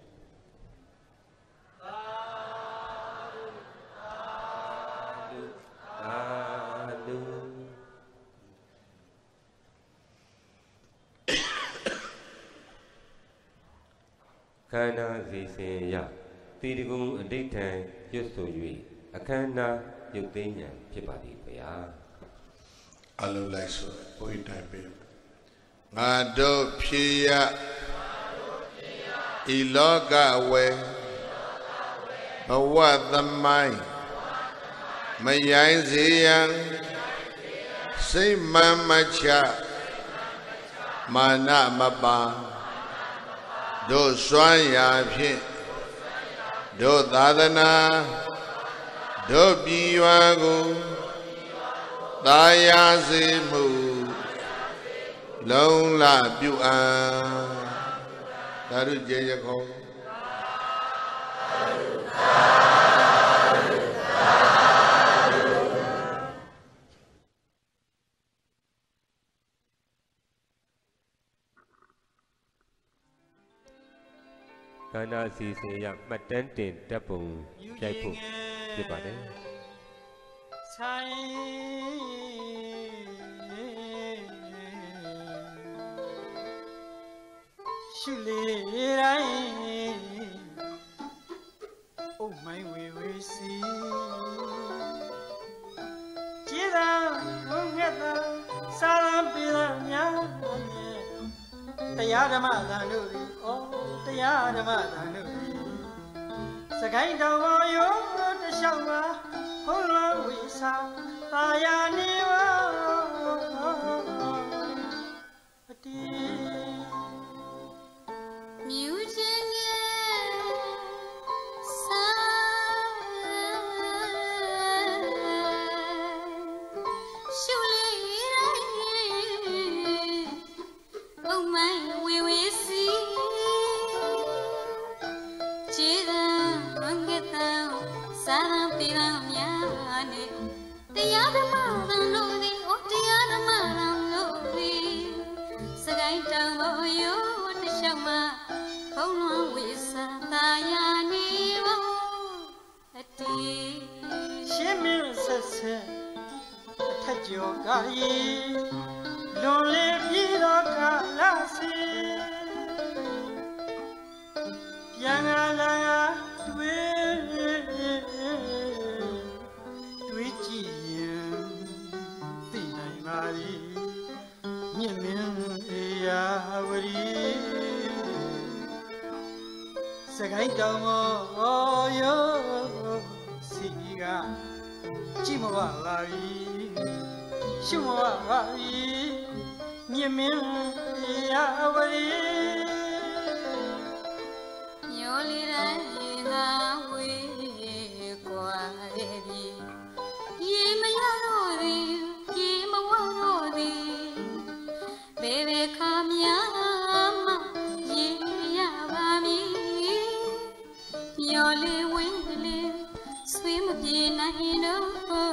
ခန္ဓာစီစဉ်ရတီတကုံအဋိဌံရွတ်ဆို၍အခမ်းအနားရုပ်သိမ်းရန်ဖြစ်ပါသည်ဗျာအလုံးလိုက်ဆိုဘုရားတိုင်ပေးငါတို့ဖြေရ iloka we bawat tamai mayai ziyang say mamacha mana mapa do swaya phit do dadana do biwa ko daya se mu long la pyu an daru je yakho Kana si se ya matan tin tapung jai phuဖြစ်ပါတယ်ရှုလေတိုင်းအုတ်မိုင်းဝေဝေစီကြည်သာဘုံငှက်သာစာရံပေသာများတရားဓမ္မသံတို့သည်ဩတရားဓမ္မသံတို့သည်စကိုင်းတော်ဘောယောတလျှောက်မှာဘုံလုံးဝိစာသာယာနေဝအတီမြူခြင်းရဲ့စာရှုလေးတိုင်းအုံမိုင်းဝေဝေစီခြေသာငက်သာစာရံပေသာများနဲ့တရားဓမ္မသံတို့သည်တရားဓမ္မသံတို့သည်စကိုင်းတောင်ဘောယောတလျှောက်မှာဘုံလုံးဝိစာသာယာနေဝအတီရှင်းမင်းဆက်ဆက်အထက်ကျော်ကကြီးလွန်လေပြည်တော်ကလာစီပြန်လာတွေ့ကြည့်ရင်သိနိုင်ပါသည်မြင့်မြင့်အေယာဝရီစကိုင်းတောင်မောယောစီကကြည့်မဝပါပြီရှုမဝပါပြီမြင့်မြင့်အေယာဝရီညိုလေးတိုင်းသာဝေးกว่าရဲ့ပြီရေမရတော့သည်ရေမဝတော့သည်ဘေဘေခါများမရေရပါမည်မျောလေးဝင်းလေးဆွေးမပြေနိုင်တော့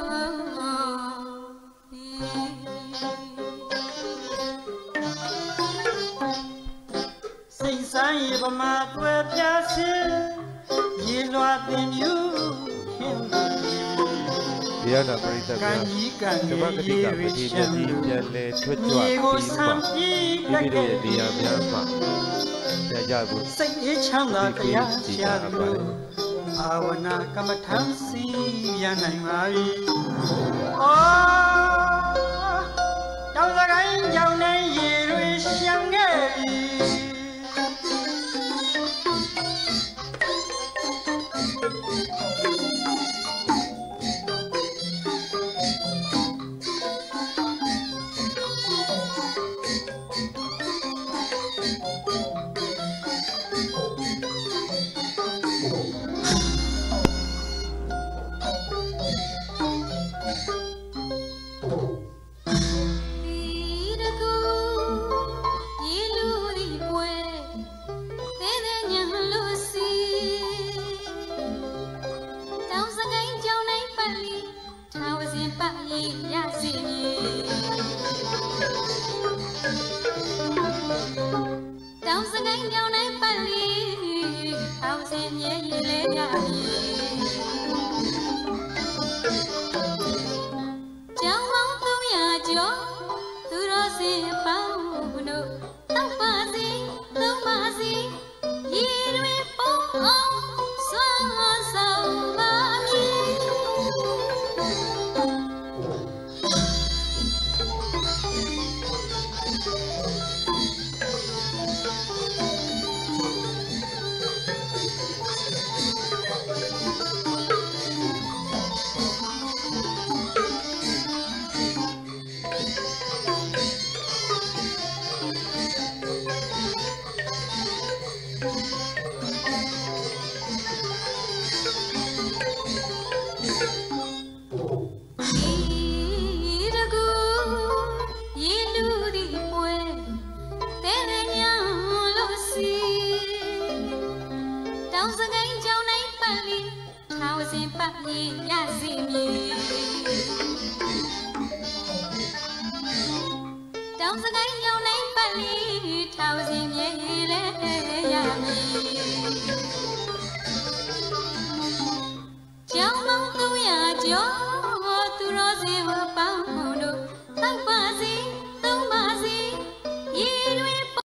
စိတ်ဆိုင်ရပမာတွေ့ပြစင်ရေလွှာတင်မြူခင်တရားနာပရိသတ်များဓမ္မဂတိကပတိပတိပြန်လဲထွက်ကြွပြီးမှမိမိတို့ရဲ့နေရာများမှပြန်ကြဖို့စိတ်အေးချမ်းသာတရားရှာလို့ဘာဝနာကမ္မထံစီရနိုင်ပါ၏တောင်စကိုင်းကြောင်နဲ့ရေတွေရှံခဲ့ပြီ sin pak ye ya si mi Down sa kai